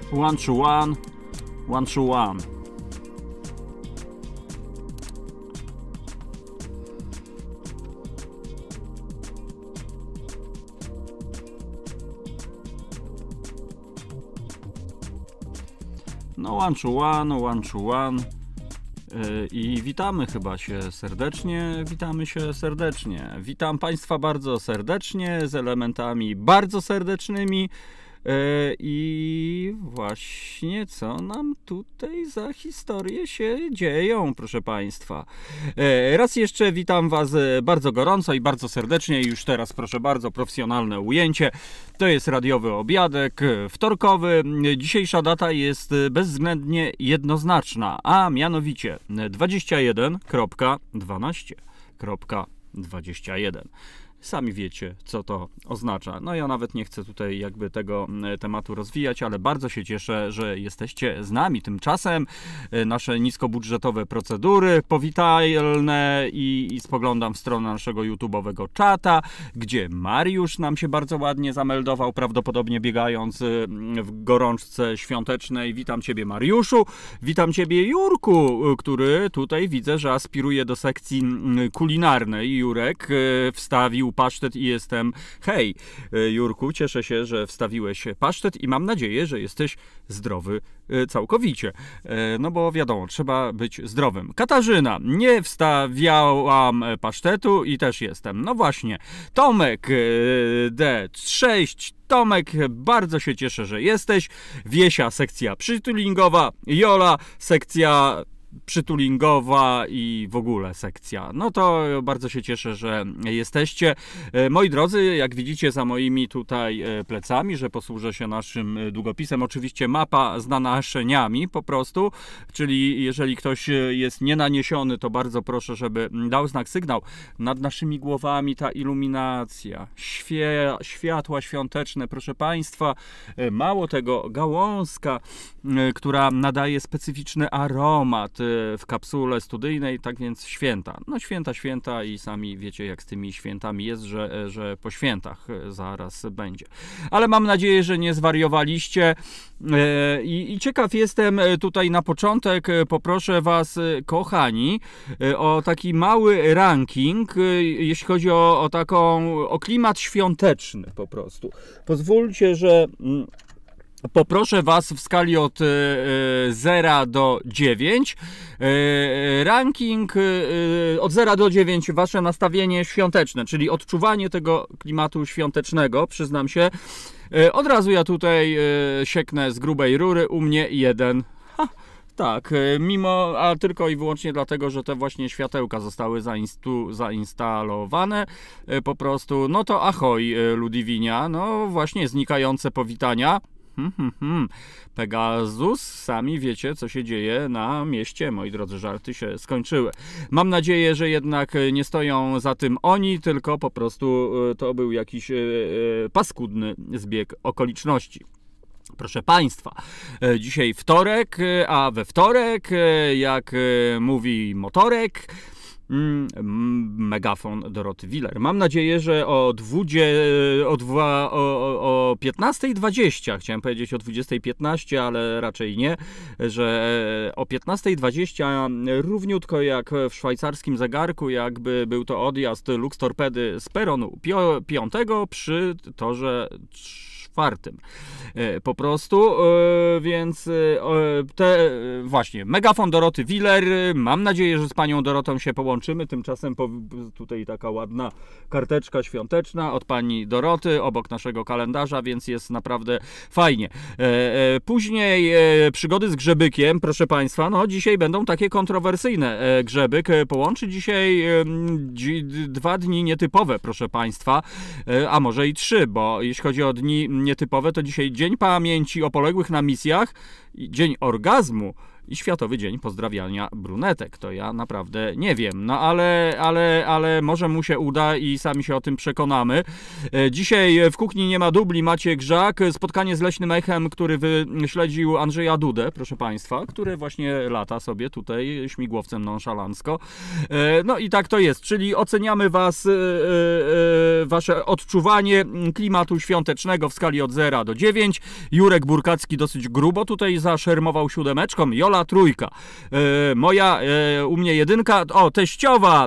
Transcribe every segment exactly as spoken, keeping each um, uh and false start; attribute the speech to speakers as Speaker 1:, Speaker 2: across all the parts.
Speaker 1: One to one, one to one. No one to one, one to one. I witamy chyba się serdecznie, witamy się serdecznie. Witam Państwa bardzo serdecznie, z elementami bardzo serdecznymi. I właśnie co nam tutaj za historie się dzieją, proszę Państwa. Raz jeszcze witam Was bardzo gorąco i bardzo serdecznie. Już teraz proszę bardzo, profesjonalne ujęcie. To jest radiowy obiadek wtorkowy. Dzisiejsza data jest bezwzględnie jednoznaczna, a mianowicie dwadzieścia jeden dwanaście dwadzieścia jeden. Sami wiecie, co to oznacza. No ja nawet nie chcę tutaj jakby tego tematu rozwijać, ale bardzo się cieszę, że jesteście z nami. Tymczasem nasze niskobudżetowe procedury powitalne i, i spoglądam w stronę naszego YouTube'owego czata, gdzie Mariusz nam się bardzo ładnie zameldował, prawdopodobnie biegając w gorączce świątecznej. Witam Ciebie, Mariuszu. Witam Ciebie, Jurku, który tutaj widzę, że aspiruje do sekcji kulinarnej. Jurek wstawił pasztet i jestem... Hej, Jurku, cieszę się, że wstawiłeś pasztet i mam nadzieję, że jesteś zdrowy całkowicie. No bo wiadomo, trzeba być zdrowym. Katarzyna, nie wstawiałam pasztetu i też jestem. No właśnie, Tomek D sześć, Tomek, bardzo się cieszę, że jesteś. Wiesia, sekcja przytulingowa. Jola, sekcja przytulingowa i w ogóle sekcja. No to bardzo się cieszę, że jesteście. Moi drodzy, jak widzicie za moimi tutaj plecami, że posłużę się naszym długopisem, oczywiście mapa z naniesieniami po prostu, czyli jeżeli ktoś jest nienaniesiony, to bardzo proszę, żeby dał znak, sygnał. Nad naszymi głowami ta iluminacja, świe, światła świąteczne, proszę Państwa, mało tego, gałązka, która nadaje specyficzny aromat w kapsule studyjnej, tak więc święta. No święta, święta i sami wiecie, jak z tymi świętami jest, że, że po świętach zaraz będzie. Ale mam nadzieję, że nie zwariowaliście i, i ciekaw jestem tutaj na początek, poproszę Was, kochani, o taki mały ranking, jeśli chodzi o, o taką, o klimat świąteczny po prostu. Pozwólcie, że poproszę Was w skali od zera do dziewięciu. Ranking od zera do dziewięciu, Wasze nastawienie świąteczne, czyli odczuwanie tego klimatu świątecznego, przyznam się. Od razu ja tutaj sieknę z grubej rury, u mnie jeden. Ha. Tak, mimo, a tylko i wyłącznie dlatego, że te właśnie światełka zostały zainstu, zainstalowane po prostu. No to ahoj, Ludwinia, no właśnie znikające powitania. Hmm, hmm, hmm. Pegasus, sami wiecie, co się dzieje na mieście, moi drodzy, żarty się skończyły. Mam nadzieję, że jednak nie stoją za tym oni, tylko po prostu to był jakiś paskudny zbieg okoliczności. Proszę Państwa, dzisiaj wtorek, a we wtorek, jak mówi motorek, megafon Doroty Willer. Mam nadzieję, że o, o, o, o piętnastej dwadzieścia, chciałem powiedzieć o dwudziestej piętnaście, ale raczej nie, że o piętnastej dwadzieścia równiutko jak w szwajcarskim zegarku, jakby był to odjazd Luxtorpedy z peronu piątego przy torze czwartym. Po prostu, więc te właśnie megafon Doroty Willer, mam nadzieję, że z panią Dorotą się połączymy, tymczasem tutaj taka ładna karteczka świąteczna od pani Doroty obok naszego kalendarza, więc jest naprawdę fajnie. Później przygody z grzebykiem, proszę Państwa, no dzisiaj będą takie kontrowersyjne. Grzebyk połączy dzisiaj dwa dni nietypowe, proszę Państwa, a może i trzy, bo jeśli chodzi o dni nietypowe, to dzisiaj Dzień Pamięci o poległych na misjach, Dzień Orgazmu i Światowy Dzień Pozdrawiania Brunetek. To ja naprawdę nie wiem, no ale, ale, ale może mu się uda i sami się o tym przekonamy. Dzisiaj w kuchni nie ma dubli, Maciek Żak, spotkanie z Leśnym Echem, który wyśledził Andrzeja Dudę, proszę Państwa, który właśnie lata sobie tutaj śmigłowcem nonszalancko. No i tak to jest, czyli oceniamy Was, Wasze odczuwanie klimatu świątecznego w skali od zera do dziewięć. Jurek Burkacki dosyć grubo tutaj zaszermował siódemeczką, Jola trójka. Moja, u mnie jedynka, o, teściowa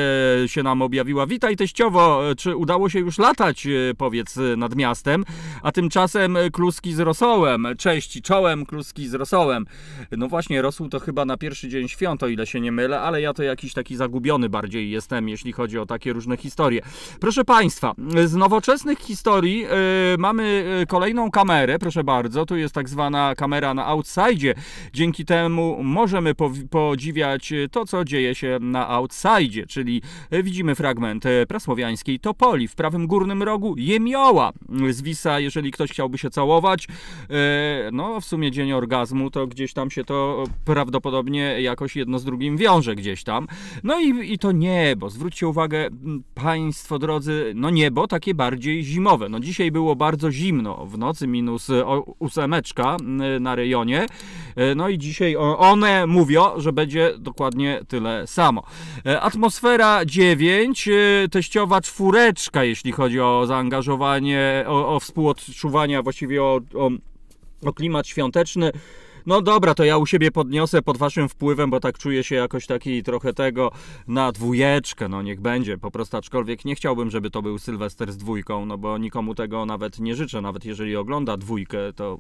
Speaker 1: się nam objawiła. Witaj teściowo, czy udało się już latać, powiedz, nad miastem? A tymczasem kluski z rosołem. Cześć, czołem kluski z rosołem. No właśnie, rosół to chyba na pierwszy dzień świąt, o ile się nie mylę, ale ja to jakiś taki zagubiony bardziej jestem, jeśli chodzi o takie różne historie. Proszę Państwa, z nowoczesnych historii yy, mamy kolejną kamerę, proszę bardzo, tu jest tak zwana kamera na outside. Dzięki temu możemy po podziwiać to, co dzieje się na outside, czyli widzimy fragment prasłowiańskiej Topoli, w prawym górnym rogu Jemioła zwisa, jeżeli ktoś chciałby się całować. No w sumie dzień orgazmu, to gdzieś tam się to prawdopodobnie jakoś jedno z drugim wiąże gdzieś tam. No i, i to niebo, zwróćcie uwagę Państwo drodzy, no niebo takie bardziej zimowe. No dzisiaj było bardzo zimno, w nocy minus ósemeczka na rejonie. No i dzisiaj one mówią, że będzie dokładnie tyle samo. Atmosfera dziewięć, teściowa czwóreczka, jeśli chodzi o zaangażowanie, o, o współodczuwania, właściwie o, o, o klimat świąteczny. No dobra, to ja u siebie podniosę pod waszym wpływem, bo tak czuję się jakoś taki trochę tego na dwójeczkę, no niech będzie, po prostu, aczkolwiek nie chciałbym, żeby to był Sylwester z dwójką, no bo nikomu tego nawet nie życzę, nawet jeżeli ogląda dwójkę, to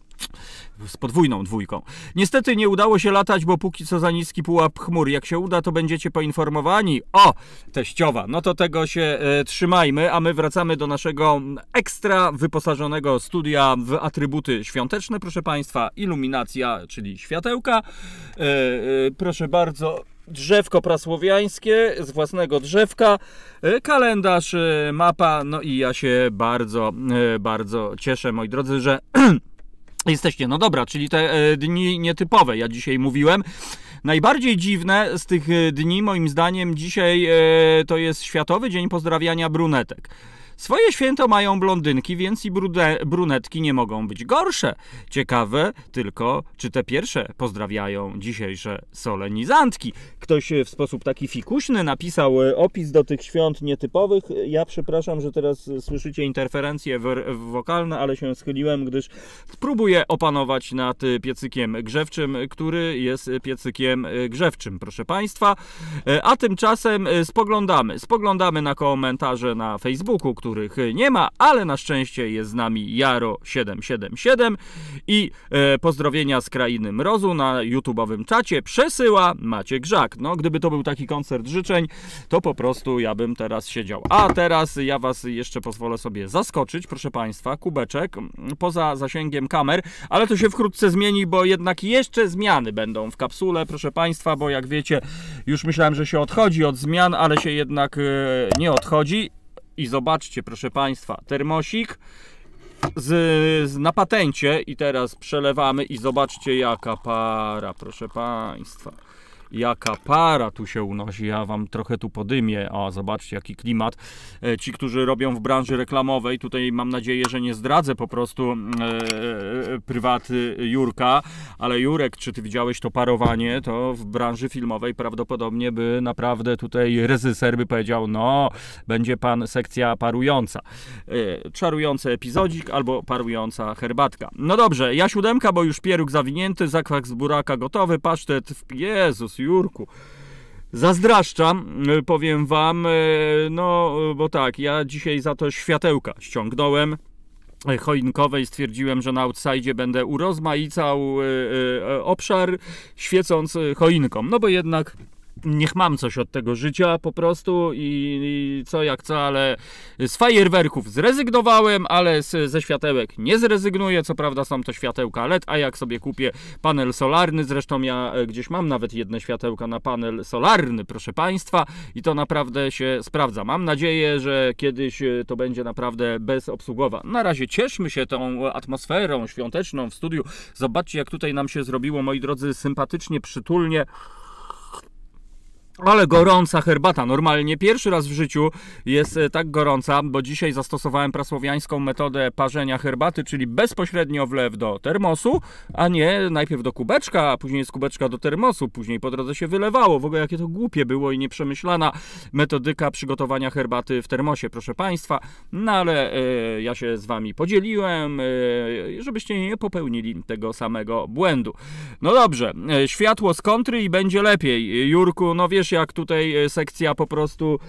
Speaker 1: z podwójną dwójką. Niestety nie udało się latać, bo póki co za niski pułap chmur. Jak się uda, to będziecie poinformowani. O, teściowa, no to tego się e, trzymajmy, a my wracamy do naszego ekstra wyposażonego studia w atrybuty świąteczne, proszę Państwa, iluminacja, czyli światełka. E, e, proszę bardzo, drzewko prasłowiańskie z własnego drzewka, e, kalendarz, e, mapa, no i ja się bardzo, e, bardzo cieszę, moi drodzy, że jesteście. No dobra, czyli te e, dni nietypowe, ja dzisiaj mówiłem. Najbardziej dziwne z tych dni, moim zdaniem, dzisiaj e, to jest Światowy Dzień Pozdrawiania Brunetek. Swoje święto mają blondynki, więc i brunetki nie mogą być gorsze. Ciekawe tylko, czy te pierwsze pozdrawiają dzisiejsze solenizantki. Ktoś w sposób taki fikuśny napisał opis do tych świąt nietypowych. Ja przepraszam, że teraz słyszycie interferencje wokalne, ale się schyliłem, gdyż spróbuję opanować nad piecykiem grzewczym, który jest piecykiem grzewczym, proszę Państwa. A tymczasem spoglądamy. Spoglądamy na komentarze na Facebooku, których nie ma, ale na szczęście jest z nami Jaro siedem siedem siedem i e, pozdrowienia z krainy mrozu na YouTube'owym czacie przesyła Maciek Żak. No, gdyby to był taki koncert życzeń, to po prostu ja bym teraz siedział. A teraz ja was jeszcze pozwolę sobie zaskoczyć, proszę Państwa, kubeczek poza zasięgiem kamer, ale to się wkrótce zmieni, bo jednak jeszcze zmiany będą w kapsule, proszę Państwa, bo jak wiecie, już myślałem, że się odchodzi od zmian, ale się jednak e, nie odchodzi. I zobaczcie, proszę Państwa, termosik z, z, na patencie i teraz przelewamy i zobaczcie jaka para, proszę Państwa. Jaka para tu się unosi, ja wam trochę tu podymię. O, zobaczcie jaki klimat. Ci, którzy robią w branży reklamowej, tutaj mam nadzieję, że nie zdradzę po prostu e, prywaty Jurka, ale Jurek, czy ty widziałeś to parowanie, to w branży filmowej prawdopodobnie by naprawdę tutaj reżyser by powiedział, no, będzie pan sekcja parująca. E, czarujący epizodzik albo parująca herbatka. No dobrze, ja siódemka, bo już pieróg zawinięty, zakwak z buraka gotowy, pasztet w... Jezus, Jurku, zazdraszczam, powiem wam, no bo tak, ja dzisiaj za to światełka ściągnąłem choinkowej, stwierdziłem, że na outside będę urozmaicał obszar świecąc choinką, no bo jednak niech mam coś od tego życia po prostu i, i co jak co, ale z fajerwerków zrezygnowałem, ale z, ze światełek nie zrezygnuję. Co prawda są to światełka L E D, a jak sobie kupię panel solarny, zresztą ja gdzieś mam nawet jedne światełka na panel solarny, proszę Państwa, i to naprawdę się sprawdza. Mam nadzieję, że kiedyś to będzie naprawdę bezobsługowa. Na razie cieszmy się tą atmosferą świąteczną w studiu. Zobaczcie, jak tutaj nam się zrobiło, moi drodzy, sympatycznie, przytulnie. Ale gorąca herbata, normalnie pierwszy raz w życiu jest tak gorąca, bo dzisiaj zastosowałem prasłowiańską metodę parzenia herbaty, czyli bezpośrednio wlew do termosu, a nie najpierw do kubeczka, a później z kubeczka do termosu, później po drodze się wylewało. W ogóle jakie to głupie było i nieprzemyślana metodyka przygotowania herbaty w termosie, proszę Państwa. No ale e, ja się z Wami podzieliłem, e, żebyście nie popełnili tego samego błędu. No dobrze, e, światło z kontry i będzie lepiej. Jurku, no wiesz, jak tutaj sekcja po prostu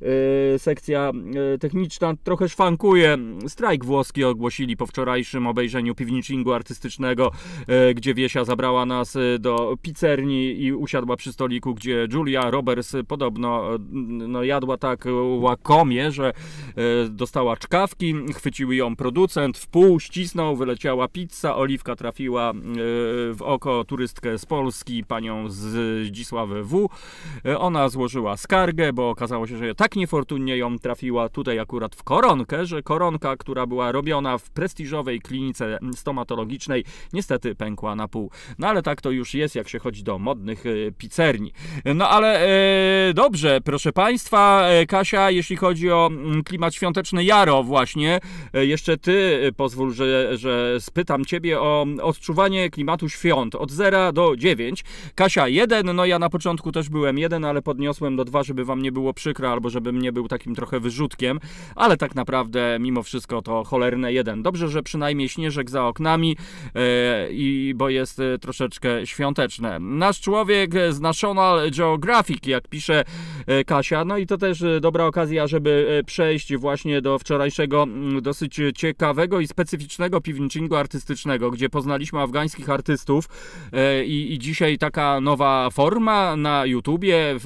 Speaker 1: e, sekcja e, techniczna trochę szwankuje. Strajk włoski ogłosili po wczorajszym obejrzeniu piwniczingu artystycznego, e, gdzie Wiesia zabrała nas do pizzerni i usiadła przy stoliku, gdzie Julia Roberts podobno no, jadła tak łakomie, że e, dostała czkawki, chwycił ją producent, w pół ścisnął, wyleciała pizza, oliwka trafiła e, w oko turystkę z Polski, panią z Zdzisławy W. Ona złożyła skargę, bo okazało się, że tak niefortunnie ją trafiła tutaj akurat w koronkę, że koronka, która była robiona w prestiżowej klinice stomatologicznej, niestety pękła na pół. No ale tak to już jest, jak się chodzi do modnych pizzerni. No ale e, dobrze, proszę Państwa, Kasia, jeśli chodzi o klimat świąteczny, Jaro właśnie, jeszcze Ty pozwól, że, że spytam Ciebie o odczuwanie klimatu świąt od zera do dziewięciu. Kasia jeden, no ja na początku też byłem jeden, ale podniosłem do dwa, żeby Wam nie było przykro, albo żebym nie był takim trochę wyrzutkiem, ale tak naprawdę mimo wszystko to cholerne jeden. Dobrze, że przynajmniej śnieżek za oknami, e, i bo jest e, troszeczkę świąteczne. Nasz człowiek z National Geographic, jak pisze e, Kasia, no i to też e, dobra okazja, żeby e, przejść właśnie do wczorajszego m, dosyć ciekawego i specyficznego piwniczingu artystycznego, gdzie poznaliśmy afgańskich artystów e, i, i dzisiaj taka nowa forma na YouTubie, w,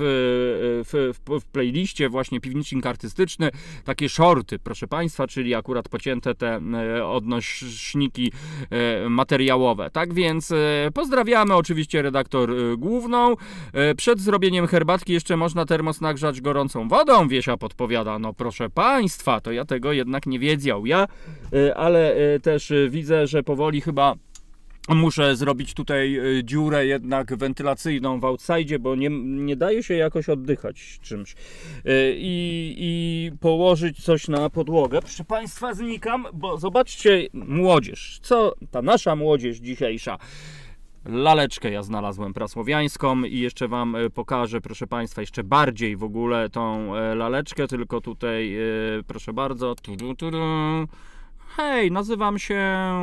Speaker 1: w, w, w playliście właśnie piwnicznik artystyczny, takie shorty, proszę Państwa, czyli akurat pocięte te odnośniki materiałowe. Tak więc pozdrawiamy oczywiście redaktor główną. Przed zrobieniem herbatki jeszcze można termos nagrzać gorącą wodą, Wiesia podpowiada. No proszę Państwa, to ja tego jednak nie wiedział. Ja, ale też widzę, że powoli chyba muszę zrobić tutaj dziurę jednak wentylacyjną w outside, bo nie, nie daje się jakoś oddychać czymś. I, i położyć coś na podłogę. Proszę Państwa, znikam, bo zobaczcie, młodzież, co ta nasza młodzież dzisiejsza. Laleczkę ja znalazłem prasłowiańską i jeszcze Wam pokażę, proszę Państwa, jeszcze bardziej w ogóle tą laleczkę, tylko tutaj, proszę bardzo, tudu, tudu. Hej, nazywam się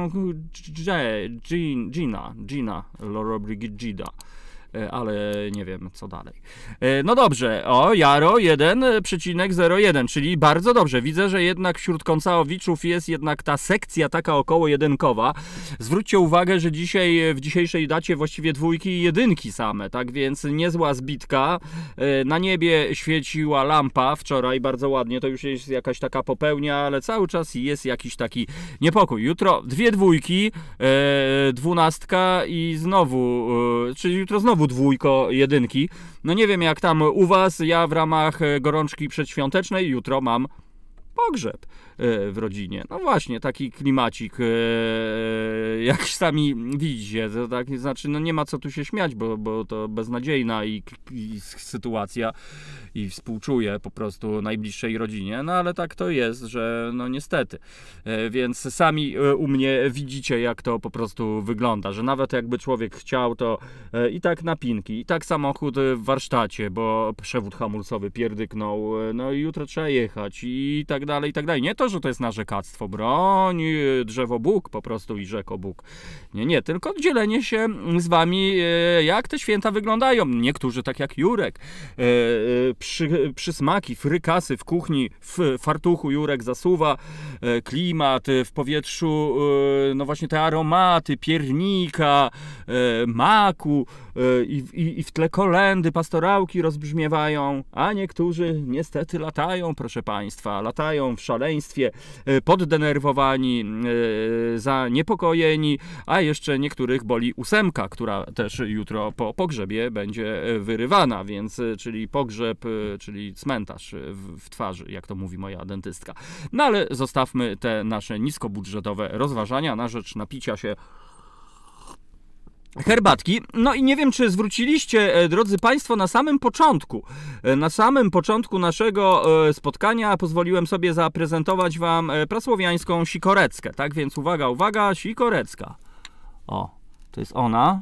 Speaker 1: Gina, Gina Lollobrigida, ale nie wiem co dalej. No dobrze, o, Jaro jeden przecinek zero jeden, czyli bardzo dobrze. Widzę, że jednak wśród koncałowiczów jest jednak ta sekcja taka około jedynkowa. Zwróćcie uwagę, że dzisiaj w dzisiejszej dacie właściwie dwójki i jedynki same, tak więc niezła zbitka. Na niebie świeciła lampa wczoraj bardzo ładnie, to już jest jakaś taka popełnia, ale cały czas jest jakiś taki niepokój. Jutro dwie dwójki, dwunastka i znowu, czyli jutro znowu dwójko, jedynki. No nie wiem jak tam u Was, ja w ramach gorączki przedświątecznej jutro mam pogrzeb w rodzinie. No właśnie, taki klimacik, jak sami widzicie, to tak, znaczy, no nie ma co tu się śmiać, bo, bo to beznadziejna i, i sytuacja i współczuję po prostu najbliższej rodzinie, no ale tak to jest, że no niestety. Więc sami u mnie widzicie, jak to po prostu wygląda, że nawet jakby człowiek chciał, to i tak napinki, i tak samochód w warsztacie, bo przewód hamulcowy pierdyknął, no i jutro trzeba jechać i tak dalej, i tak dalej. Nie to to, że to jest narzekactwo. Broń drzewo Bóg po prostu i rzeko Bóg. Nie, nie, tylko dzielenie się z wami, jak te święta wyglądają. Niektórzy, tak jak Jurek, przy, przysmaki, frykasy w kuchni, w fartuchu Jurek zasuwa, klimat, w powietrzu, no właśnie te aromaty, piernika, maku i, i, i w tle kolędy, pastorałki rozbrzmiewają, a niektórzy niestety latają, proszę państwa, latają w szaleństwie, poddenerwowani, zaniepokojeni, a jeszcze niektórych boli ósemka, która też jutro po pogrzebie będzie wyrywana, więc czyli pogrzeb, czyli cmentarz w, w twarzy, jak to mówi moja dentystka. No ale zostawmy te nasze niskobudżetowe rozważania na rzecz napicia się herbatki. No i nie wiem, czy zwróciliście, drodzy Państwo, na samym początku, na samym początku naszego spotkania pozwoliłem sobie zaprezentować Wam prasłowiańską sikoreckę. Tak więc uwaga, uwaga, sikorecka. O, to jest ona.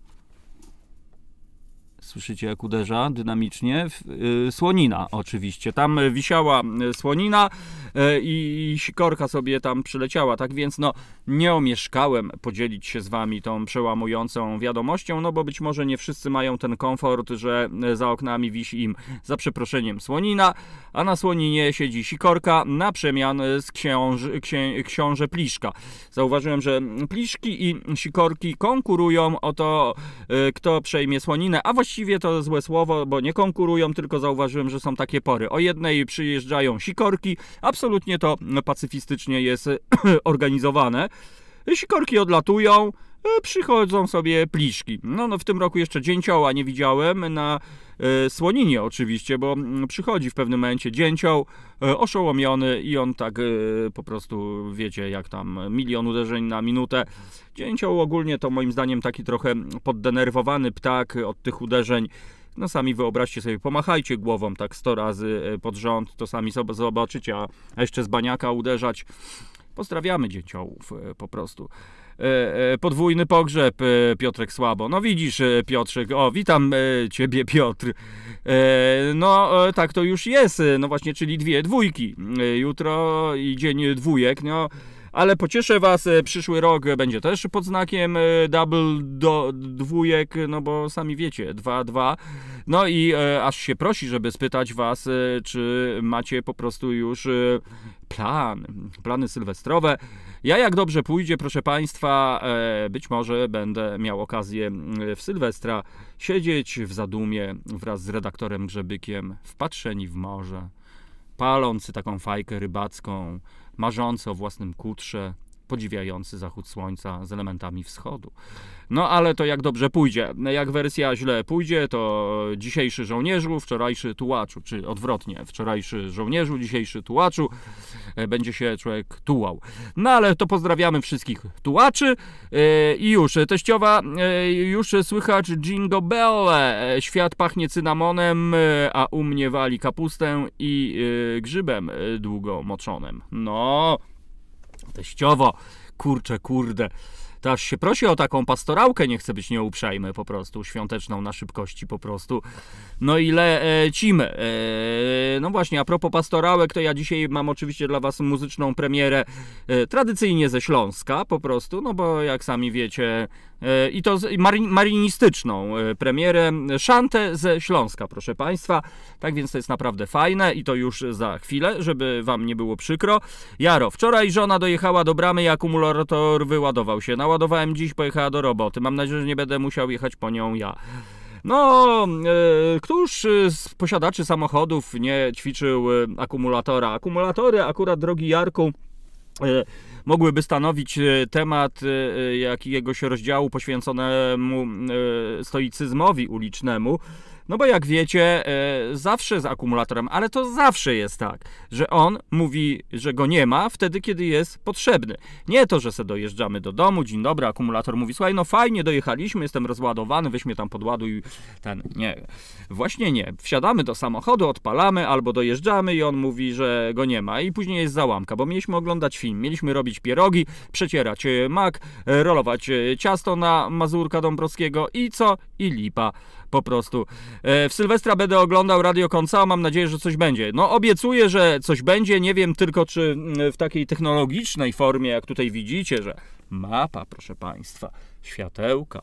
Speaker 1: Słyszycie, jak uderza dynamicznie? Słonina oczywiście. Tam wisiała słonina i sikorka sobie tam przyleciała. Tak więc no, nie omieszkałem podzielić się z wami tą przełamującą wiadomością, no bo być może nie wszyscy mają ten komfort, że za oknami wisi im, za przeproszeniem, słonina, a na słoninie siedzi sikorka na przemian z książ księ książę Pliszka. Zauważyłem, że pliszki i sikorki konkurują o to, kto przejmie słoninę, a właściwie to złe słowo, bo nie konkurują, tylko zauważyłem, że są takie pory. O jednej przyjeżdżają sikorki, absolutnie to pacyfistycznie jest organizowane. Sikorki odlatują, przychodzą sobie pliszki. No, no w tym roku jeszcze dzięcioła nie widziałem na e, słoninie oczywiście, bo przychodzi w pewnym momencie dzięcioł e, oszołomiony i on tak e, po prostu, wiecie, jak tam milion uderzeń na minutę. Dzięcioł ogólnie to moim zdaniem taki trochę poddenerwowany ptak od tych uderzeń. No sami wyobraźcie sobie, pomachajcie głową tak sto razy pod rząd, to sami sobie zobaczycie, a jeszcze z baniaka uderzać. Pozdrawiamy dzięciołów po prostu. Podwójny pogrzeb, Piotrek Słabo. No widzisz, Piotrek, o, witam ciebie, Piotr. No tak to już jest, no właśnie, czyli dwie dwójki. Jutro i dzień dwójek, no. Ale pocieszę was, przyszły rok będzie też pod znakiem double do dwójek, no bo sami wiecie, dwa dwa. No i e, aż się prosi, żeby spytać was, e, czy macie po prostu już e, plan, plany sylwestrowe. Ja, jak dobrze pójdzie, proszę państwa, e, być może będę miał okazję w Sylwestra siedzieć w zadumie wraz z redaktorem Grzebykiem, wpatrzeni w morze, palący taką fajkę rybacką, marzący o własnym kutrze, podziwiający zachód słońca z elementami wschodu. No ale to jak dobrze pójdzie. Jak wersja źle pójdzie, to dzisiejszy żołnierzu, wczorajszy tułaczu, czy odwrotnie, wczorajszy żołnierzu, dzisiejszy tułaczu, będzie się człowiek tułał. No ale to pozdrawiamy wszystkich tułaczy i już, teściowa, już słychać jingle bell, świat pachnie cynamonem, a u mnie wali kapustę i grzybem długo moczonym. No, teściowo, kurczę, kurde, to aż się prosi o taką pastorałkę, nie chcę być nieuprzejmy po prostu, świąteczną na szybkości po prostu. No i lecimy. E, no właśnie, a propos pastorałek, to ja dzisiaj mam oczywiście dla was muzyczną premierę e, tradycyjnie ze Śląska po prostu, no bo jak sami wiecie, e, i to z, marin, marinistyczną e, premierę, szantę ze Śląska, proszę państwa. Tak więc to jest naprawdę fajne i to już za chwilę, żeby wam nie było przykro. Jaro, wczoraj żona dojechała do bramy i akumulator wyładował się. Naładowałem dziś, pojechała do roboty. Mam nadzieję, że nie będę musiał jechać po nią ja. No, e, któż z posiadaczy samochodów nie ćwiczył e, akumulatora? Akumulatory, akurat, drogi Jarku, e, mogłyby stanowić e, temat e, jakiegoś rozdziału poświęconemu e, stoicyzmowi ulicznemu. No bo jak wiecie, e, zawsze z akumulatorem, ale to zawsze jest tak, że on mówi, że go nie ma wtedy, kiedy jest potrzebny. Nie to, że se dojeżdżamy do domu, dzień dobry, akumulator mówi, słuchaj, no fajnie, dojechaliśmy, jestem rozładowany, weź mnie tam podładuj, ten, nie. Właśnie nie. Wsiadamy do samochodu, odpalamy, albo dojeżdżamy i on mówi, że go nie ma i później jest załamka, bo mieliśmy oglądać film, mieliśmy robić pierogi, przecierać mak, rolować ciasto na Mazurka Dąbrowskiego i co? I lipa. po prostu. W Sylwestra będę oglądał Radio Koncao, mam nadzieję, że coś będzie. No obiecuję, że coś będzie, nie wiem tylko czy w takiej technologicznej formie, jak tutaj widzicie, że mapa, proszę Państwa, światełka,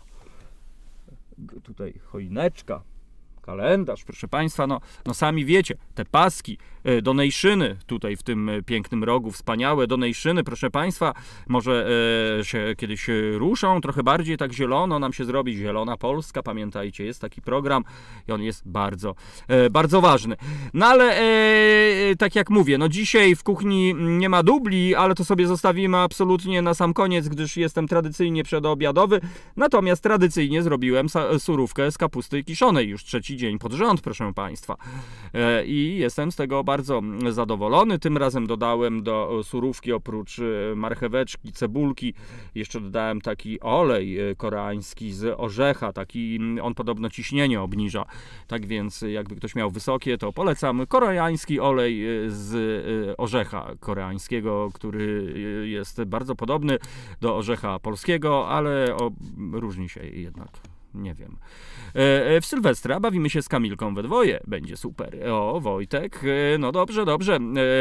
Speaker 1: tutaj choineczka, kalendarz, proszę Państwa, no, no sami wiecie, te paski, donationy tutaj w tym pięknym rogu, wspaniałe donationy, proszę Państwa, może e, się kiedyś ruszą, trochę bardziej tak zielono nam się zrobi, Zielona Polska, pamiętajcie, jest taki program i on jest bardzo, e, bardzo ważny. No ale e, tak jak mówię, no dzisiaj w kuchni nie ma dubli, ale to sobie zostawimy absolutnie na sam koniec, gdyż jestem tradycyjnie przedobiadowy, natomiast tradycyjnie zrobiłem surówkę z kapusty kiszonej, już trzeci dzień pod rząd, proszę Państwa. E, I jestem z tego bardzo zadowolony. Tym razem dodałem do surówki oprócz marcheweczki, cebulki, jeszcze dodałem taki olej koreański z orzecha, taki on podobno ciśnienie obniża. Tak więc jakby ktoś miał wysokie, to polecam koreański olej z orzecha koreańskiego, który jest bardzo podobny do orzecha polskiego, ale o, różni się jednak. Nie wiem. W Sylwestra bawimy się z Kamilką we dwoje. Będzie super. O, Wojtek. No dobrze, dobrze.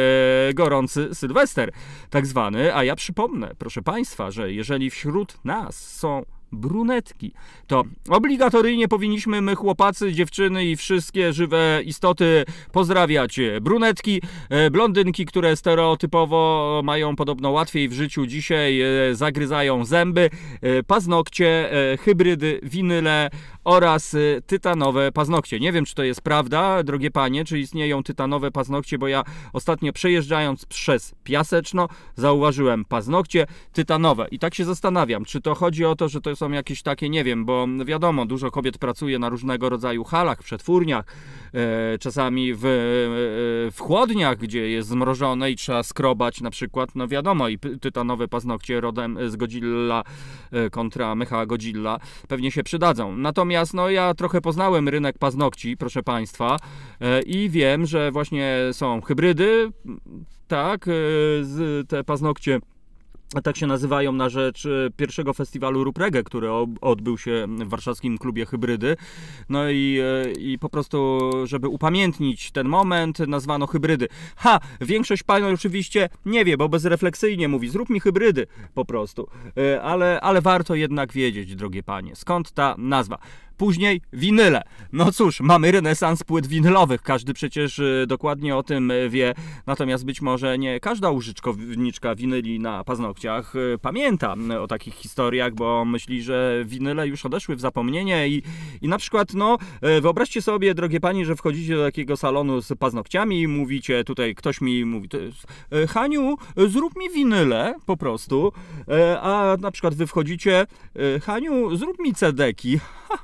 Speaker 1: Gorący Sylwester tak zwany. A ja przypomnę, proszę Państwa, że jeżeli wśród nas są brunetki, to obligatoryjnie powinniśmy my chłopacy, dziewczyny i wszystkie żywe istoty pozdrawiać brunetki, blondynki, które stereotypowo mają podobno łatwiej w życiu dzisiaj, zagryzają zęby, paznokcie, hybrydy, winyle oraz tytanowe paznokcie. Nie wiem, czy to jest prawda, drogie panie, czy istnieją tytanowe paznokcie, bo ja ostatnio przejeżdżając przez Piaseczno zauważyłem paznokcie tytanowe i tak się zastanawiam, czy to chodzi o to, że to są jakieś takie, nie wiem, bo wiadomo, dużo kobiet pracuje na różnego rodzaju halach, przetwórniach, e, czasami w, e, w chłodniach, gdzie jest zmrożone i trzeba skrobać na przykład, no wiadomo, i tytanowe paznokcie rodem z Godzilla e, kontra Mecha Godzilla pewnie się przydadzą. Natomiast no ja trochę poznałem rynek paznokci, proszę Państwa, e, i wiem, że właśnie są hybrydy, tak, e, z te paznokcie tak się nazywają na rzecz pierwszego festiwalu Rób Reggae, który odbył się w warszawskim klubie Hybrydy. No i, i po prostu, żeby upamiętnić ten moment, nazwano hybrydy. Ha! Większość pań oczywiście nie wie, bo bezrefleksyjnie mówi, zrób mi hybrydy po prostu. Ale, ale warto jednak wiedzieć, drogie panie, skąd ta nazwa. Później winyle. No cóż, mamy renesans płyt winylowych. Każdy przecież dokładnie o tym wie. Natomiast być może nie każda użytkowniczka winyli na paznokciach pamięta o takich historiach, bo myśli, że winyle już odeszły w zapomnienie i, i na przykład, no, wyobraźcie sobie, drogie pani, że wchodzicie do takiego salonu z paznokciami i mówicie, tutaj ktoś mi mówi, Haniu, zrób mi winyle, po prostu, a na przykład wy wchodzicie, Haniu, zrób mi cedeki,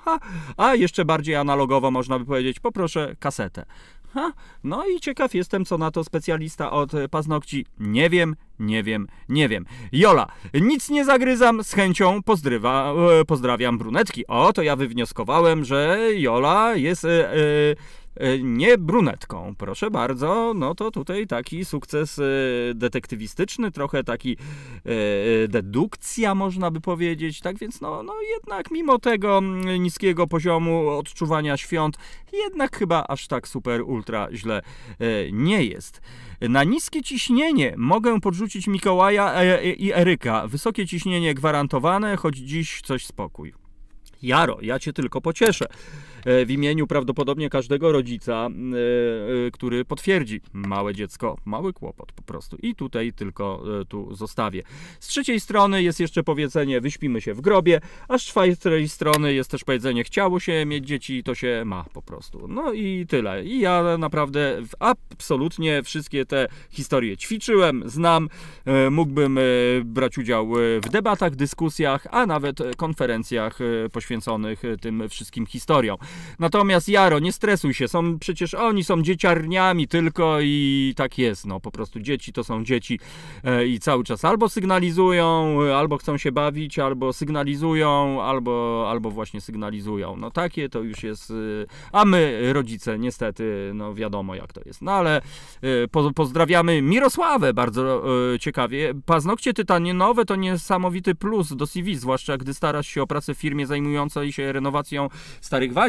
Speaker 1: a jeszcze bardziej analogowo można by powiedzieć, poproszę kasetę. Ha, no i ciekaw jestem, co na to specjalista od paznokci. Nie wiem, nie wiem, nie wiem. Jola, nic nie zagryzam, z chęcią pozdrywa, e, pozdrawiam brunetki. O, to ja wywnioskowałem, że Jola jest e, e, nie brunetką. Proszę bardzo, no to tutaj taki sukces detektywistyczny, trochę taki dedukcja można by powiedzieć, tak więc no, no jednak mimo tego niskiego poziomu odczuwania świąt, jednak chyba aż tak super ultra źle nie jest. Na niskie ciśnienie mogę podrzucić Mikołaja i Eryka. Wysokie ciśnienie gwarantowane, choć dziś coś spokój. Jaro, ja cię tylko pocieszę w imieniu prawdopodobnie każdego rodzica, który potwierdzi, małe dziecko, mały kłopot po prostu. I tutaj tylko tu zostawię. Z trzeciej strony jest jeszcze powiedzenie, wyśpimy się w grobie, a z czwartej strony jest też powiedzenie, chciało się mieć dzieci, to się ma po prostu. No i tyle. I ja naprawdę absolutnie wszystkie te historie ćwiczyłem, znam, mógłbym brać udział w debatach, dyskusjach, a nawet konferencjach poświęconych tym wszystkim historiom. Natomiast Jaro, nie stresuj się, są przecież oni są dzieciarniami tylko i tak jest, no po prostu dzieci to są dzieci e, i cały czas albo sygnalizują, albo chcą się bawić, albo sygnalizują, albo, albo właśnie sygnalizują. No takie to już jest, e, a my rodzice niestety, no wiadomo jak to jest. No ale e, po, pozdrawiamy Mirosławę bardzo e, ciekawie. Paznokcie tytaninowe to niesamowity plus do C V, zwłaszcza gdy starasz się o pracę w firmie zajmującej się renowacją starych waniec.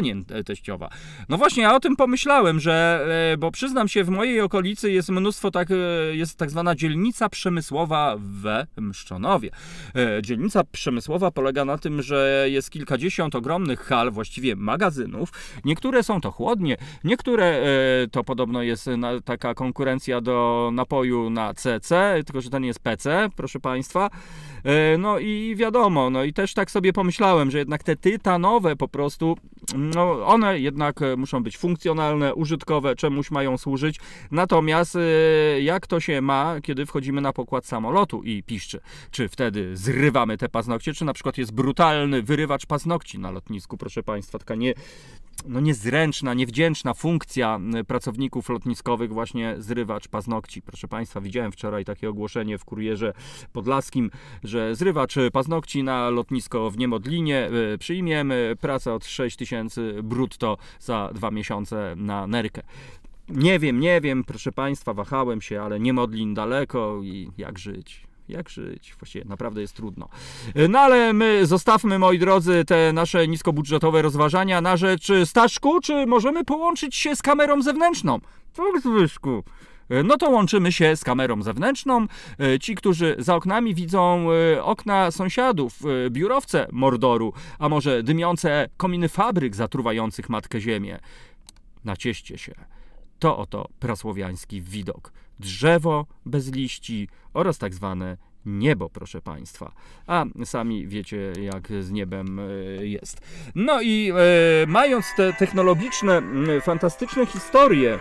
Speaker 1: panien teściowa. No właśnie, ja o tym pomyślałem, że, bo przyznam się, w mojej okolicy jest mnóstwo, tak, jest tak zwana dzielnica przemysłowa we Mszczonowie. Dzielnica przemysłowa polega na tym, że jest kilkadziesiąt ogromnych hal, właściwie magazynów. Niektóre są to chłodnie, niektóre to podobno jest taka konkurencja do napoju na C C, tylko że ten jest P C, proszę Państwa. No i wiadomo, no i też tak sobie pomyślałem, że jednak te tytanowe po prostu, no one jednak muszą być funkcjonalne, użytkowe, czemuś mają służyć. Natomiast jak to się ma, kiedy wchodzimy na pokład samolotu i piszczy? Czy wtedy zrywamy te paznokcie, czy na przykład jest brutalny wyrywacz paznokci na lotnisku, proszę Państwa, taka nie... no niezręczna, niewdzięczna funkcja pracowników lotniskowych, właśnie zrywacz paznokci. Proszę Państwa, widziałem wczoraj takie ogłoszenie w Kurierze Podlaskim, że zrywacz paznokci na lotnisko w Niemodlinie przyjmiemy, praca od sześć tysięcy brutto za dwa miesiące na nerkę. Nie wiem, nie wiem, proszę Państwa, wahałem się, ale Niemodlin daleko i jak żyć? Jak żyć? Właściwie naprawdę jest trudno. No ale my zostawmy, moi drodzy, te nasze niskobudżetowe rozważania na rzecz Staszku, czy możemy połączyć się z kamerą zewnętrzną? Tak, Zbyszku. No to łączymy się z kamerą zewnętrzną. Ci, którzy za oknami widzą okna sąsiadów, biurowce Mordoru, a może dymiące kominy fabryk zatruwających Matkę Ziemię. Nacieście się. To oto prasłowiański widok. Drzewo bez liści oraz tak zwane niebo, proszę Państwa. A sami wiecie, jak z niebem jest. No i e, mając te technologiczne, fantastyczne historie,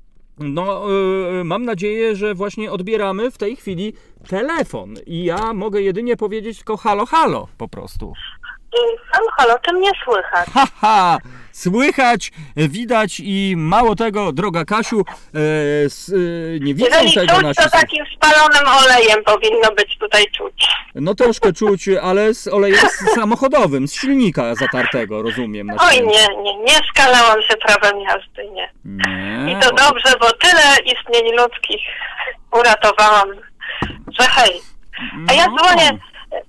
Speaker 1: no e, mam nadzieję, że właśnie odbieramy w tej chwili telefon. I ja mogę jedynie powiedzieć tylko halo, halo po prostu.
Speaker 2: Halo, halo, czy mnie słychać?
Speaker 1: Haha, słychać, widać i mało tego, droga Kasiu, e, s, e, nie widzą
Speaker 2: Jeżeli
Speaker 1: tego
Speaker 2: czuć,
Speaker 1: nasi...
Speaker 2: to takim spalonym olejem powinno być tutaj czuć.
Speaker 1: No troszkę czuć, ale z olejem samochodowym, z silnika zatartego, rozumiem. Na
Speaker 2: Oj, nie, nie, nie skalałam się prawem jazdy, nie.
Speaker 1: Nie.
Speaker 2: I to dobrze, bo tyle istnień ludzkich uratowałam, że hej. A ja dzwonię,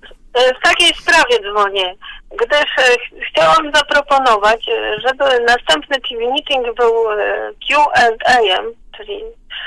Speaker 2: w takiej sprawie dzwonię, gdyż chciałam zaproponować, żeby następny T V Meeting był Q and A, czyli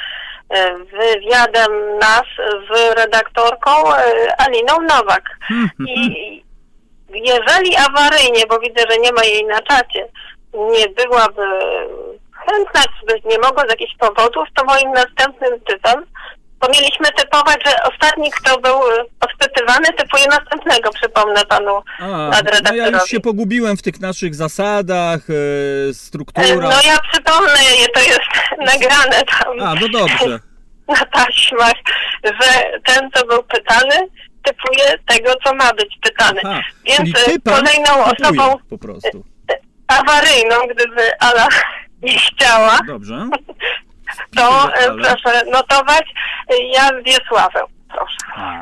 Speaker 2: wywiadem nas z redaktorką Aliną Nowak. I jeżeli awaryjnie, bo widzę, że nie ma jej na czacie, nie byłaby chętna, czy nie mogła z jakichś powodów, to moim następnym typem, bo mieliśmy typować, że ostatni, kto był odpytywany, typuje następnego, przypomnę panu nadredaktorowi.
Speaker 1: No ja już się pogubiłem w tych naszych zasadach, e, strukturach.
Speaker 2: No ja przypomnę, to jest nagrane tam.
Speaker 1: A, no dobrze.
Speaker 2: Na taśmach, że ten, co był pytany, typuje tego, co ma być pytane.
Speaker 1: Aha,
Speaker 2: więc kolejną osobą
Speaker 1: po prostu
Speaker 2: awaryjną, gdyby Ala nie chciała,
Speaker 1: dobrze.
Speaker 2: to proszę notować, ja Wiesławę, proszę.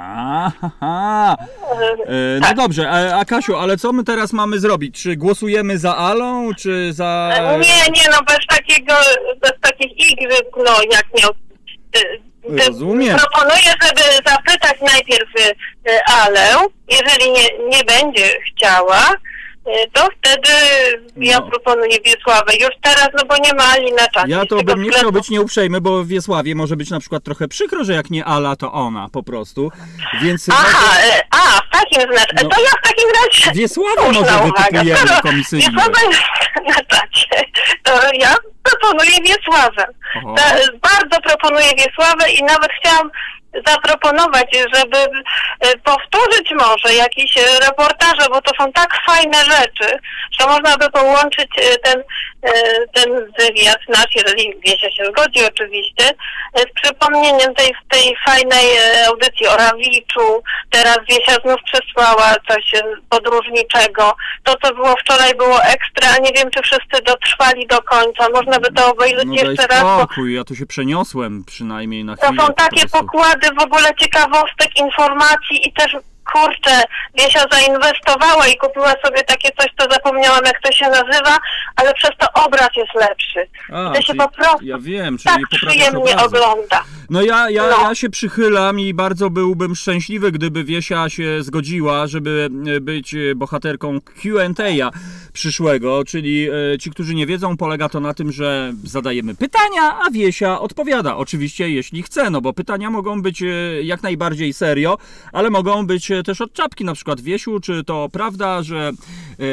Speaker 1: Aha. E, no tak. Dobrze, a, a Kasiu, ale co my teraz mamy zrobić? Czy głosujemy za Alą, czy za...
Speaker 2: Nie, nie, no bez takiego, bez takich igrzysk, no jak miał...
Speaker 1: Rozumiem.
Speaker 2: Proponuję, żeby zapytać najpierw Alę, jeżeli nie, nie będzie chciała, to wtedy no. ja proponuję Wiesławę. Już teraz, no bo nie ma Ali na czacie.
Speaker 1: Ja to bym nie chciał być nieuprzejmy, bo w Wiesławie może być na przykład trochę przykro, że jak nie Ala, to ona po prostu. Więc
Speaker 2: Aha, może... a w takim znaczy, no. To ja w takim razie...
Speaker 1: Wiesławę może wytypujemy komisyjnie.
Speaker 2: Wiesława jest na czacie, to ja proponuję Wiesławę. Ta, bardzo proponuję Wiesławę i nawet chciałam zaproponować, żeby powtórzyć może jakieś reportaże, bo to są tak fajne rzeczy, że można by połączyć ten, ten wywiad nasz, jeżeli Wiesia się zgodzi oczywiście, z przypomnieniem tej, tej fajnej audycji o Rawiczu. Teraz Wiesia znów przesłała coś podróżniczego. To, co było wczoraj, było ekstra, a nie wiem, czy wszyscy dotrwali do końca. Można by to obejrzeć
Speaker 1: no
Speaker 2: jeszcze raz.
Speaker 1: Spokój, ja tu się przeniosłem przynajmniej na chwilę.
Speaker 2: To są takie pokłady w ogóle ciekawostek, informacji i też kurczę, Wiesia zainwestowała i kupiła sobie takie coś, co zapomniałam, jak to się nazywa, ale przez to obraz jest lepszy.
Speaker 1: A,
Speaker 2: to się po prostu
Speaker 1: ja wiem, czyli
Speaker 2: tak przyjemnie
Speaker 1: obrazu.
Speaker 2: ogląda.
Speaker 1: No ja, ja,
Speaker 2: no.
Speaker 1: ja się przychylam i bardzo byłbym szczęśliwy, gdyby Wiesia się zgodziła, żeby być bohaterką Q and A przyszłego, czyli e, ci, którzy nie wiedzą, polega to na tym, że zadajemy pytania, a Wiesia odpowiada. Oczywiście jeśli chce, no bo pytania mogą być e, jak najbardziej serio, ale mogą być e, też od czapki, na przykład Wiesiu, czy to prawda, że e,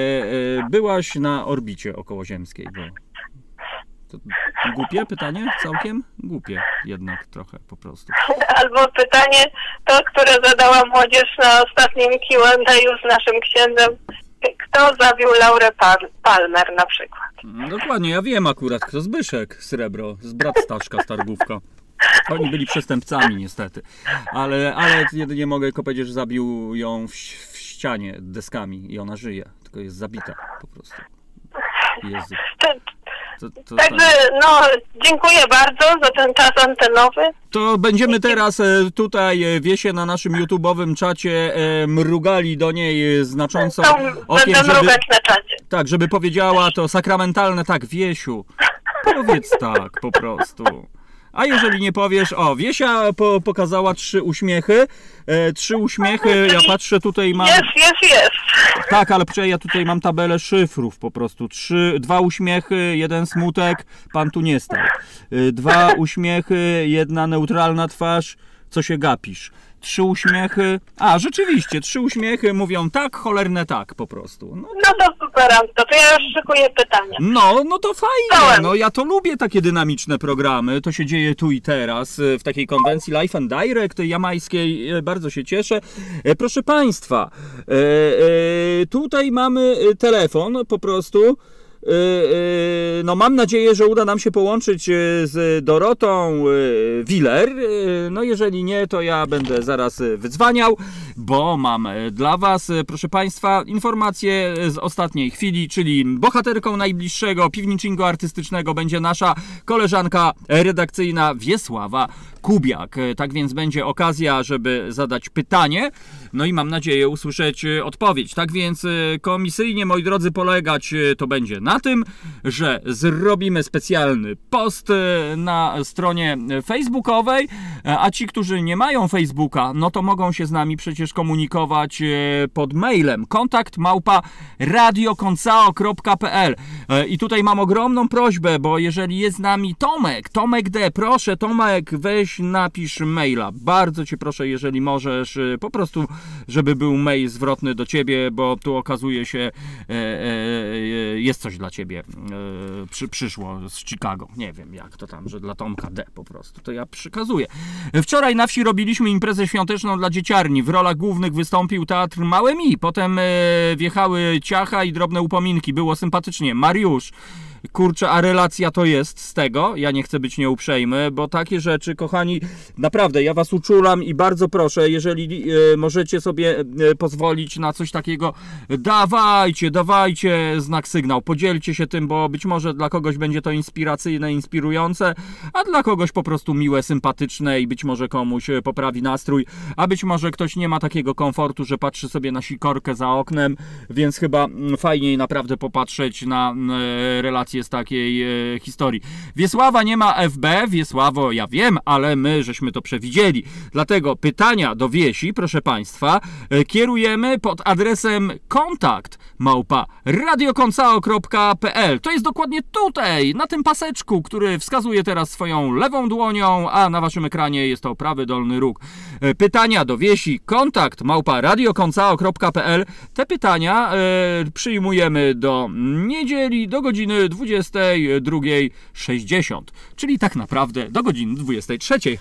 Speaker 1: e, byłaś na orbicie okołoziemskiej? Bo... To głupie pytanie? Całkiem? Głupie jednak trochę po prostu.
Speaker 2: Albo pytanie to, które zadała młodzież na ostatnim Q and A z naszym księdzem. Kto zabił Laurę Palmer na przykład?
Speaker 1: Dokładnie, ja wiem akurat, kto Zbyszek Srebro, z brat Staszka Stargówka. Oni byli przestępcami niestety, ale, ale jedynie mogę tylko powiedzieć, że zabił ją w, w ścianie deskami i ona żyje, tylko jest zabita po prostu. Jezu. To, to,
Speaker 2: Także no, dziękuję bardzo za ten czas antenowy.
Speaker 1: To będziemy teraz tutaj, Wiesie, na naszym YouTube'owym czacie mrugali do niej znacząco okiem,
Speaker 2: będę
Speaker 1: żeby,
Speaker 2: mrugać na czacie.
Speaker 1: tak, żeby powiedziała to sakramentalne tak, Wiesiu, powiedz tak po prostu. A jeżeli nie powiesz, o, Wiesia po, pokazała trzy uśmiechy, e, trzy uśmiechy, ja patrzę tutaj mam...
Speaker 2: Jest, jest, jest.
Speaker 1: Tak, ale przecież ja tutaj mam tabelę szyfrów po prostu, trzy, dwa uśmiechy, jeden smutek, pan tu nie stał. E, dwa uśmiechy, jedna neutralna twarz, co się gapisz. Trzy uśmiechy, a rzeczywiście, trzy uśmiechy mówią tak, cholerne tak po prostu. No,
Speaker 2: no to super, to, to ja już szykuję pytania.
Speaker 1: No, no to fajnie, no ja to lubię takie dynamiczne programy, to się dzieje tu i teraz, w takiej konwencji Life and Direct jamajskiej, bardzo się cieszę. Proszę Państwa, tutaj mamy telefon po prostu. No mam nadzieję, że uda nam się połączyć z Dorotą Willer. No jeżeli nie, to ja będę zaraz wydzwaniał, bo mam dla Was, proszę Państwa, informacje z ostatniej chwili, czyli bohaterką najbliższego piwniczyngu artystycznego będzie nasza koleżanka redakcyjna Wiesława Kubiak. Tak więc będzie okazja, żeby zadać pytanie, no i mam nadzieję usłyszeć odpowiedź. Tak więc komisyjnie, moi drodzy, polegać to będzie na tym, że zrobimy specjalny post na stronie facebookowej, a ci, którzy nie mają Facebooka, no to mogą się z nami przecież komunikować pod mailem kontakt małpa radiokoncao kropka pl. I tutaj mam ogromną prośbę, bo jeżeli jest z nami Tomek, Tomek D, proszę Tomek, weź napisz maila. Bardzo Cię proszę, jeżeli możesz, po prostu, żeby był mail zwrotny do Ciebie, bo tu okazuje się, e, e, jest coś dla Ciebie. E, przy, przyszło z Chicago. Nie wiem jak to tam, że dla Tomka D po prostu. To ja przekazuję. Wczoraj na wsi robiliśmy imprezę świąteczną dla dzieciarni. W rolach głównych wystąpił Teatr Małe Mi. Potem e, wjechały ciacha i drobne upominki. Było sympatycznie. Mariusz. Kurczę, a relacja to jest z tego, ja nie chcę być nieuprzejmy, bo takie rzeczy, kochani, naprawdę, ja was uczulam i bardzo proszę, jeżeli e, możecie sobie e, pozwolić na coś takiego, dawajcie, dawajcie znak sygnał, podzielcie się tym, bo być może dla kogoś będzie to inspiracyjne, inspirujące, a dla kogoś po prostu miłe, sympatyczne i być może komuś poprawi nastrój, a być może ktoś nie ma takiego komfortu, że patrzy sobie na sikorkę za oknem, więc chyba fajniej naprawdę popatrzeć na e, relacje z takiej e, historii. Wiesława nie ma F B, Wiesławo, ja wiem, ale my żeśmy to przewidzieli. Dlatego pytania do Wiesi, proszę Państwa, e, kierujemy pod adresem kontakt małpa radiokoncao kropka pl. To jest dokładnie tutaj, na tym paseczku, który wskazuje teraz swoją lewą dłonią, a na Waszym ekranie jest to prawy dolny róg. E, pytania do Wiesi, kontakt małpa radiokoncao kropka pl. Te pytania e, przyjmujemy do niedzieli, do godziny dwudziestej drugiej sześćdziesiąt, czyli tak naprawdę do godziny dwudziestej trzeciej.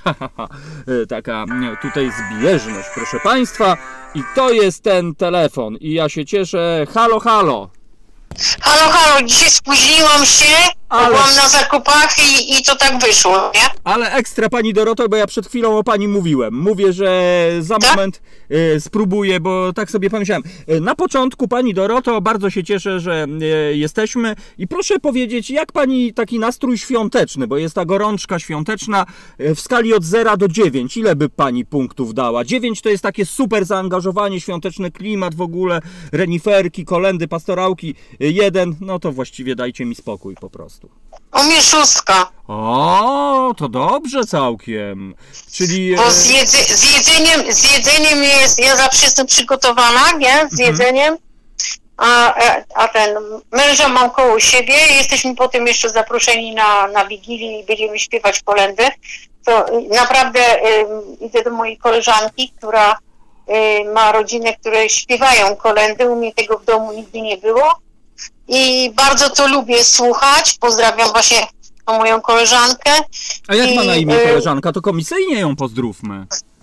Speaker 1: Taka tutaj zbieżność, proszę Państwa. I to jest ten telefon. I ja się cieszę. Halo, halo.
Speaker 3: Halo, halo, dzisiaj spóźniłam się.
Speaker 2: Ale... Byłam na zakupach i, i to tak wyszło, nie?
Speaker 1: Ale ekstra, pani Doroto, bo ja przed chwilą o pani mówiłem. Mówię, że za tak? moment y, spróbuję, bo tak sobie pomyślałem. Na początku, pani Doroto, bardzo się cieszę, że y, jesteśmy i proszę powiedzieć, jak pani taki nastrój świąteczny, bo jest ta gorączka świąteczna y, w skali od zera do dziewięciu, ile by pani punktów dała? dziewięć to jest takie super zaangażowanie, świąteczny klimat w ogóle, reniferki, kolendy, pastorałki. jeden, no to właściwie dajcie mi spokój po prostu.
Speaker 2: U mnie szóstka.
Speaker 1: O, to dobrze całkiem. Czyli...
Speaker 2: Bo z, jedze, z, jedzeniem, z jedzeniem jest, ja zawsze jestem przygotowana, nie? Z jedzeniem. A, a ten męża mam koło siebie. Jesteśmy potem jeszcze zaproszeni na, na Wigilię i będziemy śpiewać kolędy. To naprawdę y, idę do mojej koleżanki, która y, ma rodzinę, które śpiewają kolędy. U mnie tego w domu nigdy nie było. I bardzo to lubię słuchać. Pozdrawiam właśnie moją koleżankę.
Speaker 1: A jak
Speaker 2: I,
Speaker 1: ma na imię koleżanka? To komisyjnie ją pozdrówmy.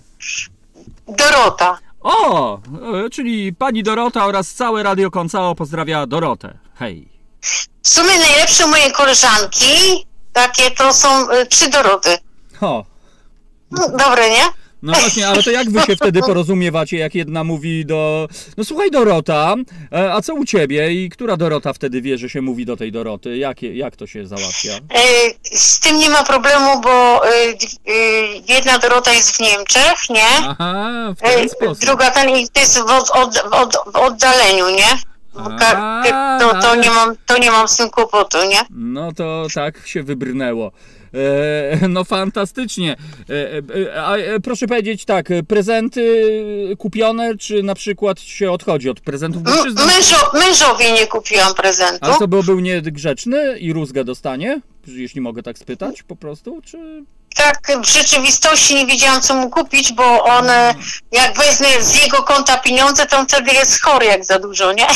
Speaker 2: Dorota.
Speaker 1: O, czyli pani Dorota oraz całe Radio Koncao pozdrawia Dorotę. Hej.
Speaker 2: W sumie najlepsze moje koleżanki, takie to są y, trzy Doroty.
Speaker 1: O.
Speaker 2: No, dobre, nie?
Speaker 1: No właśnie, ale to jak wy się wtedy porozumiewacie, jak jedna mówi do... No słuchaj Dorota, a co u ciebie? I która Dorota wtedy wie, że się mówi do tej Doroty? Jak, jak to się załatwia?
Speaker 2: Z tym nie ma problemu, bo jedna Dorota jest w Niemczech, nie?
Speaker 1: Aha, w ten sposób.
Speaker 2: Druga ten jest w, od, od, od, w oddaleniu, nie? A, to, to, nie mam, to nie mam z tym kłopotu, nie?
Speaker 1: No to tak się wybrnęło. No fantastycznie. A proszę powiedzieć tak, prezenty kupione, czy na przykład się odchodzi od prezentów?
Speaker 2: Mężo, mężowi nie kupiłam prezentu.
Speaker 1: A to był niegrzeczny i rózgę dostanie? Jeśli mogę tak spytać po prostu, czy...
Speaker 2: Tak, w rzeczywistości nie wiedziałam, co mu kupić, bo on, jak wezmę z jego konta pieniądze, to on wtedy jest chory jak za dużo, nie?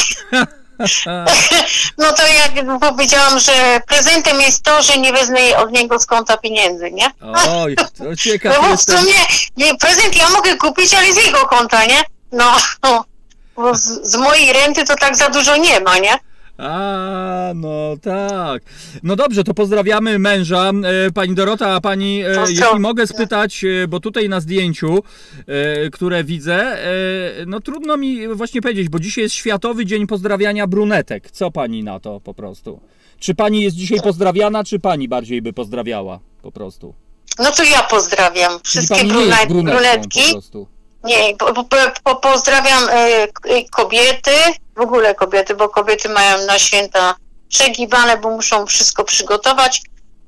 Speaker 2: No to jak powiedziałam, że prezentem jest to, że nie wezmę od niego z konta pieniędzy, nie?
Speaker 1: Oj, to ciekawe.
Speaker 2: No bo w sumie nie, prezent ja mogę kupić, ale z jego konta, nie? No, no bo z, z mojej renty to tak za dużo nie ma, nie?
Speaker 1: A, no tak. No dobrze, to pozdrawiamy męża. E, pani Dorota, a pani, e, jeśli mogę spytać, e, bo tutaj na zdjęciu, e, które widzę, e, no trudno mi właśnie powiedzieć, bo dzisiaj jest Światowy Dzień Pozdrawiania Brunetek. Co pani na to po prostu? Czy pani jest dzisiaj pozdrawiana, czy pani bardziej by pozdrawiała po prostu?
Speaker 2: No to ja pozdrawiam wszystkie brunet, brunetki. Po prostu. Nie, po, po, po, pozdrawiam e, kobiety, w ogóle kobiety, bo kobiety mają na święta przegibane, bo muszą wszystko przygotować,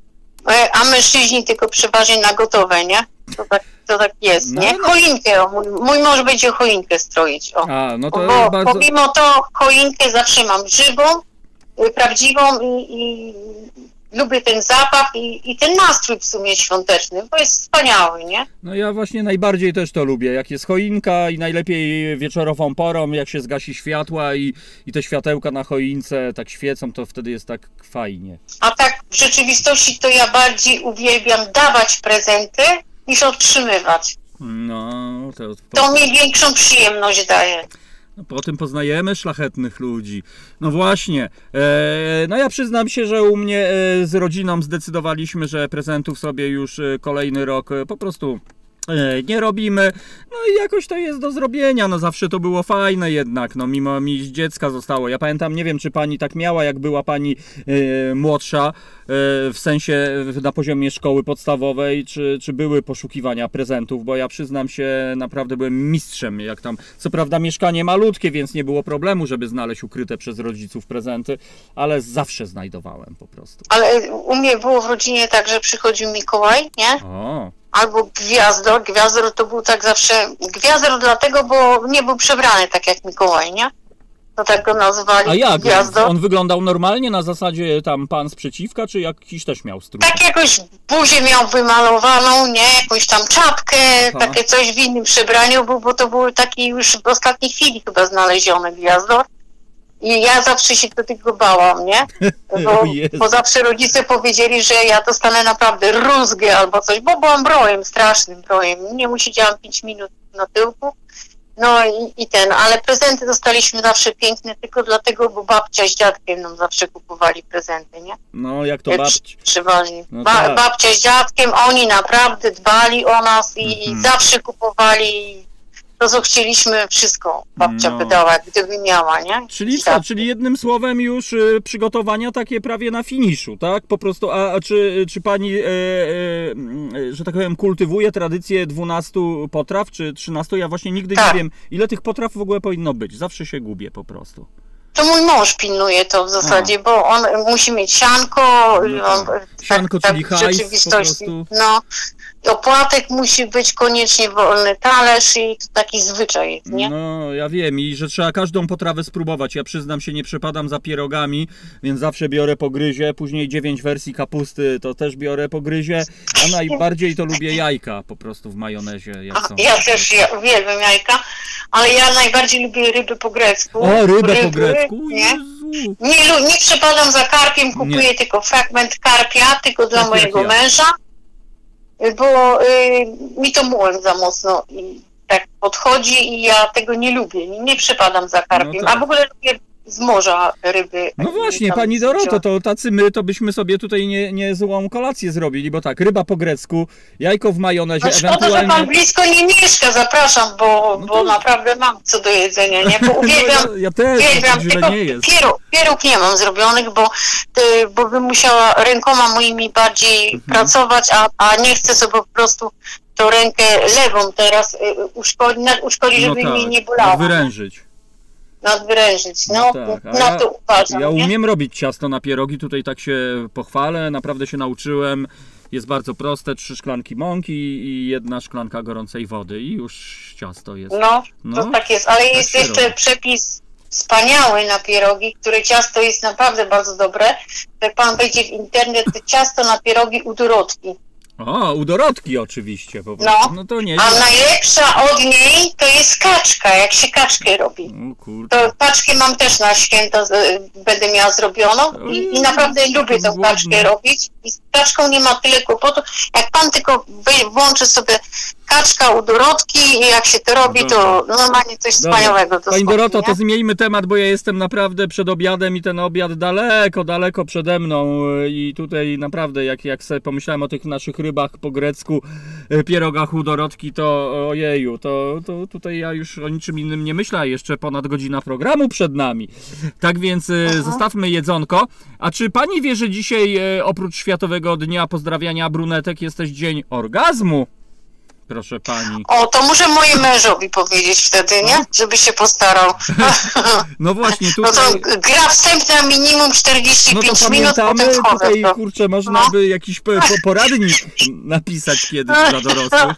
Speaker 2: e, a mężczyźni tylko przeważnie na gotowe, nie? To tak, to tak jest, no, nie? No. Choinkę, mój, mój mąż będzie choinkę stroić, o.
Speaker 1: A, no to
Speaker 2: bo
Speaker 1: bardzo...
Speaker 2: pomimo to choinkę zawsze mam żywą, prawdziwą i, i lubię ten zapach i, i ten nastrój w sumie świąteczny, bo jest wspaniały, nie?
Speaker 1: No ja właśnie najbardziej też to lubię, jak jest choinka i najlepiej wieczorową porą, jak się zgasi światła i, i te światełka na choince tak świecą, to wtedy jest tak fajnie.
Speaker 2: A tak w rzeczywistości to ja bardziej uwielbiam dawać prezenty niż otrzymywać.
Speaker 1: No, to...
Speaker 2: To mi większą przyjemność daje.
Speaker 1: No, po tym poznajemy szlachetnych ludzi. No właśnie, e, no ja przyznam się, że u mnie e, z rodziną zdecydowaliśmy, że prezentów sobie już e, kolejny rok e, po prostu e, nie robimy. No i jakoś to jest do zrobienia, no zawsze to było fajne jednak, no mimo mi z dziecka zostało. Ja pamiętam, nie wiem czy pani tak miała, jak była pani e, młodsza, e, w sensie na poziomie szkoły podstawowej, czy, czy były poszukiwania prezentów, bo ja przyznam się, naprawdę byłem mistrzem, jak tam, co prawda mieszkanie malutkie, więc nie było problemu, żeby znaleźć ukryte przez rodziców prezenty, ale zawsze znajdowałem po prostu.
Speaker 2: Ale u mnie było w rodzinie tak, że przychodził Mikołaj, nie?
Speaker 1: O.
Speaker 2: Albo Gwiazdor. Gwiazdor to był tak zawsze... Gwiazdor dlatego, bo nie był przebrany tak jak Mikołaj, nie? To tak go nazwali.
Speaker 1: A jak?
Speaker 2: Gwiazdor.
Speaker 1: On wyglądał normalnie na zasadzie tam pan sprzeciwka, czy jakiś też miał strój?
Speaker 2: Tak jakoś buzię miał wymalowaną, nie? Jakąś tam czapkę, Aha. takie coś w innym przebraniu, bo, bo to były takie już w ostatniej chwili chyba znalezione Gwiazdor. I ja zawsze się do tego bałam, nie? Bo, bo zawsze rodzice powiedzieli, że ja dostanę naprawdę rózgę albo coś, bo byłam brojem, strasznym brojem. Nie usiedziałam pięć minut na tyłku.
Speaker 3: No i, i ten, ale prezenty dostaliśmy zawsze piękne, tylko dlatego, bo babcia z dziadkiem nam zawsze kupowali prezenty, nie?
Speaker 1: No, jak to babci.
Speaker 3: Przeważnie.
Speaker 1: No
Speaker 3: ba
Speaker 1: tak.
Speaker 3: Babcia z dziadkiem, oni naprawdę dbali o nas i
Speaker 1: Mhm.
Speaker 3: zawsze kupowali to, co chcieliśmy, wszystko babcia
Speaker 1: No.
Speaker 3: wydała, gdyby miała, nie?
Speaker 1: Czyli
Speaker 3: Z
Speaker 1: co?
Speaker 3: dziadkiem.
Speaker 1: Czyli jednym słowem już y, przygotowania takie prawie na finiszu, tak? Po prostu, a, a czy, czy pani, e, e, e, że tak powiem, kultywuje tradycję dwunastu potraw, czy trzynastu? Ja właśnie nigdy
Speaker 3: Tak.
Speaker 1: nie wiem, ile tych potraw w ogóle powinno być. Zawsze się gubię po prostu.
Speaker 3: To mój mąż pilnuje to w zasadzie,
Speaker 1: A.
Speaker 3: bo on musi mieć sianko,
Speaker 1: No
Speaker 3: on,
Speaker 1: tak. Sianko, czyli
Speaker 3: w
Speaker 1: hajs po
Speaker 3: rzeczywistości.
Speaker 1: prostu.
Speaker 3: No, opłatek musi być koniecznie wolny talerz i to taki zwyczaj jest, nie?
Speaker 1: No, ja wiem i że trzeba każdą potrawę spróbować. Ja przyznam się, nie przepadam za pierogami, więc zawsze biorę po gryzie. Później dziewięć wersji kapusty to też biorę po gryzie. A najbardziej to lubię jajka po prostu w majonezie. Jak
Speaker 3: A,
Speaker 1: są.
Speaker 3: ja też ja uwielbiam jajka, ale ja najbardziej lubię ryby po grecku.
Speaker 1: O, rybę
Speaker 3: Ryby,
Speaker 1: po grecku?
Speaker 3: Nie?
Speaker 1: Jezu.
Speaker 3: Nie, lu- nie przepadam za karpiem, kupuję
Speaker 1: Nie.
Speaker 3: tylko fragment karpia, tylko dla
Speaker 1: Tak jak
Speaker 3: mojego
Speaker 1: ja.
Speaker 3: męża, bo y, mi to mułem za mocno i tak podchodzi i ja tego nie lubię, nie, nie przepadam za karpiem,
Speaker 1: No tak.
Speaker 3: a w ogóle lubię z morza ryby.
Speaker 1: No właśnie,
Speaker 3: Tam
Speaker 1: pani
Speaker 3: z-
Speaker 1: Doroto, to tacy my, to byśmy sobie tutaj nie, nie złą kolację zrobili, bo tak, ryba po grecku, jajko w majonezie,
Speaker 3: No szkoda, że
Speaker 1: ewentualnie...
Speaker 3: pan blisko nie mieszka, zapraszam, bo,
Speaker 1: No
Speaker 3: bo
Speaker 1: to-
Speaker 3: naprawdę mam co do jedzenia, nie? Bo uwielbiam,
Speaker 1: No, ja, ja też,
Speaker 3: uwielbiam,
Speaker 1: źle
Speaker 3: tylko
Speaker 1: nie jest.
Speaker 3: pieróg, pieróg nie mam zrobionych, bo, y, bo bym musiała rękoma moimi bardziej
Speaker 1: Mhm.
Speaker 3: pracować, a, a nie chcę sobie po prostu tą rękę lewą teraz y, uszkodzić, uszkodzić
Speaker 1: No
Speaker 3: żeby
Speaker 1: tak,
Speaker 3: mi nie bolała.
Speaker 1: wyrężyć.
Speaker 3: Nadwyrężyć, no,
Speaker 1: No tak, a
Speaker 3: na
Speaker 1: ja-
Speaker 3: to uważam,
Speaker 1: Ja
Speaker 3: nie?
Speaker 1: umiem robić ciasto na pierogi, tutaj tak się pochwalę, naprawdę się nauczyłem. Jest bardzo proste, trzy szklanki mąki i jedna szklanka gorącej wody i już ciasto jest.
Speaker 3: No,
Speaker 1: No,
Speaker 3: to tak jest, ale
Speaker 1: tak
Speaker 3: jest
Speaker 1: się
Speaker 3: jeszcze
Speaker 1: robi.
Speaker 3: przepis wspaniały na pierogi, które ciasto jest naprawdę bardzo dobre. Jak pan wejdzie w internet, to ciasto na pierogi u Dorotki.
Speaker 1: O, u Dorotki oczywiście. Po prostu.
Speaker 3: No.
Speaker 1: No to nie.
Speaker 3: A najlepsza od niej to jest kaczka, jak się kaczkę robi.
Speaker 1: O kurczę.
Speaker 3: To kaczkę mam też na święto, z- będę miała zrobioną i, i naprawdę lubię tą
Speaker 1: Głodny.
Speaker 3: kaczkę robić. I z kaczką nie ma tyle kłopotu. Jak pan tylko wy- włączy sobie kaczka u Dorotki i jak się to robi, to normalnie coś
Speaker 1: Dobra.
Speaker 3: wspaniałego. To
Speaker 1: Pani
Speaker 3: smakuje,
Speaker 1: Doroto,
Speaker 3: nie?
Speaker 1: to zmieńmy temat, bo ja jestem naprawdę przed obiadem i ten obiad daleko, daleko przede mną i tutaj naprawdę jak, jak sobie pomyślałem o tych naszych rybach po grecku, e, pierogach u Dorotki, to ojeju, to, to tutaj ja już o niczym innym nie myślę, a jeszcze ponad godzina programu przed nami. Tak więc e, zostawmy jedzonko. A czy pani wie, że dzisiaj e, oprócz Światowego Dnia Pozdrawiania Brunetek jest też Dzień Orgazmu? Proszę pani.
Speaker 3: O, to muszę mojemu mężowi powiedzieć wtedy, nie? Żeby się postarał.
Speaker 1: No właśnie,
Speaker 3: No
Speaker 1: tutaj...
Speaker 3: to gra wstępna minimum czterdzieści
Speaker 1: No to
Speaker 3: pięć minut,
Speaker 1: pamiętamy,
Speaker 3: potem wchodzę
Speaker 1: tutaj
Speaker 3: w to.
Speaker 1: kurczę, można
Speaker 3: No.
Speaker 1: by jakiś po, po, poradnik napisać kiedyś dla dorosłych.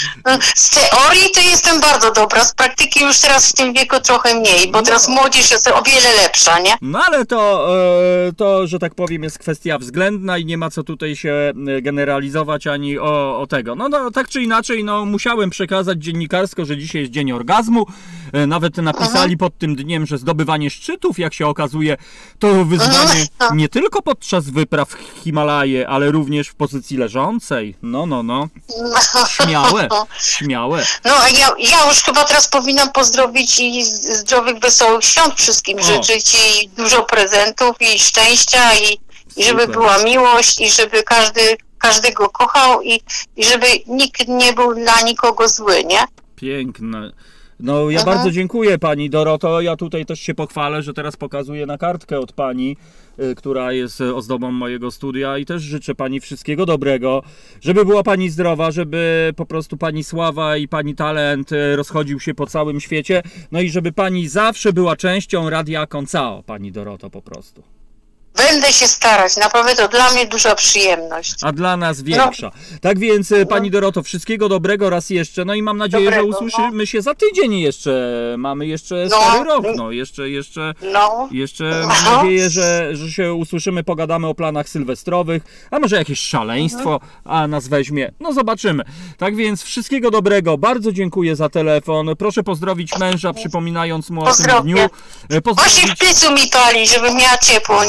Speaker 3: Z teorii to jestem bardzo dobra, z praktyki już teraz w tym wieku trochę mniej, bo
Speaker 1: No.
Speaker 3: teraz młodzież jest o wiele lepsza, nie?
Speaker 1: No ale to, e, to, że tak powiem, jest kwestia względna i nie ma co tutaj się e, generalizować ani o, o tego. No, no tak czy inaczej, no musiałem przekazać dziennikarsko, że dzisiaj jest Dzień Orgazmu. E, nawet napisali pod tym dniem, że zdobywanie szczytów, jak się okazuje, to wyzwanie
Speaker 3: Mhm.
Speaker 1: nie tylko podczas wypraw w Himalaje, ale również w pozycji leżącej. No, no, no. Śmiałe, śmiałe.
Speaker 3: No a ja, ja już chyba teraz powinnam pozdrowić i z- zdrowych, wesołych świąt wszystkim
Speaker 1: O.
Speaker 3: życzyć i dużo prezentów i szczęścia i, i żeby
Speaker 1: Super.
Speaker 3: była miłość i żeby każdy każdego kochał i, i żeby nikt nie był dla nikogo zły, nie?
Speaker 1: Piękne. No ja
Speaker 3: Aha.
Speaker 1: bardzo dziękuję pani Doroto. Ja tutaj też się pochwalę, że teraz pokazuję na kartkę od pani, y, która jest y, ozdobą mojego studia i też życzę pani wszystkiego dobrego, żeby była pani zdrowa, żeby po prostu pani sława i pani talent y, rozchodził się po całym świecie, no i żeby pani zawsze była częścią Radia Koncao, pani Doroto po prostu.
Speaker 3: Będę się starać, naprawdę to dla mnie duża przyjemność.
Speaker 1: A dla nas większa. Tak więc y, pani Doroto, wszystkiego dobrego raz jeszcze, no i mam nadzieję,
Speaker 3: Dobrego,
Speaker 1: że usłyszymy się za tydzień jeszcze. Mamy jeszcze
Speaker 3: No.
Speaker 1: stary rok, no jeszcze, jeszcze...
Speaker 3: No,
Speaker 1: Jeszcze
Speaker 3: No.
Speaker 1: mam nadzieję, że, że się usłyszymy, pogadamy o planach sylwestrowych, a może jakieś szaleństwo, a nas weźmie. No zobaczymy. Tak więc wszystkiego dobrego, bardzo dziękuję za telefon. Proszę pozdrowić męża, przypominając mu o tym
Speaker 3: Pozdrowię.
Speaker 1: dniu. E,
Speaker 3: właśnie w
Speaker 1: Pozdrowić...
Speaker 3: piecu mi pali, żeby miała ciepło, nie?
Speaker 1: A,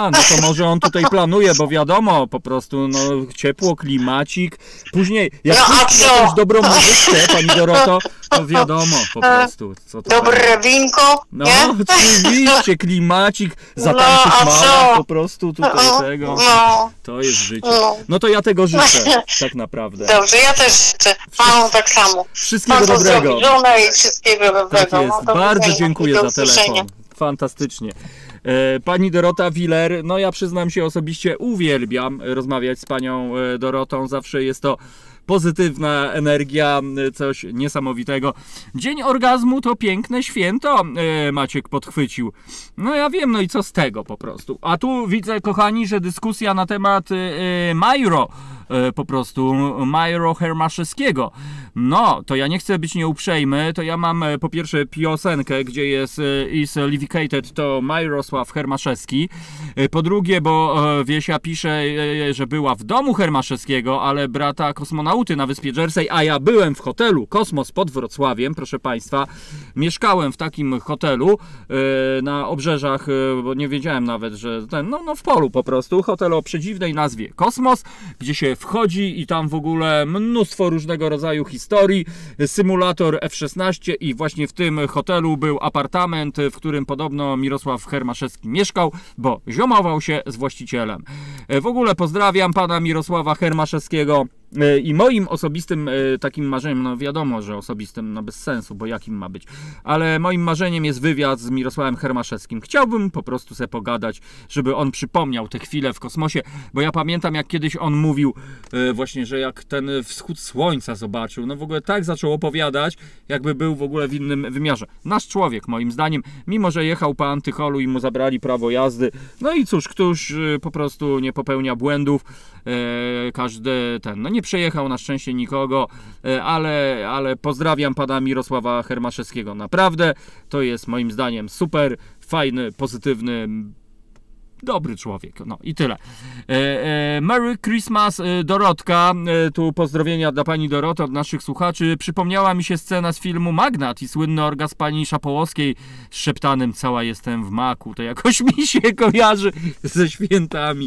Speaker 1: A, no to może on tutaj planuje, bo wiadomo, po prostu, no, ciepło, klimacik. Później, jak
Speaker 3: No, a
Speaker 1: puści
Speaker 3: co?
Speaker 1: jakąś dobrą muzyczkę, pani Doroto, to wiadomo po prostu, co to
Speaker 3: Dobre
Speaker 1: będzie.
Speaker 3: winko,
Speaker 1: No,
Speaker 3: nie?
Speaker 1: oczywiście, klimacik, zatańczyć
Speaker 3: No, a
Speaker 1: mała,
Speaker 3: co?
Speaker 1: po prostu tutaj
Speaker 3: No,
Speaker 1: tego.
Speaker 3: no.
Speaker 1: To jest życie.
Speaker 3: No.
Speaker 1: No to ja tego życzę, tak naprawdę.
Speaker 3: Dobrze, ja też życzę panu tak samo.
Speaker 1: Wszystkiego
Speaker 3: Pan
Speaker 1: dobrego.
Speaker 3: pozdrowi żonę i wszystkiego dobrego.
Speaker 1: Tak jest,
Speaker 3: No, do
Speaker 1: bardzo
Speaker 3: widzenia
Speaker 1: dziękuję
Speaker 3: i do
Speaker 1: za
Speaker 3: usłyszenia.
Speaker 1: telefon. Fantastycznie. E, Pani Dorota Willer, no ja przyznam się osobiście, uwielbiam rozmawiać z panią e, Dorotą, zawsze jest to pozytywna energia, e, coś niesamowitego. Dzień orgazmu to piękne święto, e, Maciek podchwycił. No ja wiem, no i co z tego po prostu. A tu widzę, kochani, że dyskusja na temat e, e, Majro, e, po prostu Majro Hermaszewskiego. No, to ja nie chcę być nieuprzejmy, to ja mam e, po pierwsze piosenkę, gdzie jest e, is levicated to Majrosław Hermaszewski. E, po drugie, bo e, Wiesia pisze, e, że była w domu Hermaszewskiego, ale brata kosmonauty na wyspie Jersey, a ja byłem w hotelu Kosmos pod Wrocławiem, proszę państwa. Mieszkałem w takim hotelu e, na obrzeżach, e, bo nie wiedziałem nawet, że ten, no, no w polu po prostu. Hotel o przedziwnej nazwie Kosmos, gdzie się wchodzi i tam w ogóle mnóstwo różnego rodzaju historii, symulator F szesnaście i właśnie w tym hotelu był apartament, w którym podobno Mirosław Hermaszewski mieszkał, bo ziomował się z właścicielem. W ogóle pozdrawiam pana Mirosława Hermaszewskiego. I moim osobistym takim marzeniem, no wiadomo, że osobistym, no bez sensu, bo jakim ma być, ale moim marzeniem jest wywiad z Mirosławem Hermaszewskim. Chciałbym po prostu sobie pogadać, żeby on przypomniał te chwile w kosmosie, bo ja pamiętam, jak kiedyś on mówił właśnie, że jak ten wschód słońca zobaczył, no w ogóle tak zaczął opowiadać, jakby był w ogóle w innym wymiarze. Nasz człowiek, moim zdaniem, mimo że jechał po antycholu i mu zabrali prawo jazdy, no i cóż, któż po prostu nie popełnia błędów, każdy ten, no nie przejechał na szczęście nikogo, ale, ale pozdrawiam pana Mirosława Hermaszewskiego. Naprawdę to jest moim zdaniem super, fajny, pozytywny, dobry człowiek. No i tyle. Merry Christmas, Dorotka. Tu pozdrowienia dla pani Doroty od naszych słuchaczy. Przypomniała mi się scena z filmu Magnat i słynny orgazm pani Szapołowskiej z szeptanym "cała jestem w maku". To jakoś mi się kojarzy ze świętami.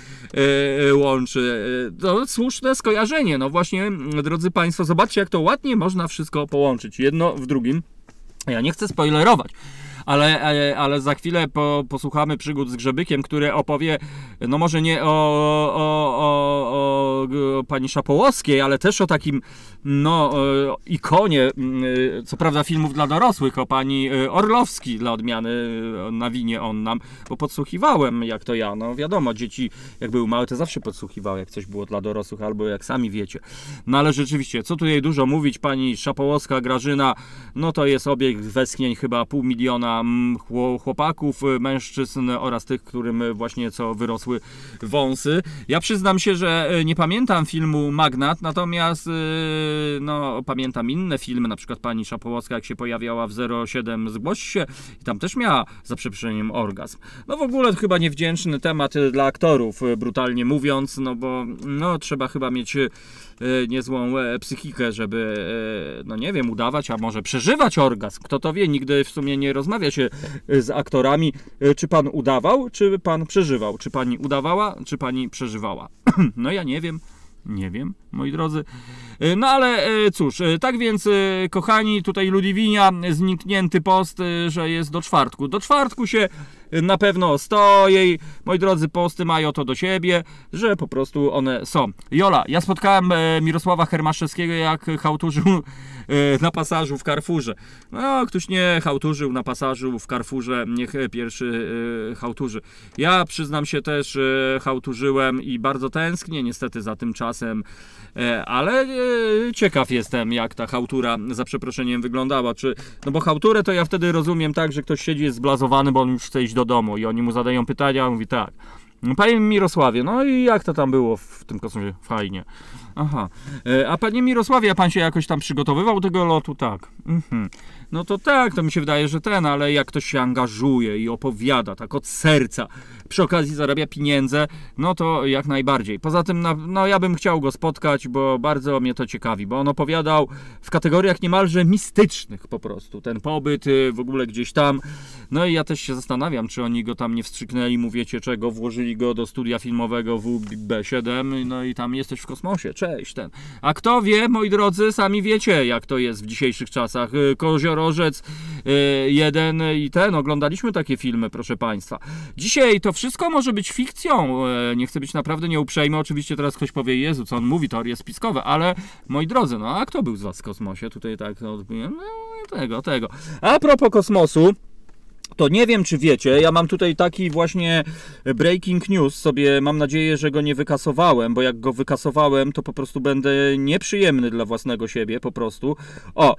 Speaker 1: Łączy. To słuszne skojarzenie. No właśnie, drodzy państwo, zobaczcie, jak to ładnie można wszystko połączyć. Jedno w drugim. Ja nie chcę spoilerować, ale, ale, ale za chwilę po, posłuchamy przygód z Grzebykiem, który opowie, no może nie o, o, o, o pani Szapołowskiej, ale też o takim, no, ikonie, co prawda filmów dla dorosłych, o pani Orlowski dla odmiany, nawinie on nam, bo podsłuchiwałem, jak to ja, no wiadomo, dzieci jak były małe, to zawsze podsłuchiwały, jak coś było dla dorosłych, albo jak sami wiecie. No ale rzeczywiście, co tutaj dużo mówić, pani Szapołowska Grażyna, no to jest obieg westchnień chyba pół miliona chłopaków, mężczyzn oraz tych, którym właśnie co wyrosły wąsy. Ja przyznam się, że nie pamiętam filmu Magnat, natomiast no, pamiętam inne filmy, na przykład pani Szapołowska, jak się pojawiała w zero siedem Zgłoś się i tam też miała, za przeproszeniem, orgazm. No w ogóle chyba niewdzięczny temat dla aktorów, brutalnie mówiąc, no bo no, trzeba chyba mieć niezłą psychikę, żeby, no nie wiem, udawać, a może przeżywać orgazm. Kto to wie, nigdy w sumie nie rozmawia się z aktorami. Czy pan udawał, czy pan przeżywał? Czy pani udawała, czy pani przeżywała? No ja nie wiem. Nie wiem, moi drodzy. No ale cóż, tak więc, kochani, tutaj Ludwinia, zniknięty post, że jest do czwartku. Do czwartku się na pewno stoi. Moi drodzy, posty mają to do siebie, że po prostu one są. Jola, ja spotkałem Mirosława Hermaszewskiego, jak chałturzył na pasażu w Carrefourze. No, ktoś nie chałturzył na pasażu w Carrefourze, niech pierwszy chałturzy. Ja przyznam się też, chałturzyłem i bardzo tęsknię niestety za tym czasem, ale ciekaw jestem, jak ta chałtura, za przeproszeniem, wyglądała. Czy, no bo chałturę to ja wtedy rozumiem tak, że ktoś siedzi, jest zblazowany, bo on już chce iść do domu i oni mu zadają pytania, a on mówi tak: Panie Mirosławie, no i jak to tam było w tym kosmosie? Fajnie. Aha. A panie Mirosławie, a pan się jakoś tam przygotowywał do tego lotu? Tak. Mhm. No to tak, to mi się wydaje, że ten, ale jak ktoś się angażuje i opowiada tak od serca, przy okazji zarabia pieniądze, no to jak najbardziej. Poza tym, no ja bym chciał go spotkać, bo bardzo mnie to ciekawi, bo on opowiadał w kategoriach niemalże mistycznych po prostu. Ten pobyt w ogóle gdzieś tam. No i ja też się zastanawiam, czy oni go tam nie wstrzyknęli, mu wiecie czego, włożyli go do studia filmowego W B siedem, no i tam jesteś w kosmosie, cześć ten. A kto wie, moi drodzy, sami wiecie, jak to jest w dzisiejszych czasach. Koziorożec jeden i ten, oglądaliśmy takie filmy, proszę państwa. Dzisiaj to wszystko może być fikcją, nie chcę być naprawdę nieuprzejmy, oczywiście teraz ktoś powie, Jezu, co on mówi, teorie spiskowe, ale moi drodzy, no a kto był z was w kosmosie? Tutaj tak, no, tego, tego. A propos kosmosu, to nie wiem, czy wiecie, ja mam tutaj taki właśnie breaking news sobie, mam nadzieję, że go nie wykasowałem, bo jak go wykasowałem, to po prostu będę nieprzyjemny dla własnego siebie, po prostu. O,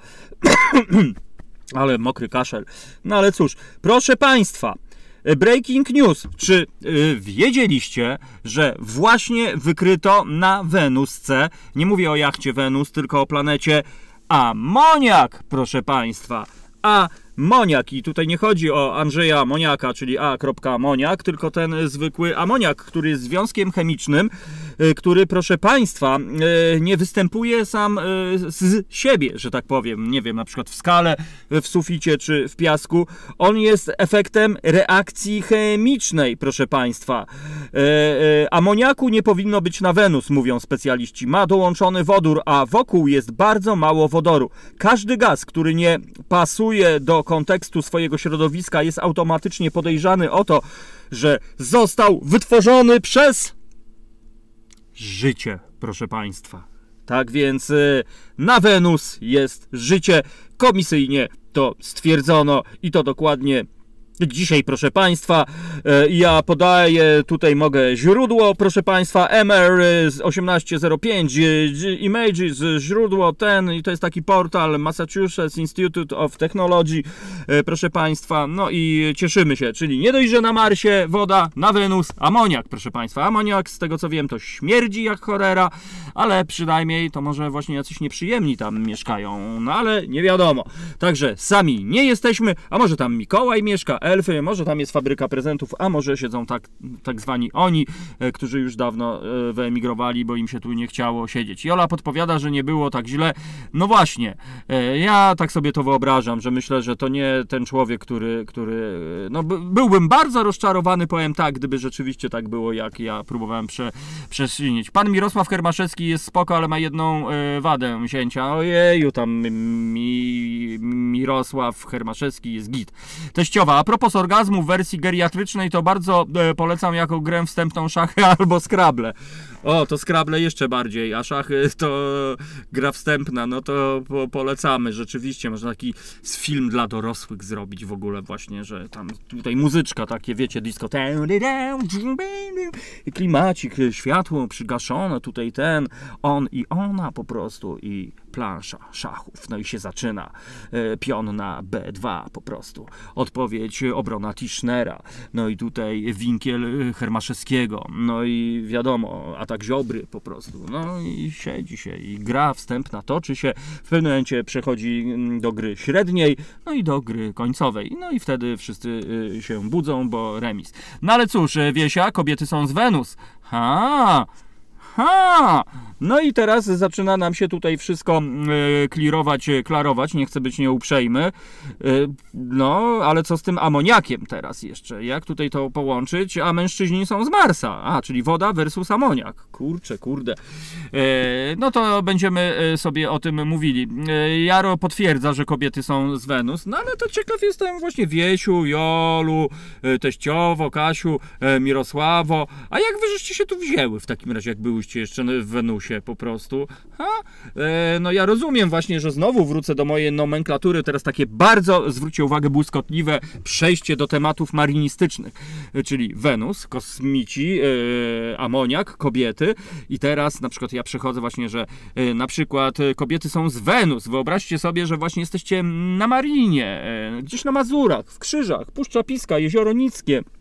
Speaker 1: ale mokry kaszel. No ale cóż, proszę państwa, breaking news, czy yy, wiedzieliście, że właśnie wykryto na Wenusce, nie mówię o jachcie Wenus, tylko o planecie amoniak, proszę państwa, a Moniak, i tutaj nie chodzi o Andrzeja Moniaka, czyli A.Moniak, tylko ten zwykły amoniak, który jest związkiem chemicznym, który, proszę państwa, nie występuje sam z siebie, że tak powiem, nie wiem, na przykład w skale, w suficie czy w piasku. On jest efektem reakcji chemicznej, proszę państwa. Amoniaku nie powinno być na Wenus, mówią specjaliści. Ma dołączony wodór, a wokół jest bardzo mało wodoru. Każdy gaz, który nie pasuje do kontekstu swojego środowiska, jest automatycznie podejrzany o to, że został wytworzony przez życie, proszę państwa. Tak więc na Wenus jest życie. Komisyjnie to stwierdzono i to dokładnie dzisiaj, proszę państwa. Ja podaję, tutaj mogę źródło, proszę państwa, M R osiemnaście zero pięć Images, źródło ten, i to jest taki portal Massachusetts Institute of Technology, proszę państwa, no i cieszymy się, czyli nie dość, że na Marsie woda, na Wenus amoniak, proszę państwa. Amoniak, z tego co wiem, to śmierdzi jak cholera, ale przynajmniej to może właśnie jacyś nieprzyjemni tam mieszkają, no ale nie wiadomo. Także sami nie jesteśmy, a może tam Mikołaj mieszka, elfy, może tam jest fabryka prezentów, a może siedzą tak, tak zwani oni, e, którzy już dawno e, wyemigrowali, bo im się tu nie chciało siedzieć. Jola podpowiada, że nie było tak źle. No właśnie, e, ja tak sobie to wyobrażam, że myślę, że to nie ten człowiek, który, który no byłbym bardzo rozczarowany, powiem tak, gdyby rzeczywiście tak było, jak ja próbowałem prze, prześlinić. Pan Mirosław Hermaszewski jest spoko, ale ma jedną e, wadę zięcia. Ojeju, tam mi, Mirosław Hermaszewski jest git. Teściowa, a propos orgazmu w wersji geriatrycznej, to bardzo e, polecam jako grę wstępną szachy albo Scrabble. O, to Scrabble jeszcze bardziej, a szachy to gra wstępna, no to po, polecamy, rzeczywiście, można taki film dla dorosłych zrobić w ogóle właśnie, że tam tutaj muzyczka takie, wiecie, disco, klimacik, światło przygaszone, tutaj ten, on i ona po prostu i plansza szachów, no i się zaczyna e, pion na B dwa po prostu, odpowiedź obrona Tischnera, no i tutaj winkiel Hermaszewskiego, no i wiadomo, atak Ziobry po prostu, no i siedzi się i gra wstępna toczy się, w pewnym momencie przechodzi do gry średniej, no i do gry końcowej, no i wtedy wszyscy się budzą, bo remis. No ale cóż, Wiesia, kobiety są z Wenus. Ha! Ha! No i teraz zaczyna nam się tutaj wszystko e, klirować, klarować, nie chcę być nieuprzejmy. E, no, ale co z tym amoniakiem teraz jeszcze? Jak tutaj to połączyć? A mężczyźni są z Marsa. A, czyli woda versus amoniak. Kurczę, kurde. E, no to będziemy sobie o tym mówili. E, Jaro potwierdza, że kobiety są z Wenus. No ale to ciekaw jestem właśnie Wiesiu, Jolu, e, Teściowo, Kasiu, e, Mirosławo. A jak wy żeście się tu wzięły w takim razie, jak byłyście jeszcze w Wenusie po prostu? Ha? E, no ja rozumiem właśnie, że znowu wrócę do mojej nomenklatury, teraz takie bardzo, zwróćcie uwagę, błyskotliwe przejście do tematów marynistycznych, e, czyli Wenus, kosmici, e, amoniak, kobiety i teraz na przykład ja przechodzę właśnie, że e, na przykład e, kobiety są z Wenus. Wyobraźcie sobie, że właśnie jesteście na Marinie, e, gdzieś na Mazurach, w Krzyżach, Puszcza Piska, Jezioro Nickie.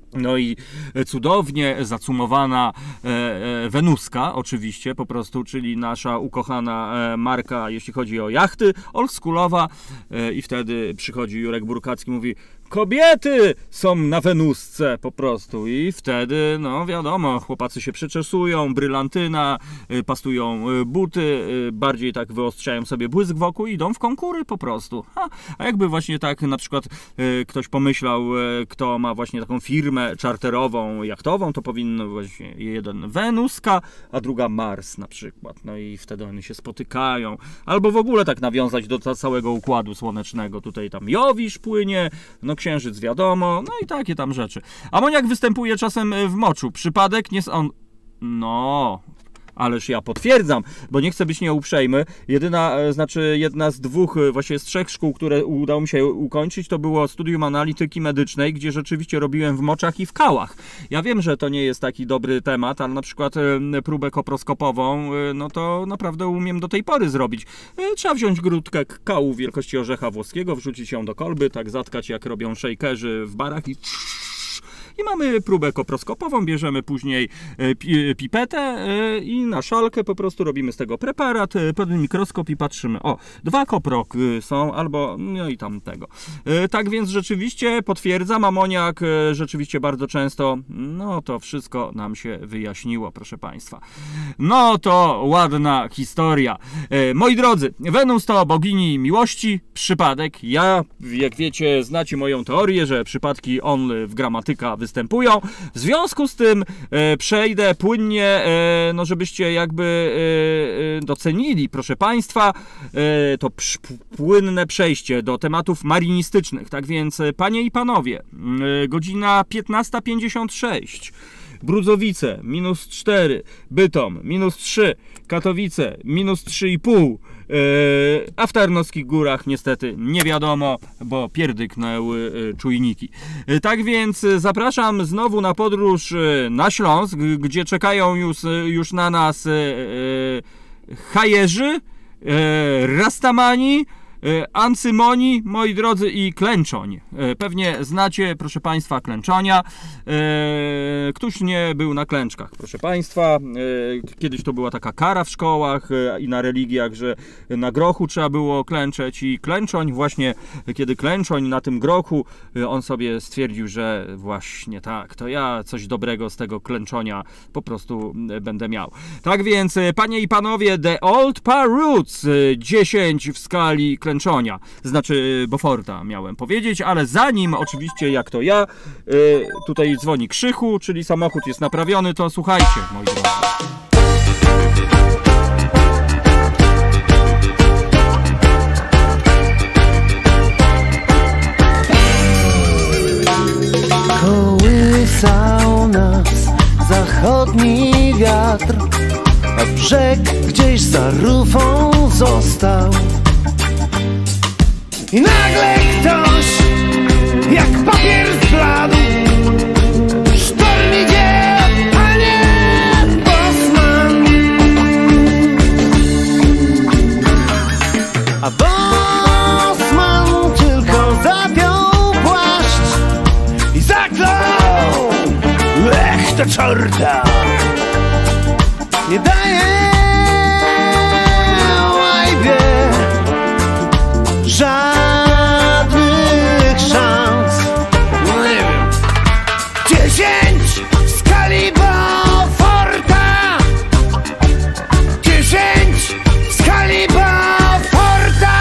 Speaker 1: No i cudownie zacumowana e, e, Wenuska oczywiście po prostu, czyli nasza ukochana e, marka, jeśli chodzi o jachty, oldschoolowa e, i wtedy przychodzi Jurek Burkacki, mówi: kobiety są na Wenusce po prostu i wtedy, no wiadomo, chłopacy się przeczesują, brylantyna, y, pastują y, buty, y, bardziej tak wyostrzają sobie błysk wokół i idą w konkury po prostu. Ha, a jakby właśnie tak na przykład y, ktoś pomyślał, y, kto ma właśnie taką firmę czarterową, jachtową, to powinno właśnie jeden Wenuska, a druga Mars na przykład. No i wtedy one się spotykają. Albo w ogóle tak nawiązać do całego układu słonecznego. Tutaj tam Jowisz płynie, no Księżyc wiadomo, no i takie tam rzeczy. Amoniak występuje czasem w moczu. Przypadek nie... on... No... Ależ ja potwierdzam, bo nie chcę być nieuprzejmy. Jedyna, znaczy jedna z dwóch, właśnie z trzech szkół, które udało mi się ukończyć, to było studium analityki medycznej, gdzie rzeczywiście robiłem w moczach i w kałach. Ja wiem, że to nie jest taki dobry temat, ale na przykład próbę koproskopową, no to naprawdę umiem do tej pory zrobić. Trzeba wziąć grudkę kału wielkości orzecha włoskiego, wrzucić ją do kolby, tak zatkać jak robią shakerzy w barach i... I mamy próbę koproskopową, bierzemy później pipetę i na szalkę po prostu robimy z tego preparat, pod mikroskop i patrzymy. O, dwa koprok są, albo no i tam tego. Tak więc rzeczywiście potwierdzam, amoniak rzeczywiście bardzo często, no to wszystko nam się wyjaśniło, proszę Państwa. No to ładna historia. Moi drodzy, Wenus to bogini miłości, przypadek. Ja, jak wiecie, znacie moją teorię, że przypadki only w gramatyka występują. W związku z tym e, przejdę płynnie, e, no żebyście jakby e, docenili, proszę Państwa, e, to płynne przejście do tematów marynistycznych. Tak więc, panie i panowie, e, godzina piętnasta pięćdziesiąt sześć. Brudzowice minus cztery, Bytom minus trzy, Katowice minus trzy i pół, yy, a w Tarnowskich Górach niestety nie wiadomo, bo pierdyknęły yy, czujniki. Yy, tak więc zapraszam znowu na podróż yy, na Śląsk, gdzie czekają już, yy, już na nas yy, hajerzy, yy, rastamani, Ancymoni, moi drodzy, i klęczoń. Pewnie znacie, proszę Państwa, klęczonia. Któż nie był na klęczkach, proszę Państwa. Kiedyś to była taka kara w szkołach i na religiach, że na grochu trzeba było klęczeć i klęczoń, właśnie kiedy klęczoń na tym grochu, on sobie stwierdził, że właśnie tak, to ja coś dobrego z tego klęczonia po prostu będę miał. Tak więc, panie i panowie, The Old Parrots, dziesięć w skali klęczonia, znaczy Beauforta miałem powiedzieć, ale zanim oczywiście, jak to ja, tutaj dzwoni Krzychu, czyli samochód jest naprawiony, to słuchajcie, moi drodzy.
Speaker 4: Kołysał nas zachodni wiatr, a brzeg gdzieś za rufą został. I nagle ktoś, jak papier zbladł, sztorm idzie, panie Bosman. A Bosman tylko zapiął płaszcz i zaklął: ech, to czorta, nie daje łajbie żadnych szans. No nie wiem. Dziesięć w skali Beauforta, dziesięć w skali Beauforta.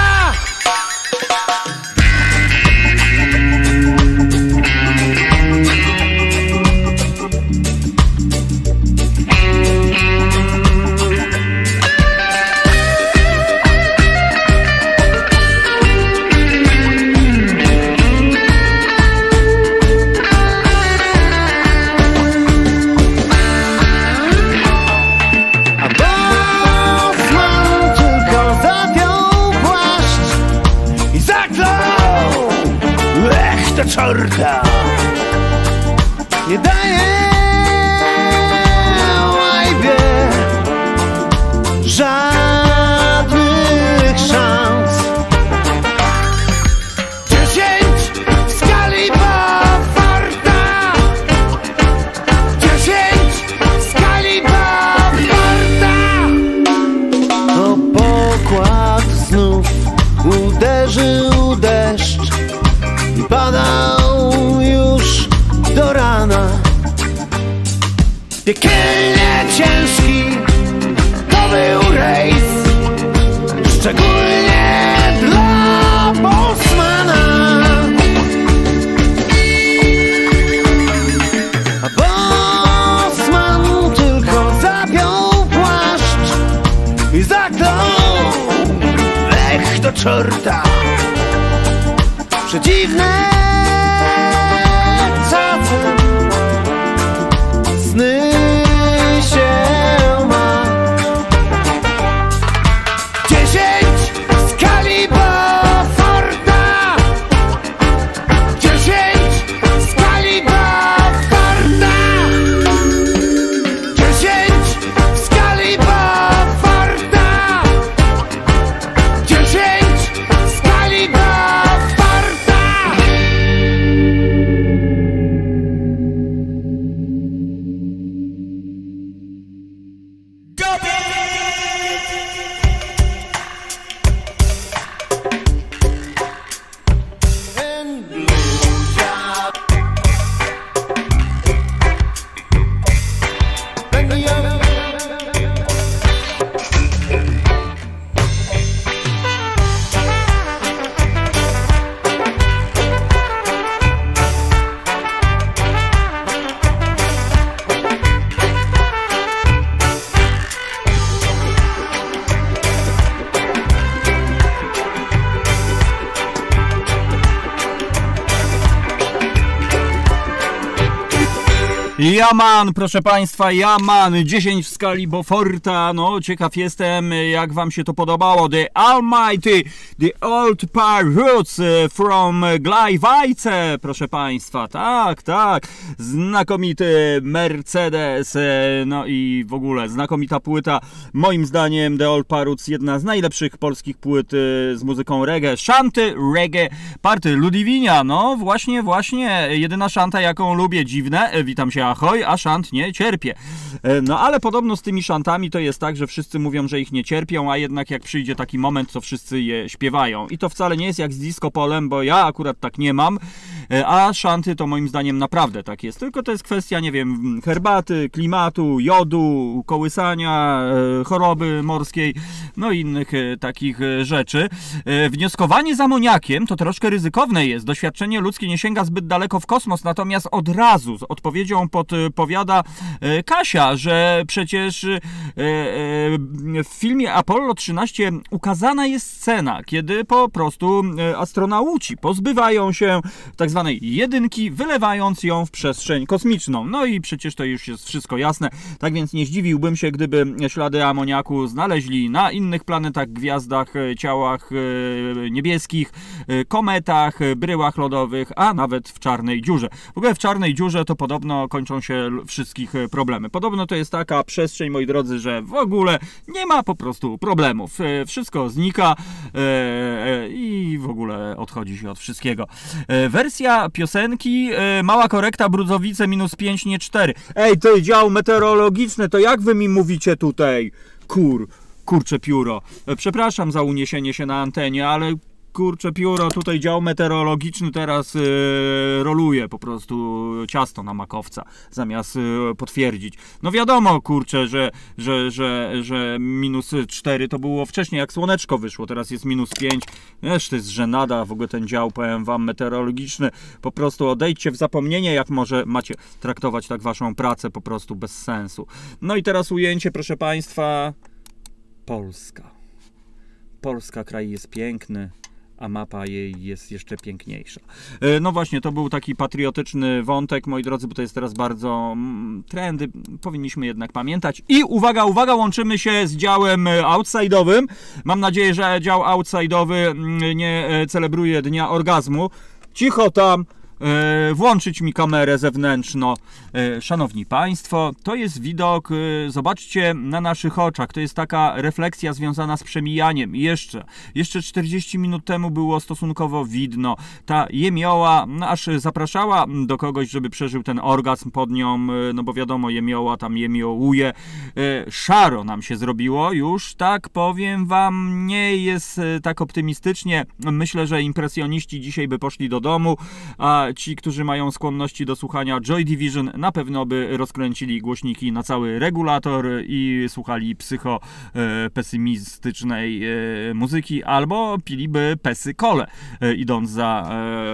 Speaker 4: Czorta, nie daje łajbie żadnych szans. Dziesięć w skali Beauforta, Piekielnie ciężki to był rejs, szczególnie dla Bosmana. A Bosman tylko zapiął płaszcz i zaklął lech do czorta. Przeciwne czasem sny się ma. Dziesięć skali Beauforta, dziesięć skali Beauforta, dziesięć skali Beauforta, dziesięć skali Beauforta.
Speaker 1: Jaman, proszę Państwa, Jaman, dziesięć w skali Beauforta, no ciekaw jestem, jak Wam się to podobało. The Almighty, The Old Par Roots from Glajwajce, proszę Państwa, tak, tak, znakomity Mercedes, no i w ogóle znakomita płyta, moim zdaniem The Old Par Roots, jedna z najlepszych polskich płyt z muzyką reggae, szanty, reggae, party, Ludivina, no właśnie, właśnie, jedyna szanta, jaką lubię, dziwne, witam się, ahoj, a szant nie cierpię. No ale podobno z tymi szantami to jest tak, że wszyscy mówią, że ich nie cierpią, a jednak jak przyjdzie taki moment, to wszyscy je śpiewają. I to wcale nie jest jak z disco polem, bo ja akurat tak nie mam, a szanty to moim zdaniem naprawdę tak jest. Tylko to jest kwestia, nie wiem, herbaty, klimatu, jodu, kołysania, choroby morskiej, no i innych takich rzeczy. Wnioskowanie z amoniakiem to troszkę ryzykowne jest. Doświadczenie ludzkie nie sięga zbyt daleko w kosmos, natomiast od razu z odpowiedzią podpowiada Kasia, że przecież w filmie Apollo trzynaście ukazana jest scena, kiedy po prostu astronauci pozbywają się tak zwanej jedynki, wylewając ją w przestrzeń kosmiczną. No i przecież to już jest wszystko jasne, tak więc nie zdziwiłbym się, gdyby ślady amoniaku znaleźli na innych planetach, gwiazdach, ciałach niebieskich, kometach, bryłach lodowych, a nawet w czarnej dziurze. W ogóle w czarnej dziurze to podobno kończą się wszystkich problemy. Podobno to jest taka przestrzeń, moi drodzy, że w ogóle nie ma po prostu problemów. Wszystko znika i w ogóle odchodzi się od wszystkiego. Wersja piosenki, mała korekta, Brudzowice minus pięć, nie cztery. Ej, to dział meteorologiczny, to jak wy mi mówicie tutaj? Kur, kurcze pióro. Przepraszam za uniesienie się na antenie, ale kurcze pióro, tutaj dział meteorologiczny teraz yy, roluje po prostu ciasto na makowca, zamiast yy, potwierdzić. No wiadomo, kurczę, że, że, że, że minus cztery to było wcześniej, jak słoneczko wyszło, teraz jest minus pięć. Wiesz, to jest żenada, w ogóle ten dział, powiem wam, meteorologiczny. Po prostu odejdźcie w zapomnienie, jak może macie traktować tak waszą pracę, po prostu bez sensu. No i teraz ujęcie, proszę państwa, Polska. Polska, kraj jest piękny, a mapa jej jest jeszcze piękniejsza. No właśnie, to był taki patriotyczny wątek, moi drodzy, bo to jest teraz bardzo mm, trendy, powinniśmy jednak pamiętać. I uwaga, uwaga, łączymy się z działem outside'owym. Mam nadzieję, że dział outside'owy nie celebruje Dnia Orgazmu. Cicho tam! Włączyć mi kamerę zewnętrzną. Szanowni Państwo, to jest widok, zobaczcie, na naszych oczach. To jest taka refleksja związana z przemijaniem. Jeszcze, jeszcze czterdzieści minut temu było stosunkowo widno. Ta jemioła no, aż zapraszała do kogoś, żeby przeżył ten orgazm pod nią, no bo wiadomo, jemioła tam jemiołuje. Szaro nam się zrobiło już, tak powiem wam, nie jest tak optymistycznie. Myślę, że impresjoniści dzisiaj by poszli do domu, a a ci, którzy mają skłonności do słuchania Joy Division, na pewno by rozkręcili głośniki na cały regulator i słuchali psycho e, pesymistycznej e, muzyki, albo piliby pesy kole, e, idąc za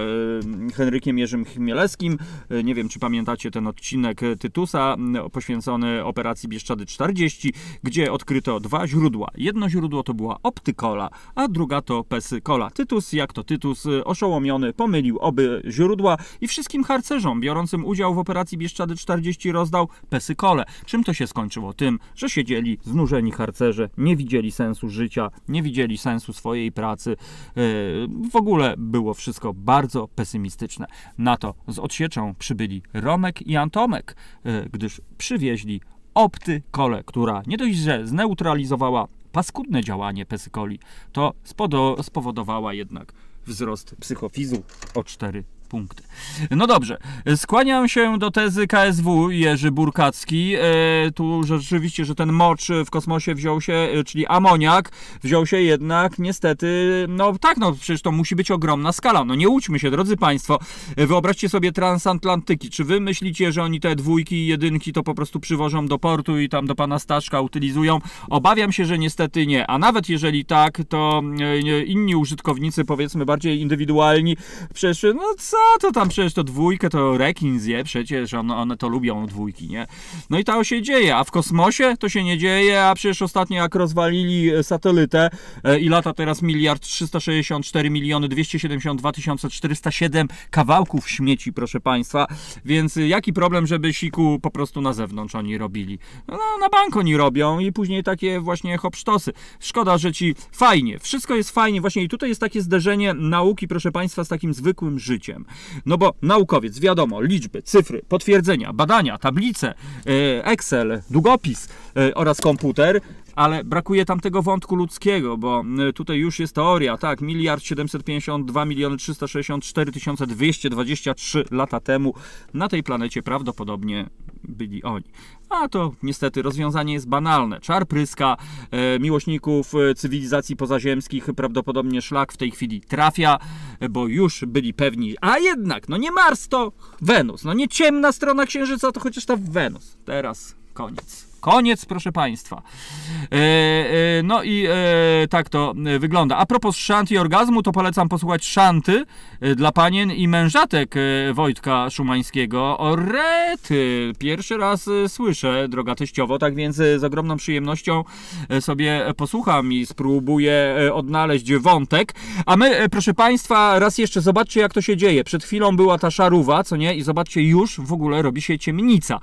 Speaker 1: e, Henrykiem Jerzym Chmielewskim. E, nie wiem, czy pamiętacie ten odcinek Tytusa e, poświęcony operacji Bieszczady czterdzieści, gdzie odkryto dwa źródła. Jedno źródło to była optykola, a druga to pesy kola. Tytus, jak to Tytus, oszołomiony, pomylił oby źródła i wszystkim harcerzom biorącym udział w operacji Bieszczady czterdzieści rozdał pesy kole. Czym to się skończyło? Tym, że siedzieli znużeni harcerze, nie widzieli sensu życia, nie widzieli sensu swojej pracy. Yy, w ogóle było wszystko bardzo pesymistyczne. Na to z odsieczą przybyli Romek i Antomek, yy, gdyż przywieźli optykole, która nie dość, że zneutralizowała paskudne działanie pesykoli, to spowodowała jednak wzrost psychofizu o cztery punkty. No dobrze, skłaniam się do tezy K S W Jerzy Burkacki. E, tu rzeczywiście, że ten mocz w kosmosie wziął się, czyli amoniak, wziął się jednak niestety, no tak, no przecież to musi być ogromna skala. No nie łudźmy się, drodzy Państwo. Wyobraźcie sobie transatlantyki. Czy Wy myślicie, że oni te dwójki i jedynki to po prostu przywożą do portu i tam do pana Staszka utylizują? Obawiam się, że niestety nie. A nawet jeżeli tak, to inni użytkownicy, powiedzmy bardziej indywidualni, przecież no co to tam przecież to dwójkę to rekin zje, przecież one, one to lubią dwójki, nie? No i to się dzieje, a w kosmosie to się nie dzieje, a przecież ostatnio jak rozwalili satelitę e, i lata teraz miliard trzysta sześćdziesiąt cztery miliony dwieście siedemdziesiąt dwa tysiące czterysta siedem kawałków śmieci, proszę Państwa, więc jaki problem, żeby siku po prostu na zewnątrz oni robili? No na bank oni robią i później takie właśnie hopsztosy. Szkoda, że ci fajnie, wszystko jest fajnie, właśnie i tutaj jest takie zderzenie nauki, proszę Państwa, z takim zwykłym życiem. No bo naukowiec, wiadomo, liczby, cyfry, potwierdzenia, badania, tablice, Excel, długopis oraz komputer, ale brakuje tam tego wątku ludzkiego, bo tutaj już jest teoria, tak, miliard siedemset pięćdziesiąt dwa miliony trzysta sześćdziesiąt cztery tysiące dwieście dwadzieścia trzy lata temu na tej planecie prawdopodobnie byli oni. A to niestety rozwiązanie jest banalne. Czar pryska, e, miłośników cywilizacji pozaziemskich prawdopodobnie szlak w tej chwili trafia, bo już byli pewni, a jednak, no nie Mars to Wenus, no nie ciemna strona Księżyca to chociaż ta Wenus. Teraz koniec. Koniec, proszę Państwa. E, e, no i e, tak to wygląda. A propos szant i orgazmu, to polecam posłuchać szanty dla panien i mężatek Wojtka Szumańskiego. O rety! Pierwszy raz słyszę, droga teściowo, tak więc z ogromną przyjemnością sobie posłucham i spróbuję odnaleźć wątek. A my, proszę Państwa, raz jeszcze zobaczcie, jak to się dzieje. Przed chwilą była ta szarówa, co nie? I zobaczcie, już w ogóle robi się ciemnica.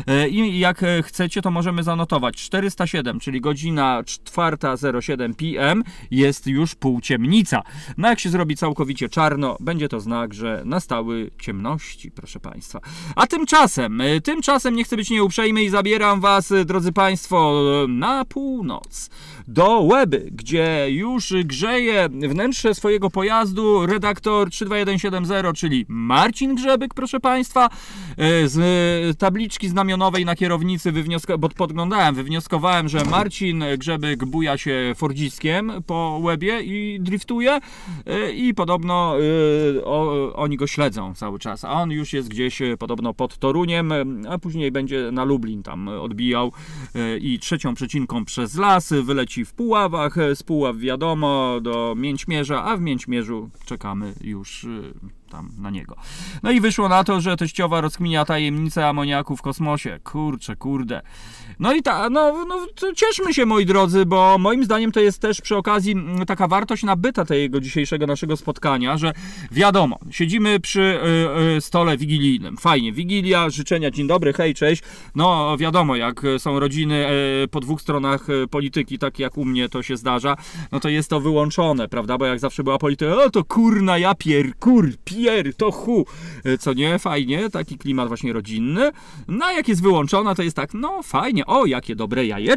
Speaker 1: I jak chcecie, to możemy zanotować czterysta siedem, czyli godzina czwarta zero siedem p m jest już półciemnica. No jak się zrobi całkowicie czarno, będzie to znak, że nastały ciemności, proszę Państwa. A tymczasem, tymczasem nie chcę być nieuprzejmy i zabieram Was, drodzy Państwo, na północ. Do Łeby, gdzie już grzeje wnętrze swojego pojazdu redaktor trzy dwa jeden siedem zero, czyli Marcin Grzebyk, proszę Państwa. Z tabliczki znamionowej na kierownicy wywnioskowałem, bo podglądałem, wywnioskowałem, że Marcin Grzebyk buja się Fordziskiem po Łebie i driftuje i podobno o, oni go śledzą cały czas, a on już jest gdzieś podobno pod Toruniem, a później będzie na Lublin tam odbijał i trzecią przecinką przez las wyleci w Puławach, z Puław wiadomo do Mięćmierza, a w Mięćmierzu czekamy już tam na niego. No i wyszło na to, że teściowa rozkminia tajemnicę amoniaku w kosmosie. Kurczę, kurde. No i ta, no, no to cieszmy się, moi drodzy, bo moim zdaniem to jest też przy okazji taka wartość nabyta tego dzisiejszego naszego spotkania, że wiadomo, siedzimy przy y, y, stole wigilijnym. Fajnie, wigilia, życzenia, dzień dobry, hej, cześć. No wiadomo, jak są rodziny y, po dwóch stronach y, polityki, tak jak u mnie to się zdarza, no to jest to wyłączone, prawda, bo jak zawsze była polityka, o to kurna, ja pier, kur, pier, to hu, y, co nie, fajnie, taki klimat właśnie rodzinny. No a jak jest wyłączona, to jest tak, no fajnie, o, jakie dobre jajeczko.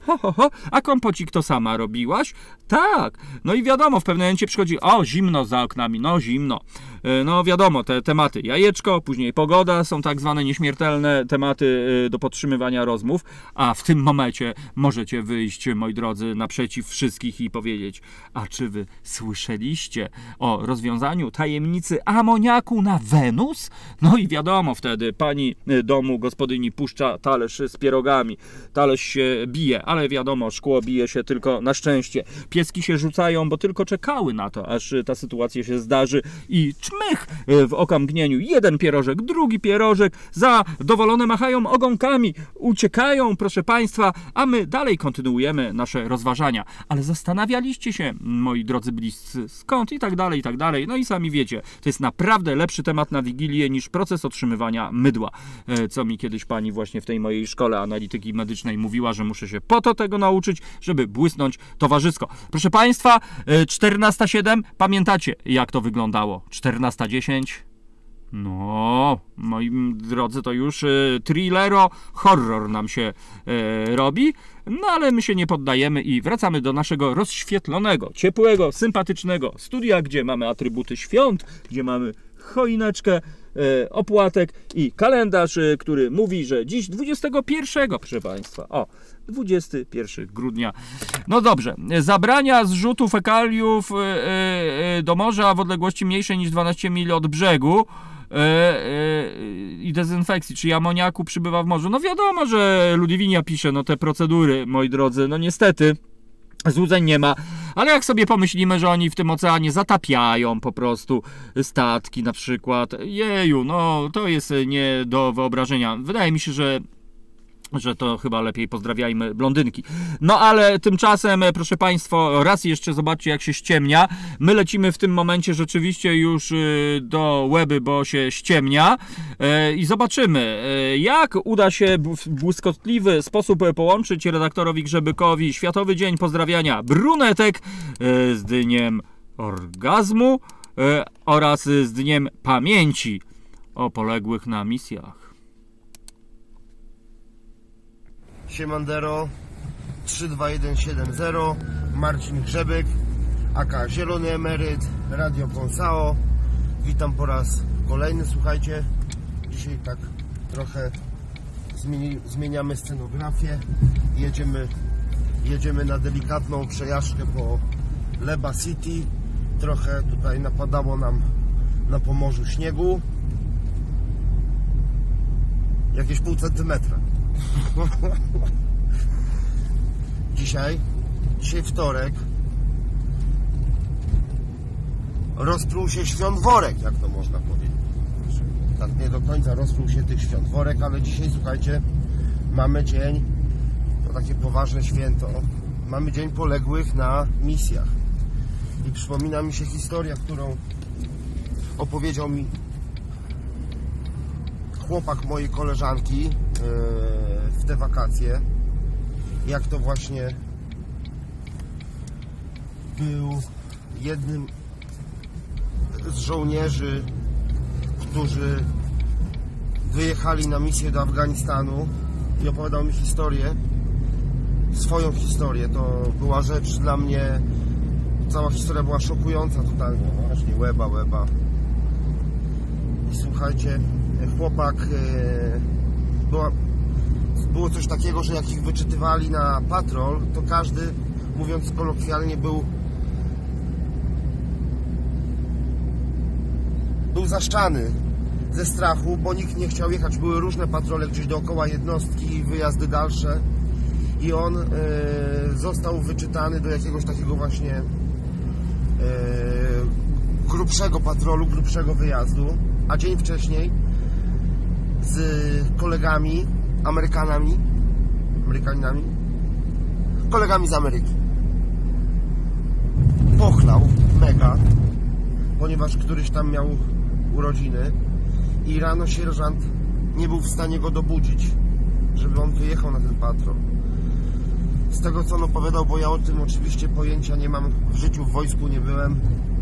Speaker 1: Ho, ho, ho. A kompocik to sama robiłaś? Tak. No i wiadomo, w pewnym momencie przychodzi, o, zimno za oknami, no zimno. No wiadomo, te tematy jajeczko, później pogoda, są tak zwane nieśmiertelne tematy do podtrzymywania rozmów, a w tym momencie możecie wyjść, moi drodzy, naprzeciw wszystkich i powiedzieć, a czy wy słyszeliście o rozwiązaniu tajemnicy amoniaku na Wenus? No i wiadomo, wtedy pani domu, gospodyni puszcza talerz z pierogami, talerz się bije, ale wiadomo, szkło bije się tylko na szczęście. Pieski się rzucają, bo tylko czekały na to, aż ta sytuacja się zdarzy i czmych w okamgnieniu. Jeden pierożek, drugi pierożek, zadowolone machają ogonkami, uciekają, proszę państwa, a my dalej kontynuujemy nasze rozważania. Ale zastanawialiście się, moi drodzy bliscy, skąd i tak dalej, i tak dalej. No i sami wiecie, to jest naprawdę lepszy temat na Wigilię niż proces otrzymywania mydła, co mi kiedyś pani właśnie w tej mojej szkole analityki medycznej mówiła, że muszę się po to tego nauczyć, żeby błysnąć towarzysko. Proszę państwa, czternasta siedem, pamiętacie jak to wyglądało? czternasta dziesięć? No, moi drodzy, to już y, thrillero, horror nam się y, robi, no ale my się nie poddajemy i wracamy do naszego rozświetlonego, ciepłego, sympatycznego studia, gdzie mamy atrybuty świąt, gdzie mamy choineczkę, y, opłatek i kalendarz, y, który mówi, że dziś dwudziestego pierwszego, proszę państwa, o, dwudziestego pierwszego grudnia. No dobrze, zabrania zrzutu fekaliów y, y, do morza w odległości mniejszej niż dwanaście mil od brzegu i dezynfekcji, czyli amoniaku przybywa w morzu. No wiadomo, że Ludwinia pisze, no te procedury, moi drodzy, no niestety złudzeń nie ma, ale jak sobie pomyślimy, że oni w tym oceanie zatapiają po prostu statki na przykład, jeju, no to jest nie do wyobrażenia. Wydaje mi się, że że to chyba lepiej pozdrawiajmy blondynki. No ale tymczasem, proszę państwa, raz jeszcze zobaczcie jak się ściemnia. My lecimy w tym momencie rzeczywiście już do Łeby, bo się ściemnia i zobaczymy, jak uda się w błyskotliwy sposób połączyć redaktorowi Grzebykowi Światowy Dzień Pozdrawiania Brunetek z Dniem Orgazmu oraz z Dniem Pamięci o poległych na misjach.
Speaker 5: Siemandero, trzy dwa jeden siedem zero, Marcin Grzebyk, aka Zielony Emeryt, Radio Konsao. Witam po raz kolejny, słuchajcie, dzisiaj tak trochę zmieni, zmieniamy scenografię, jedziemy, jedziemy na delikatną przejażdżkę po Leba City, trochę tutaj napadało nam na Pomorzu śniegu, jakieś pół centymetra. Dzisiaj, dzisiaj wtorek, rozpruł się świątworek, jak to można powiedzieć. Tak nie do końca rozpruł się tych świątworek, ale dzisiaj, słuchajcie, mamy dzień, to takie poważne święto, mamy dzień poległych na misjach. I przypomina mi się historia, którą opowiedział mi chłopak mojej koleżanki w te wakacje, jak to właśnie był jednym z żołnierzy, którzy wyjechali na misję do Afganistanu, i opowiadał mi historię, swoją historię. To była rzecz dla mnie, cała historia była szokująca totalnie, właśnie łeba, łeba. I słuchajcie, chłopak, była, było coś takiego, że jak ich wyczytywali na patrol, to każdy, mówiąc kolokwialnie, był był zaszczany ze strachu, bo nikt nie chciał jechać. Były różne patrole gdzieś dookoła jednostki, wyjazdy dalsze, i on e, został wyczytany do jakiegoś takiego właśnie e, grubszego patrolu, grubszego wyjazdu, a dzień wcześniej z kolegami, Amerykanami, Amerykaninami, kolegami z Ameryki, pochlał mega, ponieważ któryś tam miał urodziny i rano sierżant nie był w stanie go dobudzić, żeby on wyjechał na ten patrol. Z tego, co on opowiadał, bo ja o tym oczywiście pojęcia nie mam, w życiu w wojsku nie byłem.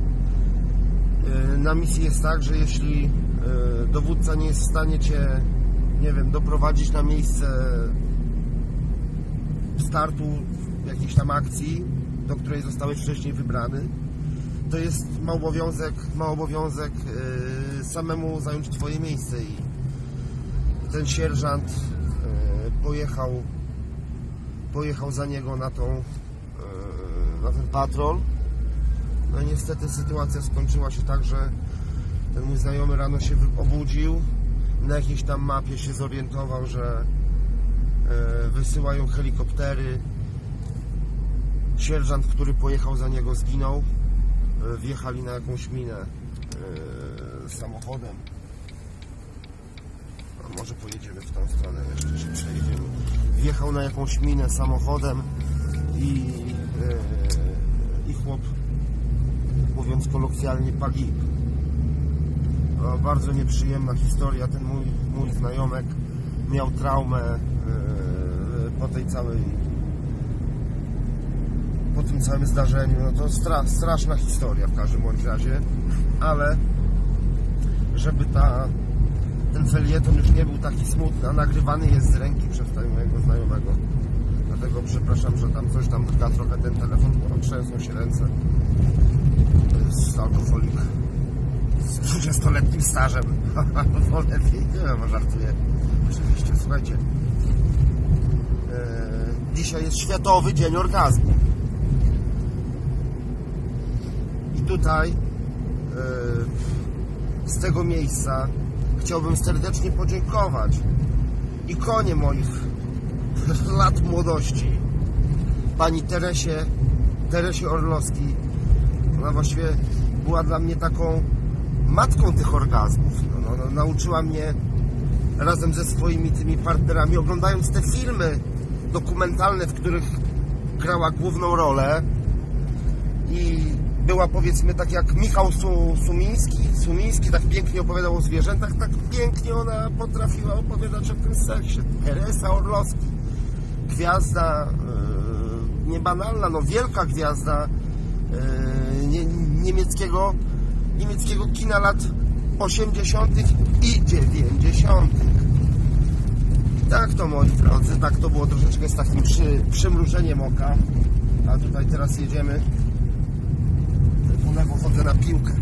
Speaker 5: Na misji jest tak, że jeśli dowódca nie jest w stanie cię, nie wiem, doprowadzić na miejsce startu jakiejś tam akcji, do której zostałeś wcześniej wybrany, to jest ma obowiązek, ma obowiązek yy, samemu zająć twoje miejsce i ten sierżant yy, pojechał pojechał za niego na tą yy, na ten patrol. No i niestety sytuacja skończyła się tak, że ten mój znajomy rano się obudził, na jakiejś tam mapie się zorientował, że yy, wysyłają helikoptery. Sierżant, który pojechał za niego, zginął. Wjechali na jakąś minę yy, samochodem. A może pojedziemy w tą stronę, jeszcze się przejedziemy. Wjechał na jakąś minę samochodem i, yy, i chłop, mówiąc kolokwialnie, pagib. No, bardzo nieprzyjemna historia. Ten mój, mój znajomek miał traumę yy, po tej całej po tym całym zdarzeniu. No to stra straszna historia w każdym bądź razie, ale żeby ta, ten felieton już nie był taki smutny, a nagrywany jest z ręki przez tego mojego znajomego. Dlatego przepraszam, że tam coś tam drga trochę ten telefon, bo trzęsą się ręce. To jest alkoholik z dwudziestoletnim stażem. No lepiej, nie wiem, żartuję. Oczywiście, słuchajcie. Eee, dzisiaj jest Światowy Dzień Orgazmu. Tutaj z tego miejsca chciałbym serdecznie podziękować ikonie moich lat młodości, pani Teresie, Teresie Orlowskiej. Ona właściwie była dla mnie taką matką tych orgazmów. No, no, no, nauczyła mnie razem ze swoimi tymi partnerami, oglądając te filmy dokumentalne, w których grała główną rolę i była, powiedzmy, tak jak Michał Sumiński, Sumiński tak pięknie opowiadał o zwierzętach, tak pięknie ona potrafiła opowiadać o tym seksie. Teresa Orlowski, gwiazda yy, niebanalna, no wielka gwiazda yy, nie, niemieckiego, niemieckiego kina lat osiemdziesiątych i dziewięćdziesiątych. Tak to, moi drodzy, tak to było troszeczkę z takim przy, przymrużeniem oka, a tutaj teraz jedziemy. Po lewo chodzę na piłkę.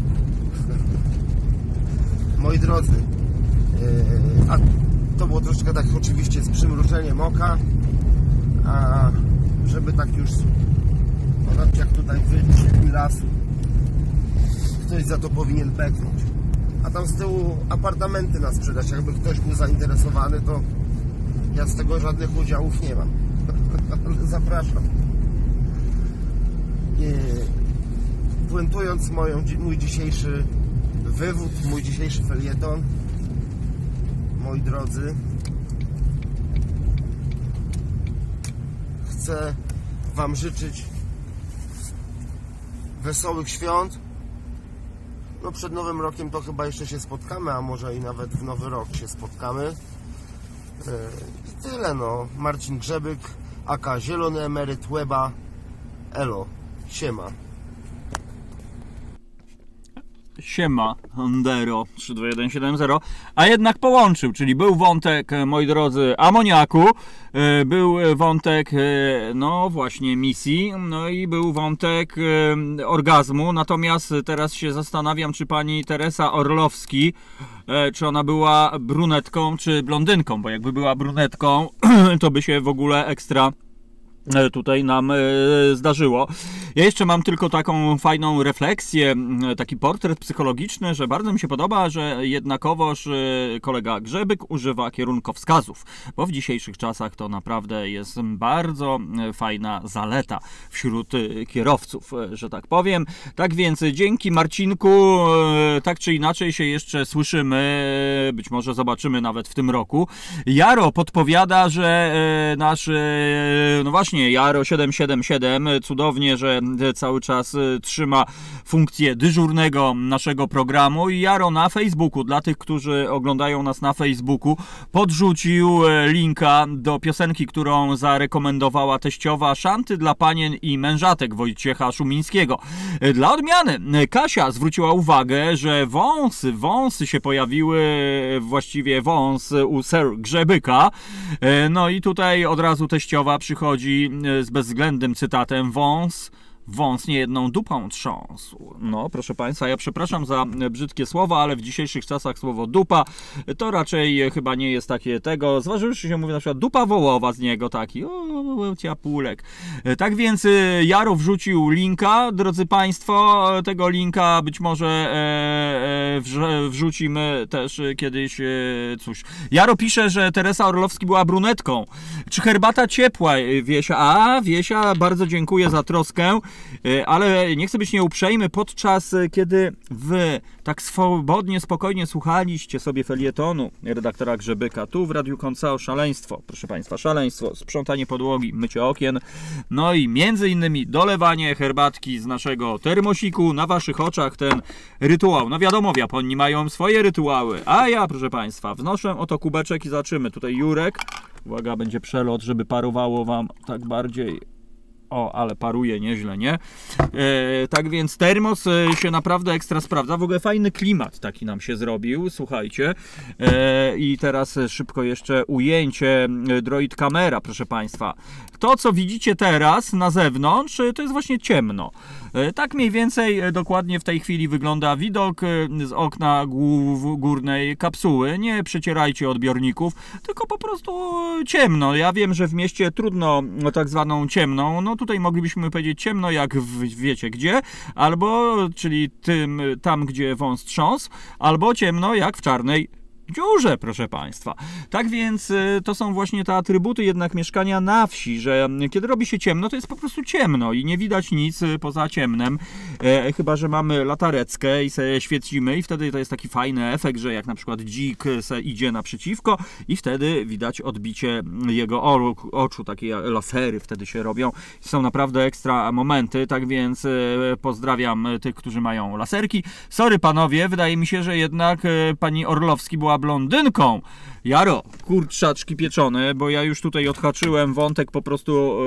Speaker 5: Moi drodzy, yy, a to było troszeczkę tak oczywiście z przymrużeniem oka, a żeby tak już, no, jak tutaj wyjść lasu, ktoś za to powinien beknąć. A tam z tyłu apartamenty na sprzedaż, jakby ktoś był zainteresowany, to ja z tego żadnych udziałów nie mam. Ale zapraszam. Yy, Puentując moją, mój dzisiejszy wywód, mój dzisiejszy felieton, moi drodzy, chcę wam życzyć wesołych świąt. No przed Nowym Rokiem to chyba jeszcze się spotkamy, a może i nawet w Nowy Rok się spotkamy. I tyle, no. Marcin Grzebyk, aka Zielony Emeryt Łeba. Elo, siema.
Speaker 1: Siema, Ndero trzy dwa jeden siedem zero, a jednak połączył, czyli był wątek, moi drodzy, amoniaku, był wątek, no właśnie, misji, no i był wątek orgazmu, natomiast teraz się zastanawiam, czy pani Teresa Orlowski, czy ona była brunetką, czy blondynką, bo jakby była brunetką, to by się w ogóle ekstra tutaj nam zdarzyło. Ja jeszcze mam tylko taką fajną refleksję, taki portret psychologiczny, że bardzo mi się podoba, że jednakowoż kolega Grzebyk używa kierunkowskazów, bo w dzisiejszych czasach to naprawdę jest bardzo fajna zaleta wśród kierowców, że tak powiem. Tak więc dzięki, Marcinku, tak czy inaczej się jeszcze słyszymy, być może zobaczymy nawet w tym roku. Jaro podpowiada, że nasz, no właśnie, Jaro siedem siedem siedem, cudownie, że cały czas trzyma funkcję dyżurnego naszego programu. I Jaro na Facebooku, dla tych, którzy oglądają nas na Facebooku, podrzucił linka do piosenki, którą zarekomendowała teściowa, Szanty dla panien i mężatek Wojciecha Szumińskiego. Dla odmiany Kasia zwróciła uwagę, że wąsy, wąsy się pojawiły, właściwie wąs u Sir Grzebyka. No i tutaj od razu teściowa przychodzi z bezwzględnym cytatem: wąs wąs niejedną dupą trząsł. No, proszę Państwa, ja przepraszam za brzydkie słowa, ale w dzisiejszych czasach słowo dupa to raczej chyba nie jest takie tego, zważywszy się, mówi na przykład dupa wołowa z niego taki, o, ciapulek. Tak więc Jaro wrzucił linka, drodzy Państwo, tego linka być może e, e, wrzucimy też kiedyś, e, cóż. Jaro pisze, że Teresa Orlowski była brunetką. Czy herbata ciepła, Wiesia? A, Wiesia, bardzo dziękuję za troskę. Ale nie chcę być nieuprzejmy, podczas kiedy wy tak swobodnie, spokojnie słuchaliście sobie felietonu redaktora Grzebyka tu w Radiu Koncao, szaleństwo, proszę Państwa, szaleństwo, sprzątanie podłogi, mycie okien, no i między innymi dolewanie herbatki z naszego termosiku na waszych oczach, ten rytuał. No wiadomo, w Japonii mają swoje rytuały, a ja, proszę Państwa, wnoszę oto kubeczek i zaczymy. Tutaj Jurek, uwaga, będzie przelot, żeby parowało wam tak bardziej. O, ale paruje nieźle, nie? E, tak więc termos się naprawdę ekstra sprawdza. W ogóle fajny klimat taki nam się zrobił, słuchajcie. E, I teraz szybko jeszcze ujęcie Droid Kamera, proszę Państwa. To, co widzicie teraz na zewnątrz, to jest właśnie ciemno. E, tak mniej więcej dokładnie w tej chwili wygląda widok z okna górnej kapsuły. Nie przecierajcie odbiorników, tylko po prostu ciemno. Ja wiem, że w mieście trudno no, tak zwaną ciemną, no tutaj moglibyśmy powiedzieć ciemno jak w, wiecie gdzie, albo, czyli tym, tam gdzie wąs trząsł, albo ciemno jak w czarnej dziurze, proszę Państwa. Tak więc to są właśnie te atrybuty jednak mieszkania na wsi, że kiedy robi się ciemno, to jest po prostu ciemno i nie widać nic poza ciemnem, e, chyba że mamy latareckę i se świecimy i wtedy to jest taki fajny efekt, że jak na przykład dzik se idzie naprzeciwko i wtedy widać odbicie jego oczu, takie lasery wtedy się robią. Są naprawdę ekstra momenty, tak więc e, pozdrawiam tych, którzy mają laserki. Sorry panowie, wydaje mi się, że jednak e, pani Orlowski była blondynką. Jaro, kurczaczki pieczone, bo ja już tutaj odhaczyłem wątek po prostu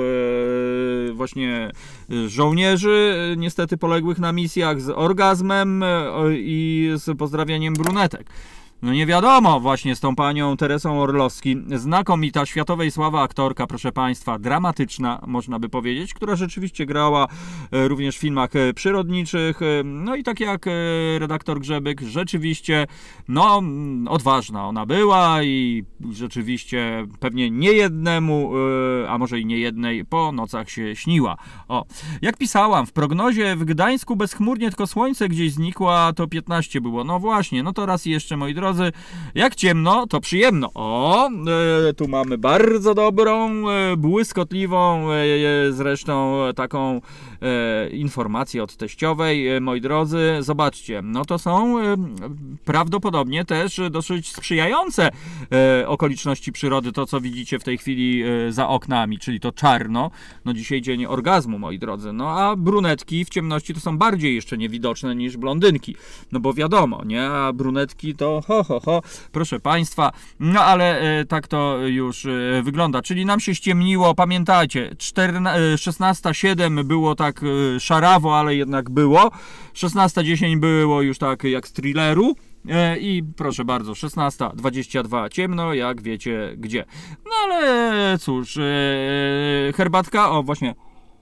Speaker 1: yy, właśnie żołnierzy, niestety poległych na misjach, z orgazmem yy, i z pozdrawianiem brunetek. No nie wiadomo właśnie z tą panią Teresą Orlowski, znakomita, światowej sławy aktorka, proszę Państwa, dramatyczna, można by powiedzieć, która rzeczywiście grała również w filmach przyrodniczych, no i tak jak redaktor Grzebyk, rzeczywiście, no, odważna ona była i rzeczywiście pewnie nie jednemu, a może i nie jednej, po nocach się śniła. O, jak pisałam, w prognozie w Gdańsku bezchmurnie tylko słońce gdzieś znikła, to piętnaście było. No właśnie, no to raz jeszcze, moi drodzy, jak ciemno, to przyjemno. O, e, tu mamy bardzo dobrą, e, błyskotliwą, e, zresztą taką e, informację od teściowej. E, moi drodzy, zobaczcie, no to są e, prawdopodobnie też dosyć sprzyjające e, okoliczności przyrody, to co widzicie w tej chwili e, za oknami, czyli to czarno. No dzisiaj dzień orgazmu, moi drodzy. No a brunetki w ciemności to są bardziej jeszcze niewidoczne niż blondynki. No bo wiadomo, nie? A brunetki to ho, ho, ho, proszę Państwa, no ale e, tak to już e, wygląda, czyli nam się ściemniło, pamiętajcie, szesnasta siedem było tak e, szarawo, ale jednak było, szesnasta dziesięć było już tak jak z thrilleru e, i proszę bardzo, szesnasta dwadzieścia dwa ciemno, jak wiecie gdzie. No ale cóż, e, herbatka, o właśnie.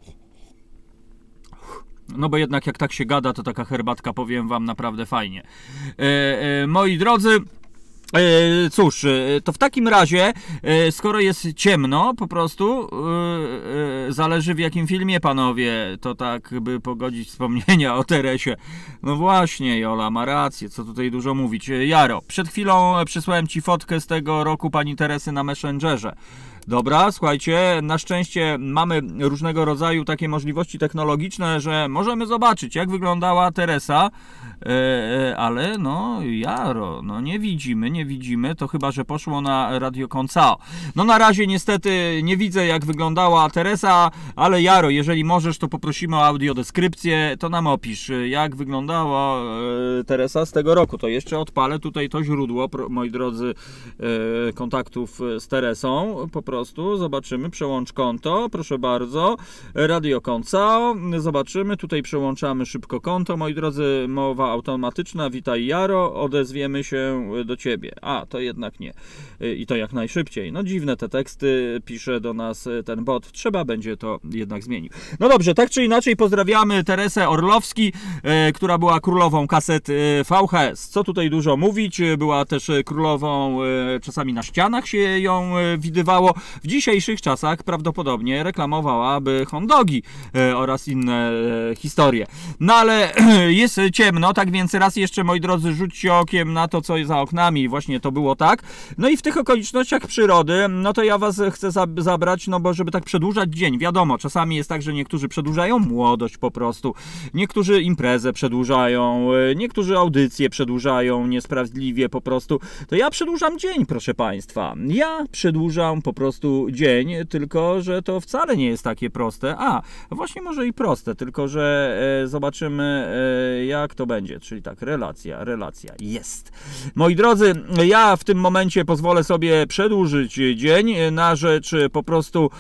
Speaker 1: No bo jednak jak tak się gada, to taka herbatka, powiem wam, naprawdę fajnie. E, e, moi drodzy, e, cóż, e, to w takim razie, e, skoro jest ciemno, po prostu e, e, zależy w jakim filmie, panowie, to tak by pogodzić wspomnienia o Teresie. No właśnie, Jola ma rację, co tutaj dużo mówić. Jaro, przed chwilą przysłałem ci fotkę z tego roku pani Teresy na Messengerze. Dobra, słuchajcie, na szczęście mamy różnego rodzaju takie możliwości technologiczne, że możemy zobaczyć, jak wyglądała Teresa, e, ale no Jaro, no nie widzimy, nie widzimy, to chyba, że poszło na Radio Koncao. No na razie niestety nie widzę, jak wyglądała Teresa, ale Jaro, jeżeli możesz, to poprosimy o audiodeskrypcję, to nam opisz, jak wyglądała e, Teresa z tego roku. To jeszcze odpalę tutaj to źródło, pro, moi drodzy, e, kontaktów z Teresą, po prostu zobaczymy, przełącz konto, proszę bardzo, Radio Koncao, zobaczymy, tutaj przełączamy szybko konto, moi drodzy, mowa automatyczna, witaj Jaro, odezwiemy się do ciebie. A, to jednak nie. I to jak najszybciej. No dziwne te teksty, pisze do nas ten bot, trzeba będzie to jednak zmienić. No dobrze, tak czy inaczej pozdrawiamy Teresę Orlowski, e, która była królową kaset e, V H S. Co tutaj dużo mówić, była też królową, e, czasami na ścianach się ją e, widywało. W dzisiejszych czasach prawdopodobnie reklamowałaby hot dogi e, oraz inne e, historie. No ale jest ciemno, tak więc raz jeszcze, moi drodzy, rzućcie okiem na to, co jest za oknami. Właśnie to było tak. No i w tych okolicznościach przyrody, no to ja was chcę zabrać, no bo żeby tak przedłużać dzień. Wiadomo, czasami jest tak, że niektórzy przedłużają młodość po prostu, niektórzy imprezę przedłużają, niektórzy audycje przedłużają niesprawiedliwie po prostu. To ja przedłużam dzień, proszę państwa. Ja przedłużam po prostu dzień, tylko że to wcale nie jest takie proste. A, właśnie może i proste, tylko że e, zobaczymy e, jak to będzie. Czyli tak, relacja, relacja jest. Moi drodzy, ja w tym momencie pozwolę sobie przedłużyć dzień na rzecz po prostu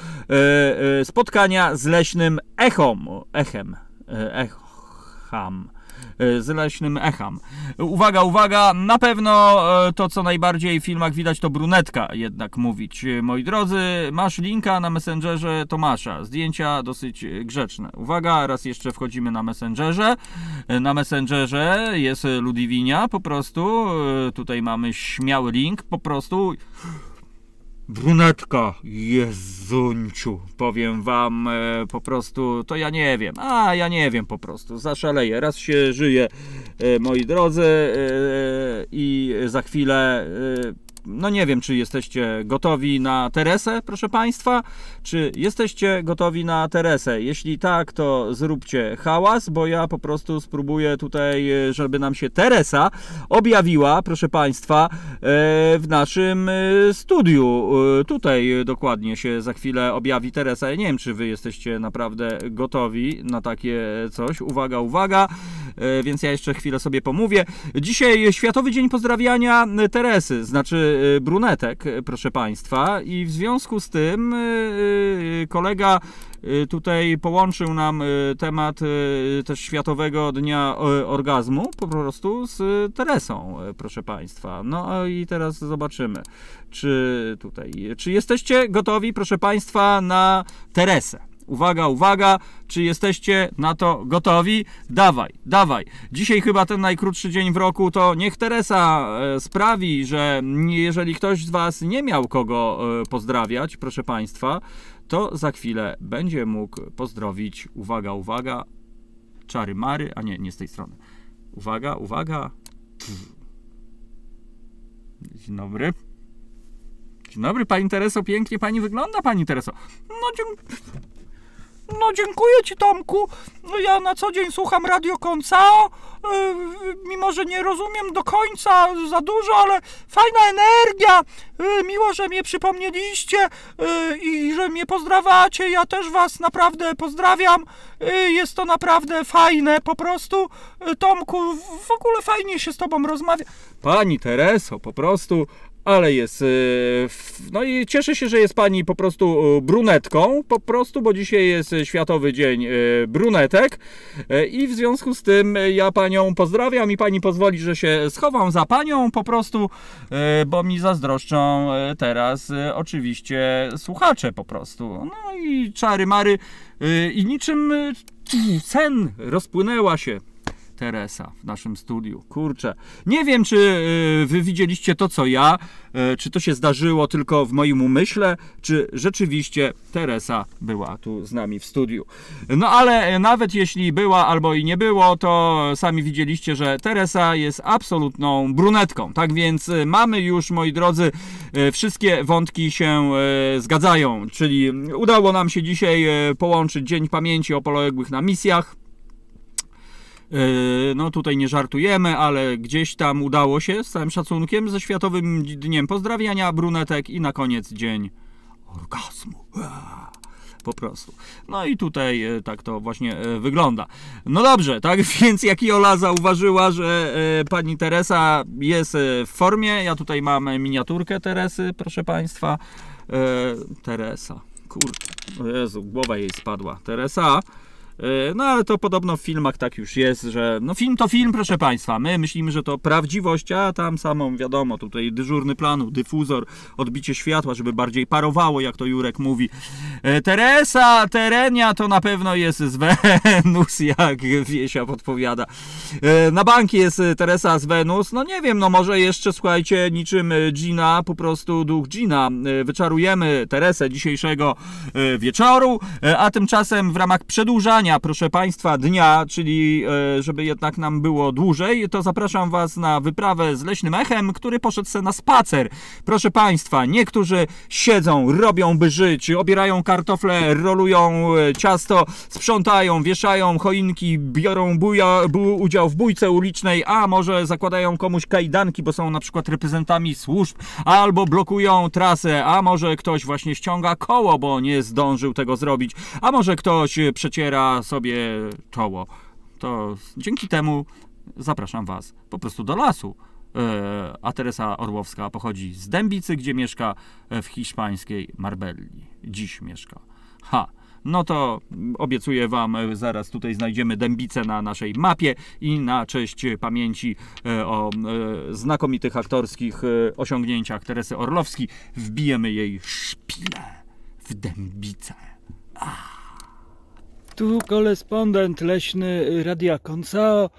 Speaker 1: e, e, spotkania z leśnym echom, echem, e, echam. Z leśnym echem. Uwaga, uwaga, na pewno to, co najbardziej w filmach widać, to brunetka jednak mówić. Moi drodzy, masz linka na Messengerze Tomasza. Zdjęcia dosyć grzeczne. Uwaga, raz jeszcze wchodzimy na Messengerze. Na Messengerze jest Ludwinia, po prostu. Tutaj mamy śmiały link, po prostu. Brunetka, Jezunciu, powiem wam, e, po prostu, to ja nie wiem, a ja nie wiem po prostu, zaszaleję, raz się żyje, e, moi drodzy, e, i za chwilę, e, no nie wiem, czy jesteście gotowi na Teresę, proszę państwa, czy jesteście gotowi na Teresę? Jeśli tak, to zróbcie hałas, bo ja po prostu spróbuję tutaj, żeby nam się Teresa objawiła, proszę państwa, w naszym studiu. Tutaj dokładnie się za chwilę objawi Teresa. Ja nie wiem, czy wy jesteście naprawdę gotowi na takie coś. Uwaga, uwaga, więc ja jeszcze chwilę sobie pomówię. Dzisiaj Światowy Dzień Pozdrawiania Teresy, znaczy brunetek, proszę państwa, i w związku z tym kolega tutaj połączył nam temat też Światowego Dnia Orgazmu po prostu z Teresą, proszę państwa. No i teraz zobaczymy, czy tutaj, czy jesteście gotowi, proszę państwa, na Teresę. Uwaga, uwaga, czy jesteście na to gotowi? Dawaj, dawaj. Dzisiaj chyba ten najkrótszy dzień w roku, to niech Teresa e, sprawi, że jeżeli ktoś z was nie miał kogo e, pozdrawiać, proszę państwa, to za chwilę będzie mógł pozdrowić, uwaga, uwaga, czary mary, a nie, nie z tej strony. Uwaga, uwaga. Dzień dobry. Dzień dobry, pani Tereso, pięknie pani wygląda, pani Tereso. No dziękuję. No dziękuję ci, Tomku. Ja na co dzień słucham Radio Koncao, yy, mimo że nie rozumiem do końca za dużo, ale fajna energia. Yy, miło, że mnie przypomnieliście yy, i że mnie pozdrawiacie. Ja też was naprawdę pozdrawiam. Yy, jest to naprawdę fajne po prostu. Yy, Tomku, w ogóle fajnie się z tobą rozmawia. Pani Tereso, po prostu... Ale jest, no i cieszę się, że jest pani po prostu brunetką, po prostu, bo dzisiaj jest Światowy Dzień Brunetek i w związku z tym ja panią pozdrawiam i pani pozwoli, że się schowam za panią po prostu, bo mi zazdroszczą teraz oczywiście słuchacze po prostu. No i czary mary i niczym sen rozpłynęła się Teresa w naszym studiu. Kurczę, nie wiem, czy yy, wy widzieliście to, co ja, yy, czy to się zdarzyło tylko w moim umyśle, czy rzeczywiście Teresa była tu z nami w studiu. No ale nawet jeśli była albo i nie było, to sami widzieliście, że Teresa jest absolutną brunetką. Tak więc yy, mamy już, moi drodzy, yy, wszystkie wątki się yy, zgadzają, czyli udało nam się dzisiaj yy, połączyć Dzień Pamięci o poległych na misjach. No tutaj nie żartujemy, ale gdzieś tam udało się z całym szacunkiem ze Światowym Dniem Pozdrawiania Brunetek i na koniec Dzień Orgazmu. Po prostu. No i tutaj tak to właśnie wygląda. No dobrze, tak więc jak Jola zauważyła, że pani Teresa jest w formie, ja tutaj mam miniaturkę Teresy, proszę państwa. Teresa, kurde, o Jezu, głowa jej spadła. Teresa. No ale to podobno w filmach tak już jest, że no film to film, proszę państwa. My myślimy, że to prawdziwość, a tam samą wiadomo, tutaj dyżurny planu, dyfuzor, odbicie światła, żeby bardziej parowało, jak to Jurek mówi. Teresa, Terenia to na pewno jest z Wenus, jak Wiesia podpowiada. Na bank jest Teresa z Wenus, no nie wiem, no może jeszcze, słuchajcie, niczym Gina, po prostu duch Gina, wyczarujemy Teresę dzisiejszego wieczoru, a tymczasem w ramach przedłużania, proszę państwa, dnia, czyli żeby jednak nam było dłużej, to zapraszam was na wyprawę z Leśnym Echem, który poszedł se na spacer. Proszę państwa, niektórzy siedzą, robią by żyć, obierają kartofle, rolują ciasto, sprzątają, wieszają choinki, biorą buja, bu, udział w bójce ulicznej, a może zakładają komuś kajdanki, bo są na przykład reprezentantami służb, albo blokują trasę, a może ktoś właśnie ściąga koło, bo nie zdążył tego zrobić, a może ktoś przeciera sobie czoło. To dzięki temu zapraszam was po prostu do lasu. A Teresa Orłowska pochodzi z Dębicy, gdzie mieszka w hiszpańskiej Marbelli. Dziś mieszka. Ha! No to obiecuję wam, zaraz tutaj znajdziemy Dębicę na naszej mapie i na cześć pamięci o znakomitych aktorskich osiągnięciach Teresy Orłowskiej wbijemy jej szpilę w Dębicę. Ah. Tu korespondent leśny Radia Koncao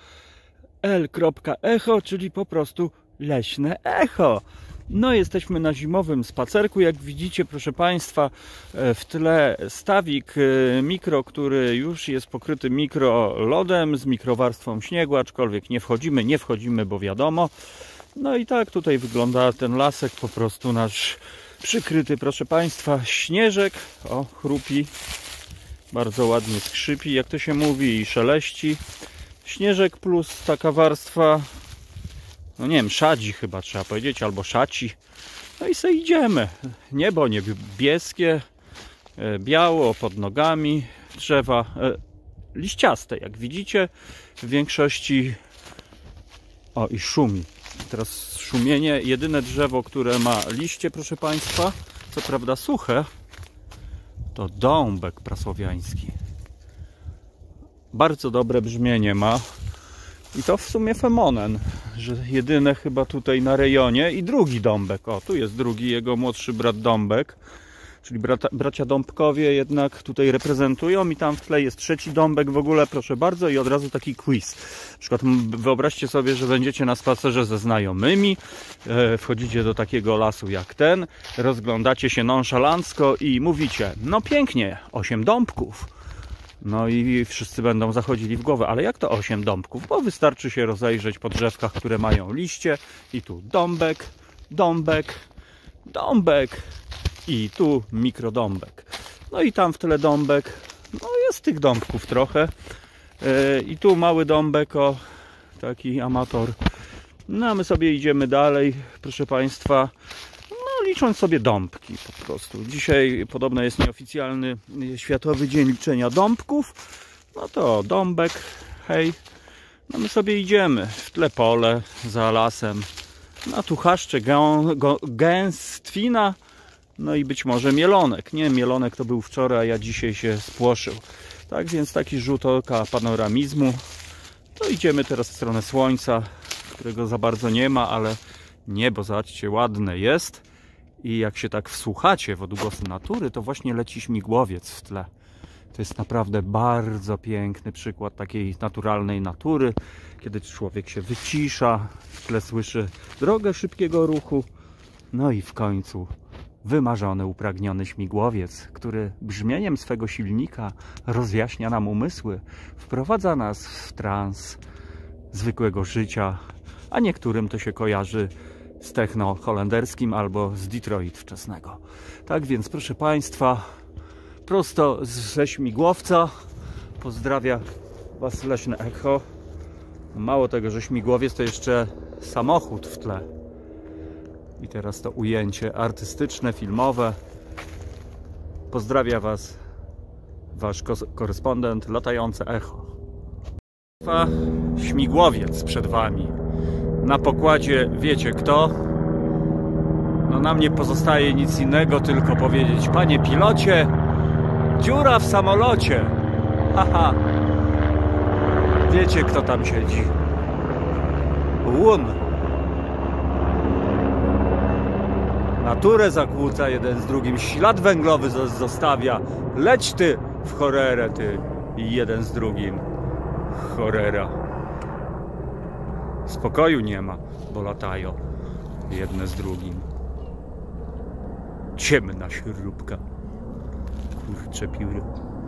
Speaker 1: L.Echo, czyli po prostu leśne echo. No jesteśmy na zimowym spacerku, jak widzicie, proszę państwa, w tle stawik mikro, który już jest pokryty mikrolodem z mikrowarstwą śniegu, aczkolwiek nie wchodzimy, nie wchodzimy, bo wiadomo. No i tak tutaj wygląda ten lasek, po prostu nasz przykryty, proszę państwa, śnieżek. O, chrupi. Bardzo ładnie skrzypi, jak to się mówi, i szeleści. Śnieżek plus taka warstwa, no nie wiem, szadzi chyba trzeba powiedzieć, albo szaci. No i sobie idziemy. Niebo niebieskie, biało pod nogami, drzewa liściaste, jak widzicie. W większości... O, i szumi. Teraz szumienie. Jedyne drzewo, które ma liście, proszę państwa, co prawda suche, to dąbek prasłowiański. Bardzo dobre brzmienie ma. I to w sumie femonen, że jedyne chyba tutaj na rejonie. I drugi dąbek. O, tu jest drugi, jego młodszy brat dąbek. Czyli brata, bracia Dąbkowie jednak tutaj reprezentują. I tam w tle jest trzeci dąbek w ogóle, proszę bardzo. I od razu taki quiz. Na przykład wyobraźcie sobie, że będziecie na spacerze ze znajomymi. E, wchodzicie do takiego lasu jak ten. Rozglądacie się nonszalancko i mówicie: no pięknie, osiem dąbków. No i wszyscy będą zachodzili w głowę. Ale jak to osiem dąbków? Bo wystarczy się rozejrzeć po drzewkach, które mają liście. I tu dąbek, dąbek, dąbek. I tu mikrodąbek. No i tam w tle dąbek. No jest tych dąbków trochę. Yy, I tu mały dąbek, o, taki amator. No a my sobie idziemy dalej, proszę państwa. No licząc sobie dąbki po prostu. Dzisiaj podobno jest nieoficjalny Światowy Dzień Liczenia Dąbków. No to dąbek, hej. No my sobie idziemy. W tle pole, za lasem. No tu chaszcze, gęstwina. No i być może mielonek. Nie, mielonek to był wczoraj, a dzisiaj się spłoszył. Tak więc taki rzut oka panoramizmu. To idziemy teraz w stronę słońca, którego za bardzo nie ma, ale niebo, zobaczcie, ładne jest. I jak się tak wsłuchacie w odgłosy natury, to właśnie leci śmigłowiec w tle. To jest naprawdę bardzo piękny przykład takiej naturalnej natury, kiedy człowiek się wycisza, w tle słyszy drogę szybkiego ruchu, no i w końcu wymarzony, upragniony śmigłowiec, który brzmieniem swego silnika rozjaśnia nam umysły, wprowadza nas w trans zwykłego życia, a niektórym to się kojarzy z techno holenderskim albo z Detroit wczesnego. Tak więc, proszę Państwa, prosto ze śmigłowca pozdrawia Was leśne echo. Mało tego, że śmigłowiec, to jeszcze samochód w tle. I teraz to ujęcie artystyczne, filmowe. Pozdrawia Was Wasz korespondent, latające echo. Śmigłowiec przed Wami. Na pokładzie wiecie kto? No nam nie pozostaje nic innego, tylko powiedzieć: panie pilocie, dziura w samolocie. Haha. Wiecie kto tam siedzi? Łun. Naturę zakłóca jeden z drugim, ślad węglowy zostawia. Leć ty w cholerę, ty. I jeden z drugim. Cholera. Spokoju nie ma, bo latają jedne z drugim. Ciemna śrubka. Kurcze pióry.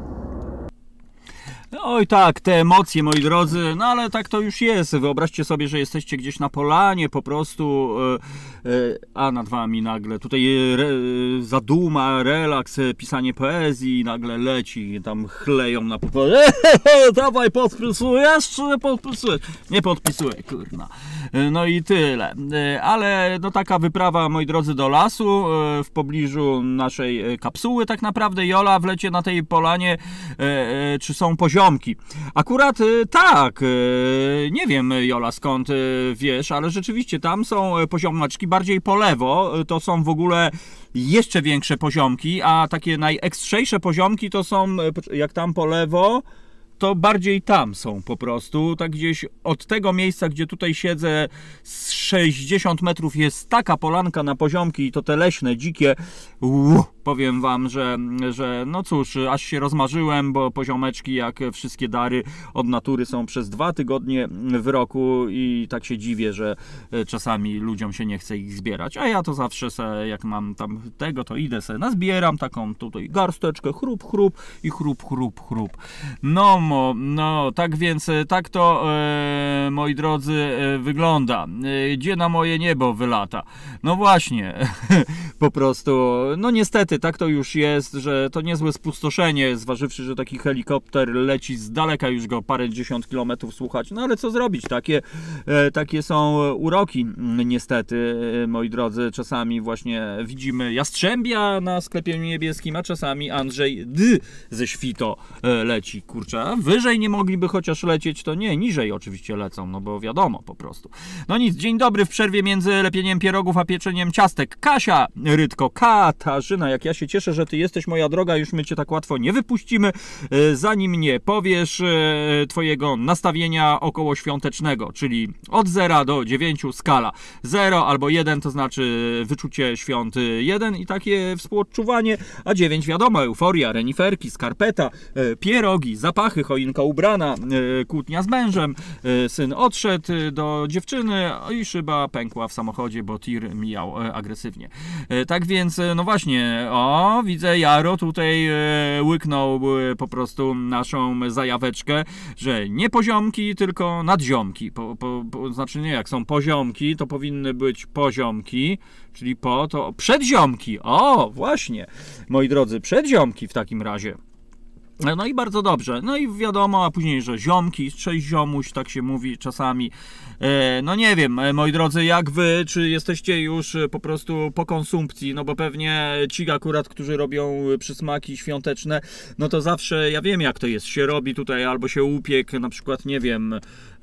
Speaker 1: Oj tak, te emocje, moi drodzy, no ale tak to już jest. Wyobraźcie sobie, że jesteście gdzieś na polanie, po prostu, e, e, a nad wami nagle tutaj re, zaduma, relaks, pisanie poezji, nagle leci, tam chleją na pokładzie. Dawaj, podpisujesz, czy nie podpisujesz? Nie podpisuję, kurna. No i tyle. Ale no taka wyprawa, moi drodzy, do lasu, w pobliżu naszej kapsuły tak naprawdę. Jola w lecie na tej polanie, czy są poziomki. Akurat tak, nie wiem, Jola, skąd wiesz, ale rzeczywiście tam są poziomeczki bardziej po lewo, to są w ogóle jeszcze większe poziomki, a takie najekstrzejsze poziomki to są, jak tam po lewo, to bardziej tam są po prostu, tak gdzieś od tego miejsca, gdzie tutaj siedzę, z sześćdziesiąt metrów jest taka polanka na poziomki, i to te leśne, dzikie. Uuu, powiem wam, że, że no cóż, aż się rozmarzyłem, bo poziomeczki, jak wszystkie dary od natury, są przez dwa tygodnie w roku i tak się dziwię, że czasami ludziom się nie chce ich zbierać, a ja to zawsze se, jak mam tam tego, to idę se nazbieram taką tutaj garsteczkę, chrup, chrup i chrup, chrup, chrup. No, no, tak więc tak to, e, moi drodzy, e, wygląda. E, gdzie na moje niebo wylata? No właśnie, po prostu, no niestety, tak to już jest, że to niezłe spustoszenie, zważywszy, że taki helikopter leci z daleka, już go parędziesiąt kilometrów słuchać. No ale co zrobić? Takie, e, takie są uroki, niestety, e, moi drodzy. Czasami właśnie widzimy jastrzębia na sklepieniu niebieskim, a czasami Andrzej D. ze Świto e, leci, kurczę. Wyżej nie mogliby chociaż lecieć, to nie, niżej oczywiście lecą, no bo wiadomo po prostu. No nic, dzień dobry w przerwie między lepieniem pierogów a pieczeniem ciastek. Kasia Rydko, Katarzyna, jak ja się cieszę, że ty jesteś, moja droga, już my cię tak łatwo nie wypuścimy, zanim nie powiesz twojego nastawienia okołoświątecznego, czyli od zera do dziewięciu skala. zero albo jeden to znaczy wyczucie świąt jeden i takie współodczuwanie, a dziewięć wiadomo, euforia, reniferki, skarpeta, pierogi, zapachy, choinka ubrana, kłótnia z mężem, syn odszedł do dziewczyny i szyba pękła w samochodzie, bo tir mijał agresywnie. Tak więc, no właśnie, o, widzę, Jaro tutaj łyknął po prostu naszą zajaweczkę, że nie poziomki, tylko nadziomki. Po, po, po, znaczy nie, jak są poziomki, to powinny być poziomki, czyli po to przedziomki. O, właśnie, moi drodzy, przedziomki w takim razie. No i bardzo dobrze. No i wiadomo, a później, że ziomki, cześć ziomuś, tak się mówi czasami. E, no nie wiem, moi drodzy, jak wy, czy jesteście już po prostu po konsumpcji, no bo pewnie ci akurat, którzy robią przysmaki świąteczne, no to zawsze, ja wiem jak to jest, się robi tutaj albo się upiek, na przykład, nie wiem, e,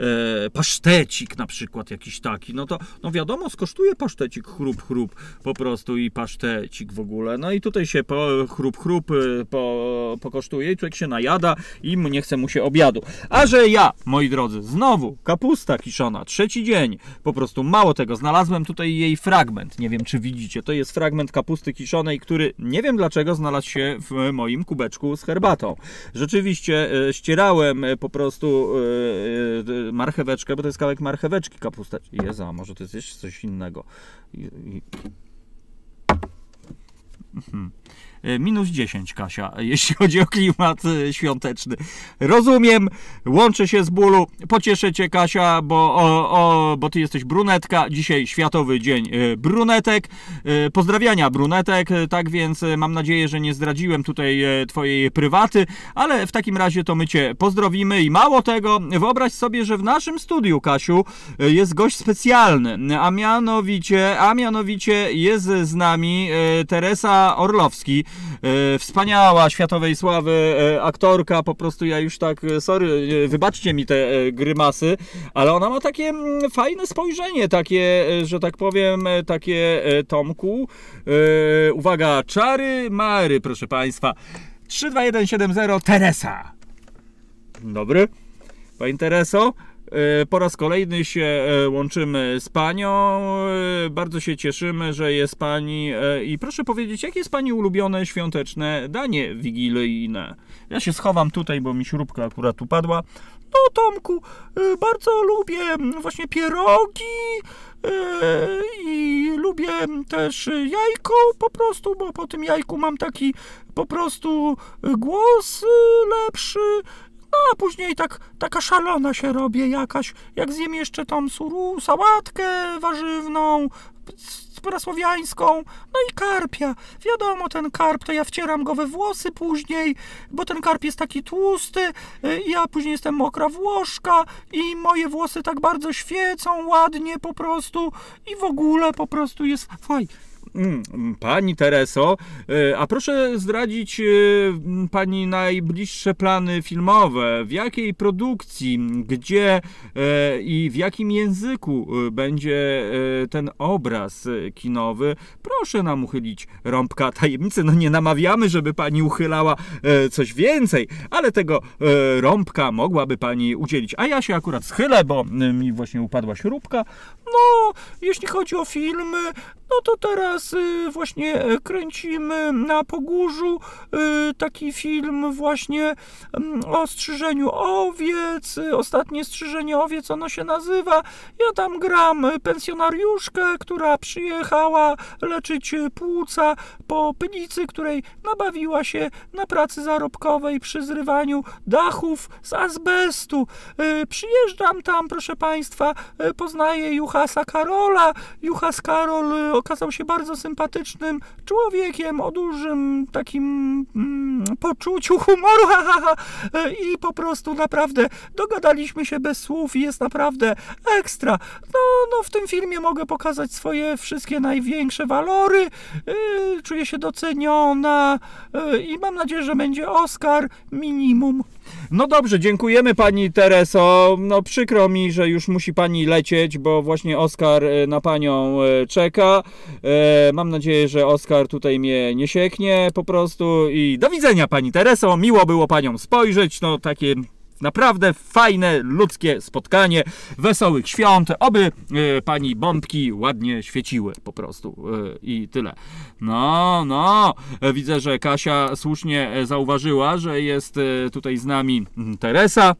Speaker 1: pasztecik na przykład jakiś taki, no to, no wiadomo, skosztuje pasztecik, chrup, chrup, po prostu i pasztecik w ogóle. No i tutaj się po chrup, chrup po, pokosztuje i tutaj człowiek się najada i nie chce mu się obiadu. A że ja, moi drodzy, znowu kapusta kiszona, trzeci dzień, po prostu mało tego, znalazłem tutaj jej fragment, nie wiem czy widzicie, to jest fragment kapusty kiszonej, który nie wiem dlaczego znalazł się w moim kubeczku z herbatą. Rzeczywiście e, ścierałem po prostu e, e, marcheweczkę, bo to jest kawałek marcheweczki kapusta. Jezu, a może to jest jeszcze coś innego. I, i... Mhm. Minus dziesięć, Kasia, jeśli chodzi o klimat świąteczny. Rozumiem, łączę się z bólu, pocieszę cię, Kasia, bo, o, o, bo ty jesteś brunetka. Dzisiaj Światowy Dzień Brunetek. Pozdrawiania brunetek, tak więc mam nadzieję, że nie zdradziłem tutaj twojej prywaty, ale w takim razie to my cię pozdrowimy i mało tego, wyobraź sobie, że w naszym studiu, Kasiu, jest gość specjalny, a mianowicie, a mianowicie jest z nami Teresa Orlowski. E, wspaniała, światowej sławy e, aktorka, po prostu ja już tak, sorry, e, wybaczcie mi te e, grymasy, ale ona ma takie m, fajne spojrzenie, takie, e, że tak powiem, e, takie e, Tomku, e, uwaga, czary mary, proszę Państwa, trzy dwa jeden siedem zero, Teresa. Dobry, Pani Tereso. Po raz kolejny się łączymy z Panią. Bardzo się cieszymy, że jest Pani. I proszę powiedzieć, jakie jest Pani ulubione świąteczne danie wigilijne? Ja się schowam tutaj, bo mi śrubka akurat upadła. No, Tomku, bardzo lubię właśnie pierogi i lubię też jajko po prostu, bo po tym jajku mam taki po prostu głos lepszy. No, a później tak, taka szalona się robię jakaś, jak zjem jeszcze tą suru, sałatkę warzywną, prasłowiańską, no i karpia. Wiadomo, ten karp, to ja wcieram go we włosy później, bo ten karp jest taki tłusty, ja później jestem mokra Włoszka i moje włosy tak bardzo świecą ładnie po prostu i w ogóle po prostu jest fajnie. Pani Tereso, a proszę zdradzić Pani najbliższe plany filmowe, w jakiej produkcji, gdzie i w jakim języku będzie ten obraz kinowy. Proszę nam uchylić rąbka tajemnicy, no nie namawiamy, żeby Pani uchylała coś więcej, ale tego rąbka mogłaby Pani udzielić, a ja się akurat schylę, bo mi właśnie upadła śrubka. No, jeśli chodzi o filmy, no to teraz y, właśnie kręcimy na Pogórzu y, taki film właśnie y, o strzyżeniu owiec, y, ostatnie strzyżenie owiec ono się nazywa. Ja tam gram pensjonariuszkę, która przyjechała leczyć płuca po pylicy, której nabawiła się na pracy zarobkowej przy zrywaniu dachów z azbestu. Y, przyjeżdżam tam, proszę Państwa, y, poznaję Juhasa Karola. Juhas Karol y, okazał się bardzo sympatycznym człowiekiem o dużym takim mm, poczuciu humoru ha, ha, ha. I po prostu naprawdę dogadaliśmy się bez słów i jest naprawdę ekstra. No, no w tym filmie mogę pokazać swoje wszystkie największe walory, yy, czuję się doceniona yy, i mam nadzieję, że będzie Oscar minimum. No dobrze, dziękujemy Pani Tereso. No przykro mi, że już musi Pani lecieć, bo właśnie Oscar na Panią czeka. E, mam nadzieję, że Oscar tutaj mnie nie sieknie po prostu i do widzenia Pani Tereso. Miło było Panią spojrzeć. No takie naprawdę fajne, ludzkie spotkanie. Wesołych świąt. Oby e, Pani bombki ładnie świeciły po prostu. E, I tyle. No, no. E, widzę, że Kasia słusznie zauważyła, że jest e, tutaj z nami Teresa.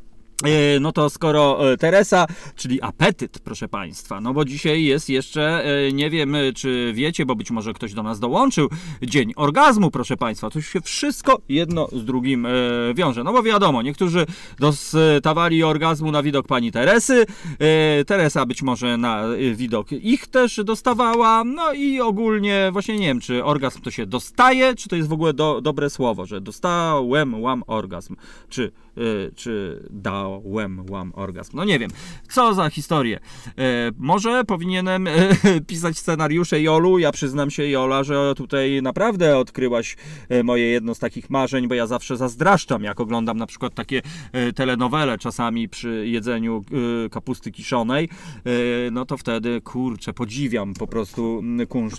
Speaker 1: No to skoro Teresa, czyli apetyt, proszę Państwa, no bo dzisiaj jest jeszcze, nie wiem czy wiecie, bo być może ktoś do nas dołączył, Dzień Orgazmu, proszę Państwa, to się wszystko jedno z drugim wiąże, no bo wiadomo, niektórzy dostawali orgazmu na widok Pani Teresy, Teresa być może na widok ich też dostawała, no i ogólnie właśnie nie wiem, czy orgazm to się dostaje, czy to jest w ogóle do, dobre słowo, że dostałem, łam orgazm, czy, czy dał dostałem łam orgazm. No nie wiem, co za historię. E, może powinienem e, pisać scenariusze Jolu. Ja przyznam się, Jola, że tutaj naprawdę odkryłaś e, moje jedno z takich marzeń, bo ja zawsze zazdraszczam, jak oglądam na przykład takie e, telenowele czasami przy jedzeniu e, kapusty kiszonej, e, no to wtedy, kurczę, podziwiam po prostu kunszt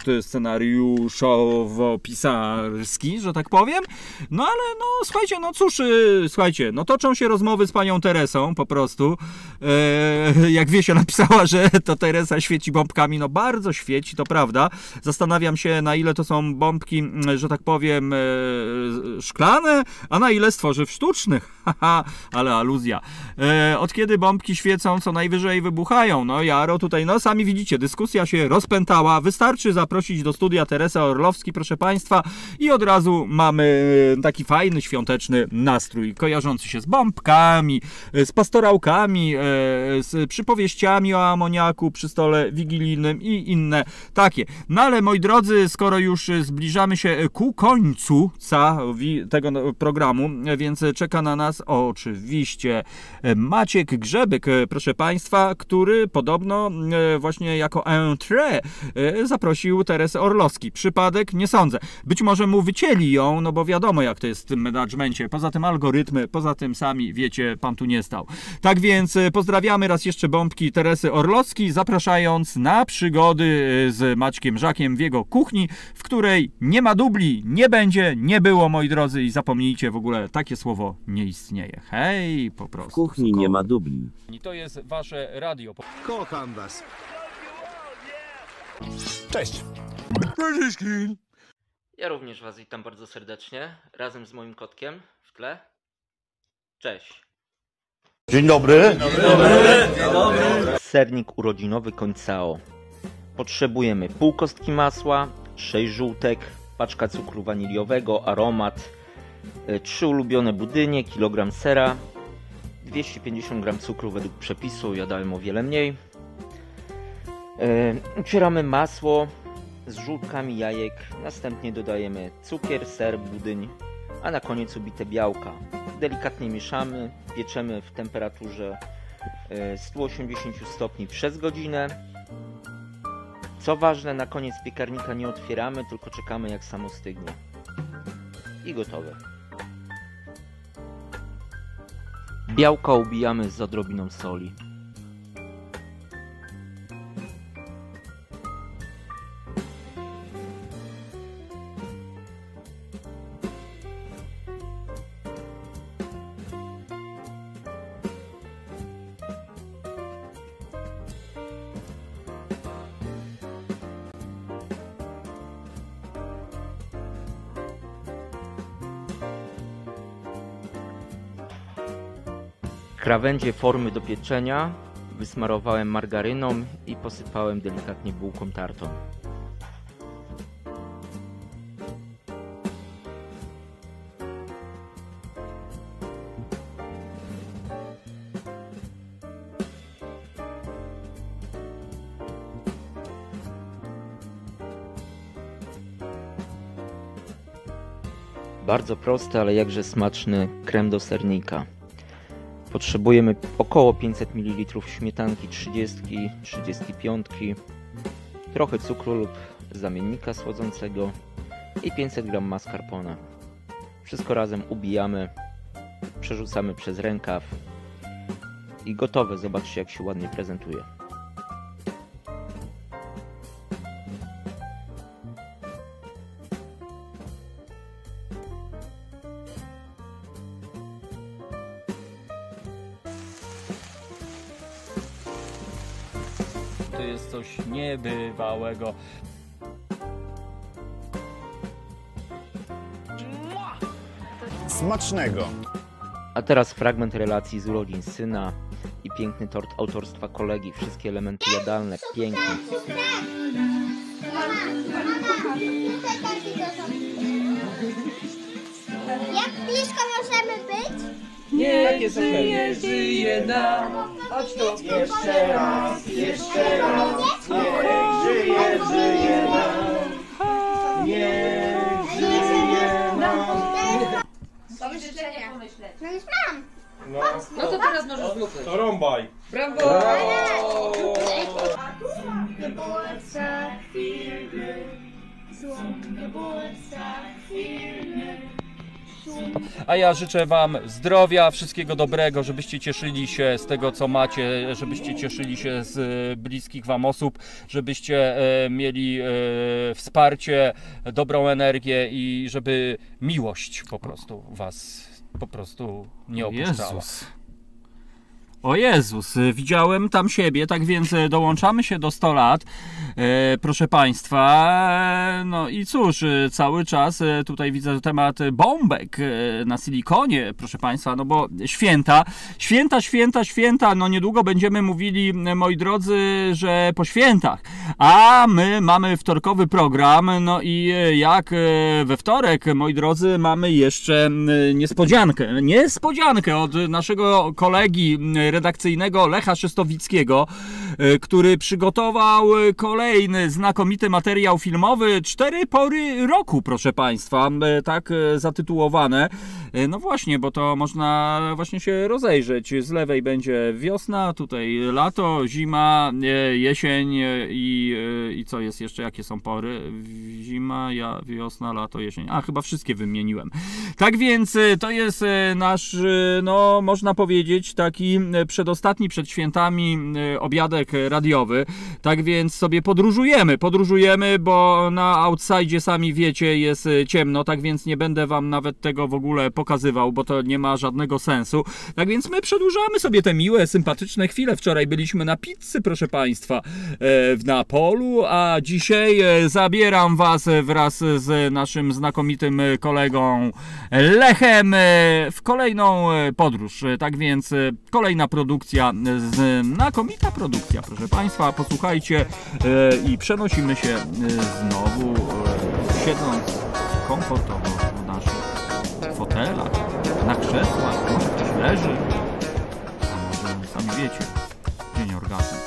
Speaker 1: scenariuszowo-pisarski, że tak powiem. No ale no słuchajcie, no cóż, yy, słuchajcie, no toczą się rozmowy z panią Teresą po prostu. Yy, jak Wiesia napisała, że to Teresa świeci bombkami, no bardzo świeci, to prawda. Zastanawiam się, na ile to są bombki, że tak powiem, yy, szklane, a na ile z tworzyw sztucznych. Haha, ale aluzja. Yy, od kiedy bombki świecą, co najwyżej wybuchają? No Jaro tutaj, no sami widzicie, dyskusja się rozpętała. Wystarczy zaprosić do studia Teresę Orlowski, proszę państwa, i od razu mamy taki fajny, świąteczny nastrój, kojarzący się z bombkami, z pastorałkami, z przypowieściami o amoniaku przy stole wigilijnym i inne takie. No ale moi drodzy, skoro już zbliżamy się ku końcu tego programu, więc czeka na nas oczywiście Maciek Grzebyk, proszę państwa, który podobno właśnie jako entrée zaprosił Teresę Orlowski. Przypadek? Nie sądzę. Być może mu wycięli ją, no bo wiadomo jak to jest w tym managemencie. Poza tym algorytmy, poza tym sami wiecie, pan tu nie stał. Tak więc pozdrawiamy raz jeszcze bombki Teresy Orlowskiej, zapraszając na przygody z Maćkiem Żakiem w jego kuchni, w której nie ma dubli, nie będzie, nie było, moi drodzy, i zapomnijcie, w ogóle takie słowo nie istnieje. Hej, po prostu.
Speaker 6: W kuchni nie ma dubli.
Speaker 1: I to jest wasze radio.
Speaker 5: Kocham was.
Speaker 4: Cześć.
Speaker 7: Ja również was witam bardzo serdecznie, razem z moim kotkiem w tle. Cześć.
Speaker 8: Dzień dobry. Dzień dobry.
Speaker 7: Dzień dobry. Sernik urodzinowy Końcao. Potrzebujemy pół kostki masła, sześć żółtek, paczka cukru waniliowego, aromat, trzy ulubione budynie, kilogram sera, dwieście pięćdziesiąt gramów cukru według przepisu, ja dałem o wiele mniej. Ucieramy masło z żółtkami jajek, następnie dodajemy cukier, ser, budyń, a na koniec ubite białka. Delikatnie mieszamy, pieczemy w temperaturze sto osiemdziesiąt stopni przez godzinę. Co ważne, na koniec piekarnika nie otwieramy, tylko czekamy jak samo stygnie. I gotowe. Białka ubijamy z odrobiną soli. Krawędzie formy do pieczenia wysmarowałem margaryną i posypałem delikatnie bułką tartą. Bardzo prosty, ale jakże smaczny krem do sernika. Potrzebujemy około pięćset mililitrów śmietanki trzydzieści trzydzieści pięć, trochę cukru lub zamiennika słodzącego i pięćset gramów mascarpone. Wszystko razem ubijamy, przerzucamy przez rękaw i gotowe. Zobaczcie, jak się ładnie prezentuje.
Speaker 1: To jest coś niebywałego.
Speaker 8: Smacznego.
Speaker 7: A teraz fragment relacji z urodzin syna i piękny tort autorstwa kolegi. Wszystkie elementy jadalne, pięknie.
Speaker 9: Jak blisko możemy być?
Speaker 4: Nie żyje, żyje nam. Chodź tu. Jeszcze raz, jeszcze raz. Niech żyje, żyje nam. Niech żyje nam.
Speaker 9: No już mam.
Speaker 4: No,
Speaker 6: No to teraz możesz lupy.
Speaker 4: to rąbaj.
Speaker 6: Brawo!
Speaker 9: Geburtstag firmy, zum Geburtstag firmy.
Speaker 1: A ja życzę Wam zdrowia, wszystkiego dobrego, żebyście cieszyli się z tego, co macie, żebyście cieszyli się z bliskich Wam osób, żebyście e, mieli e, wsparcie, dobrą energię i żeby miłość po prostu Was po prostu nie opuszczała. Jezus. O Jezus, widziałem tam siebie, tak więc dołączamy się do stu lat, e, proszę Państwa, no i cóż, cały czas tutaj widzę temat bombek na silikonie, proszę Państwa, no bo święta, święta, święta, święta, no niedługo będziemy mówili, moi drodzy, że po świętach, a my mamy wtorkowy program, no i jak we wtorek, moi drodzy, mamy jeszcze niespodziankę, niespodziankę od naszego kolegi redakcyjnego Lecha Szystowickiego, który przygotował kolejny znakomity materiał filmowy, Cztery pory roku, proszę Państwa, tak zatytułowane. No właśnie, bo to można właśnie się rozejrzeć. Z lewej będzie wiosna, tutaj lato, zima, jesień i, i co jest jeszcze, jakie są pory? Zima, ja, wiosna, lato, jesień. A, chyba wszystkie wymieniłem. Tak więc to jest nasz, no można powiedzieć, taki przedostatni przed świętami obiadek radiowy. Tak więc sobie podróżujemy, podróżujemy, bo na outside sami wiecie, jest ciemno, tak więc nie będę Wam nawet tego w ogóle pokazywał, bo to nie ma żadnego sensu. Tak więc my przedłużamy sobie te miłe, sympatyczne chwile. Wczoraj byliśmy na pizzy, proszę Państwa, w Neapolu, a dzisiaj zabieram Was wraz z naszym znakomitym kolegą Lechem w kolejną podróż. Tak więc kolejna produkcja, znakomita produkcja, proszę Państwa. Posłuchajcie i przenosimy się znowu, siedząc komfortowo w naszych fotelach, na krzesłach, może ktoś leży, a może sami wiecie, dzień orgazmu.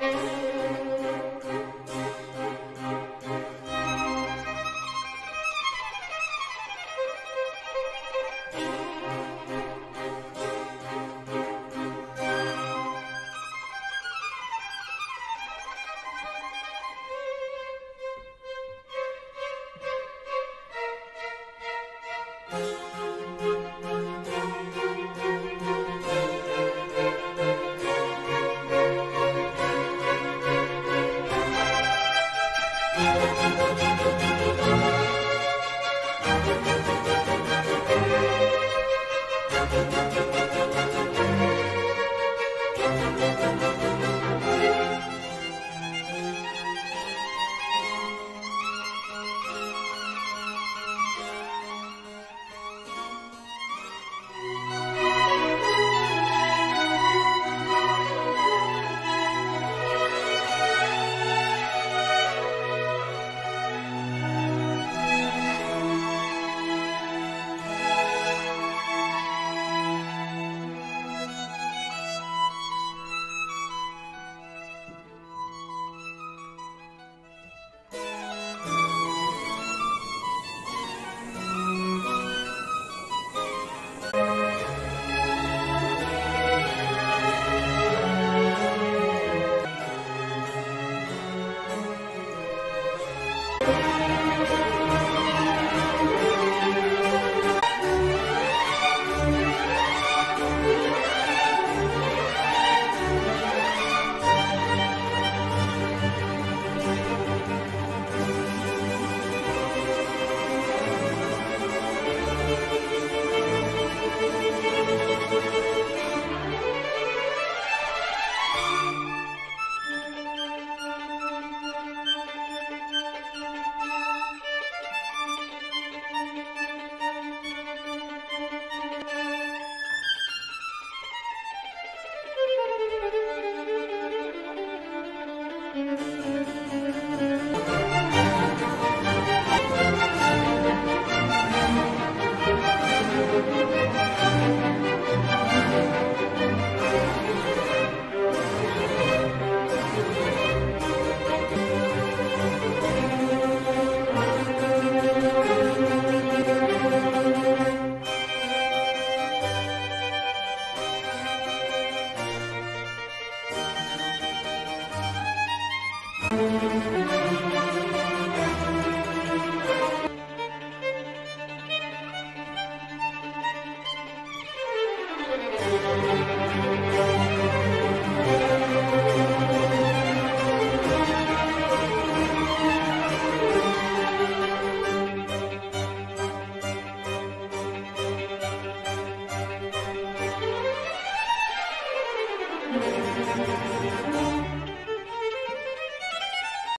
Speaker 9: Thank you.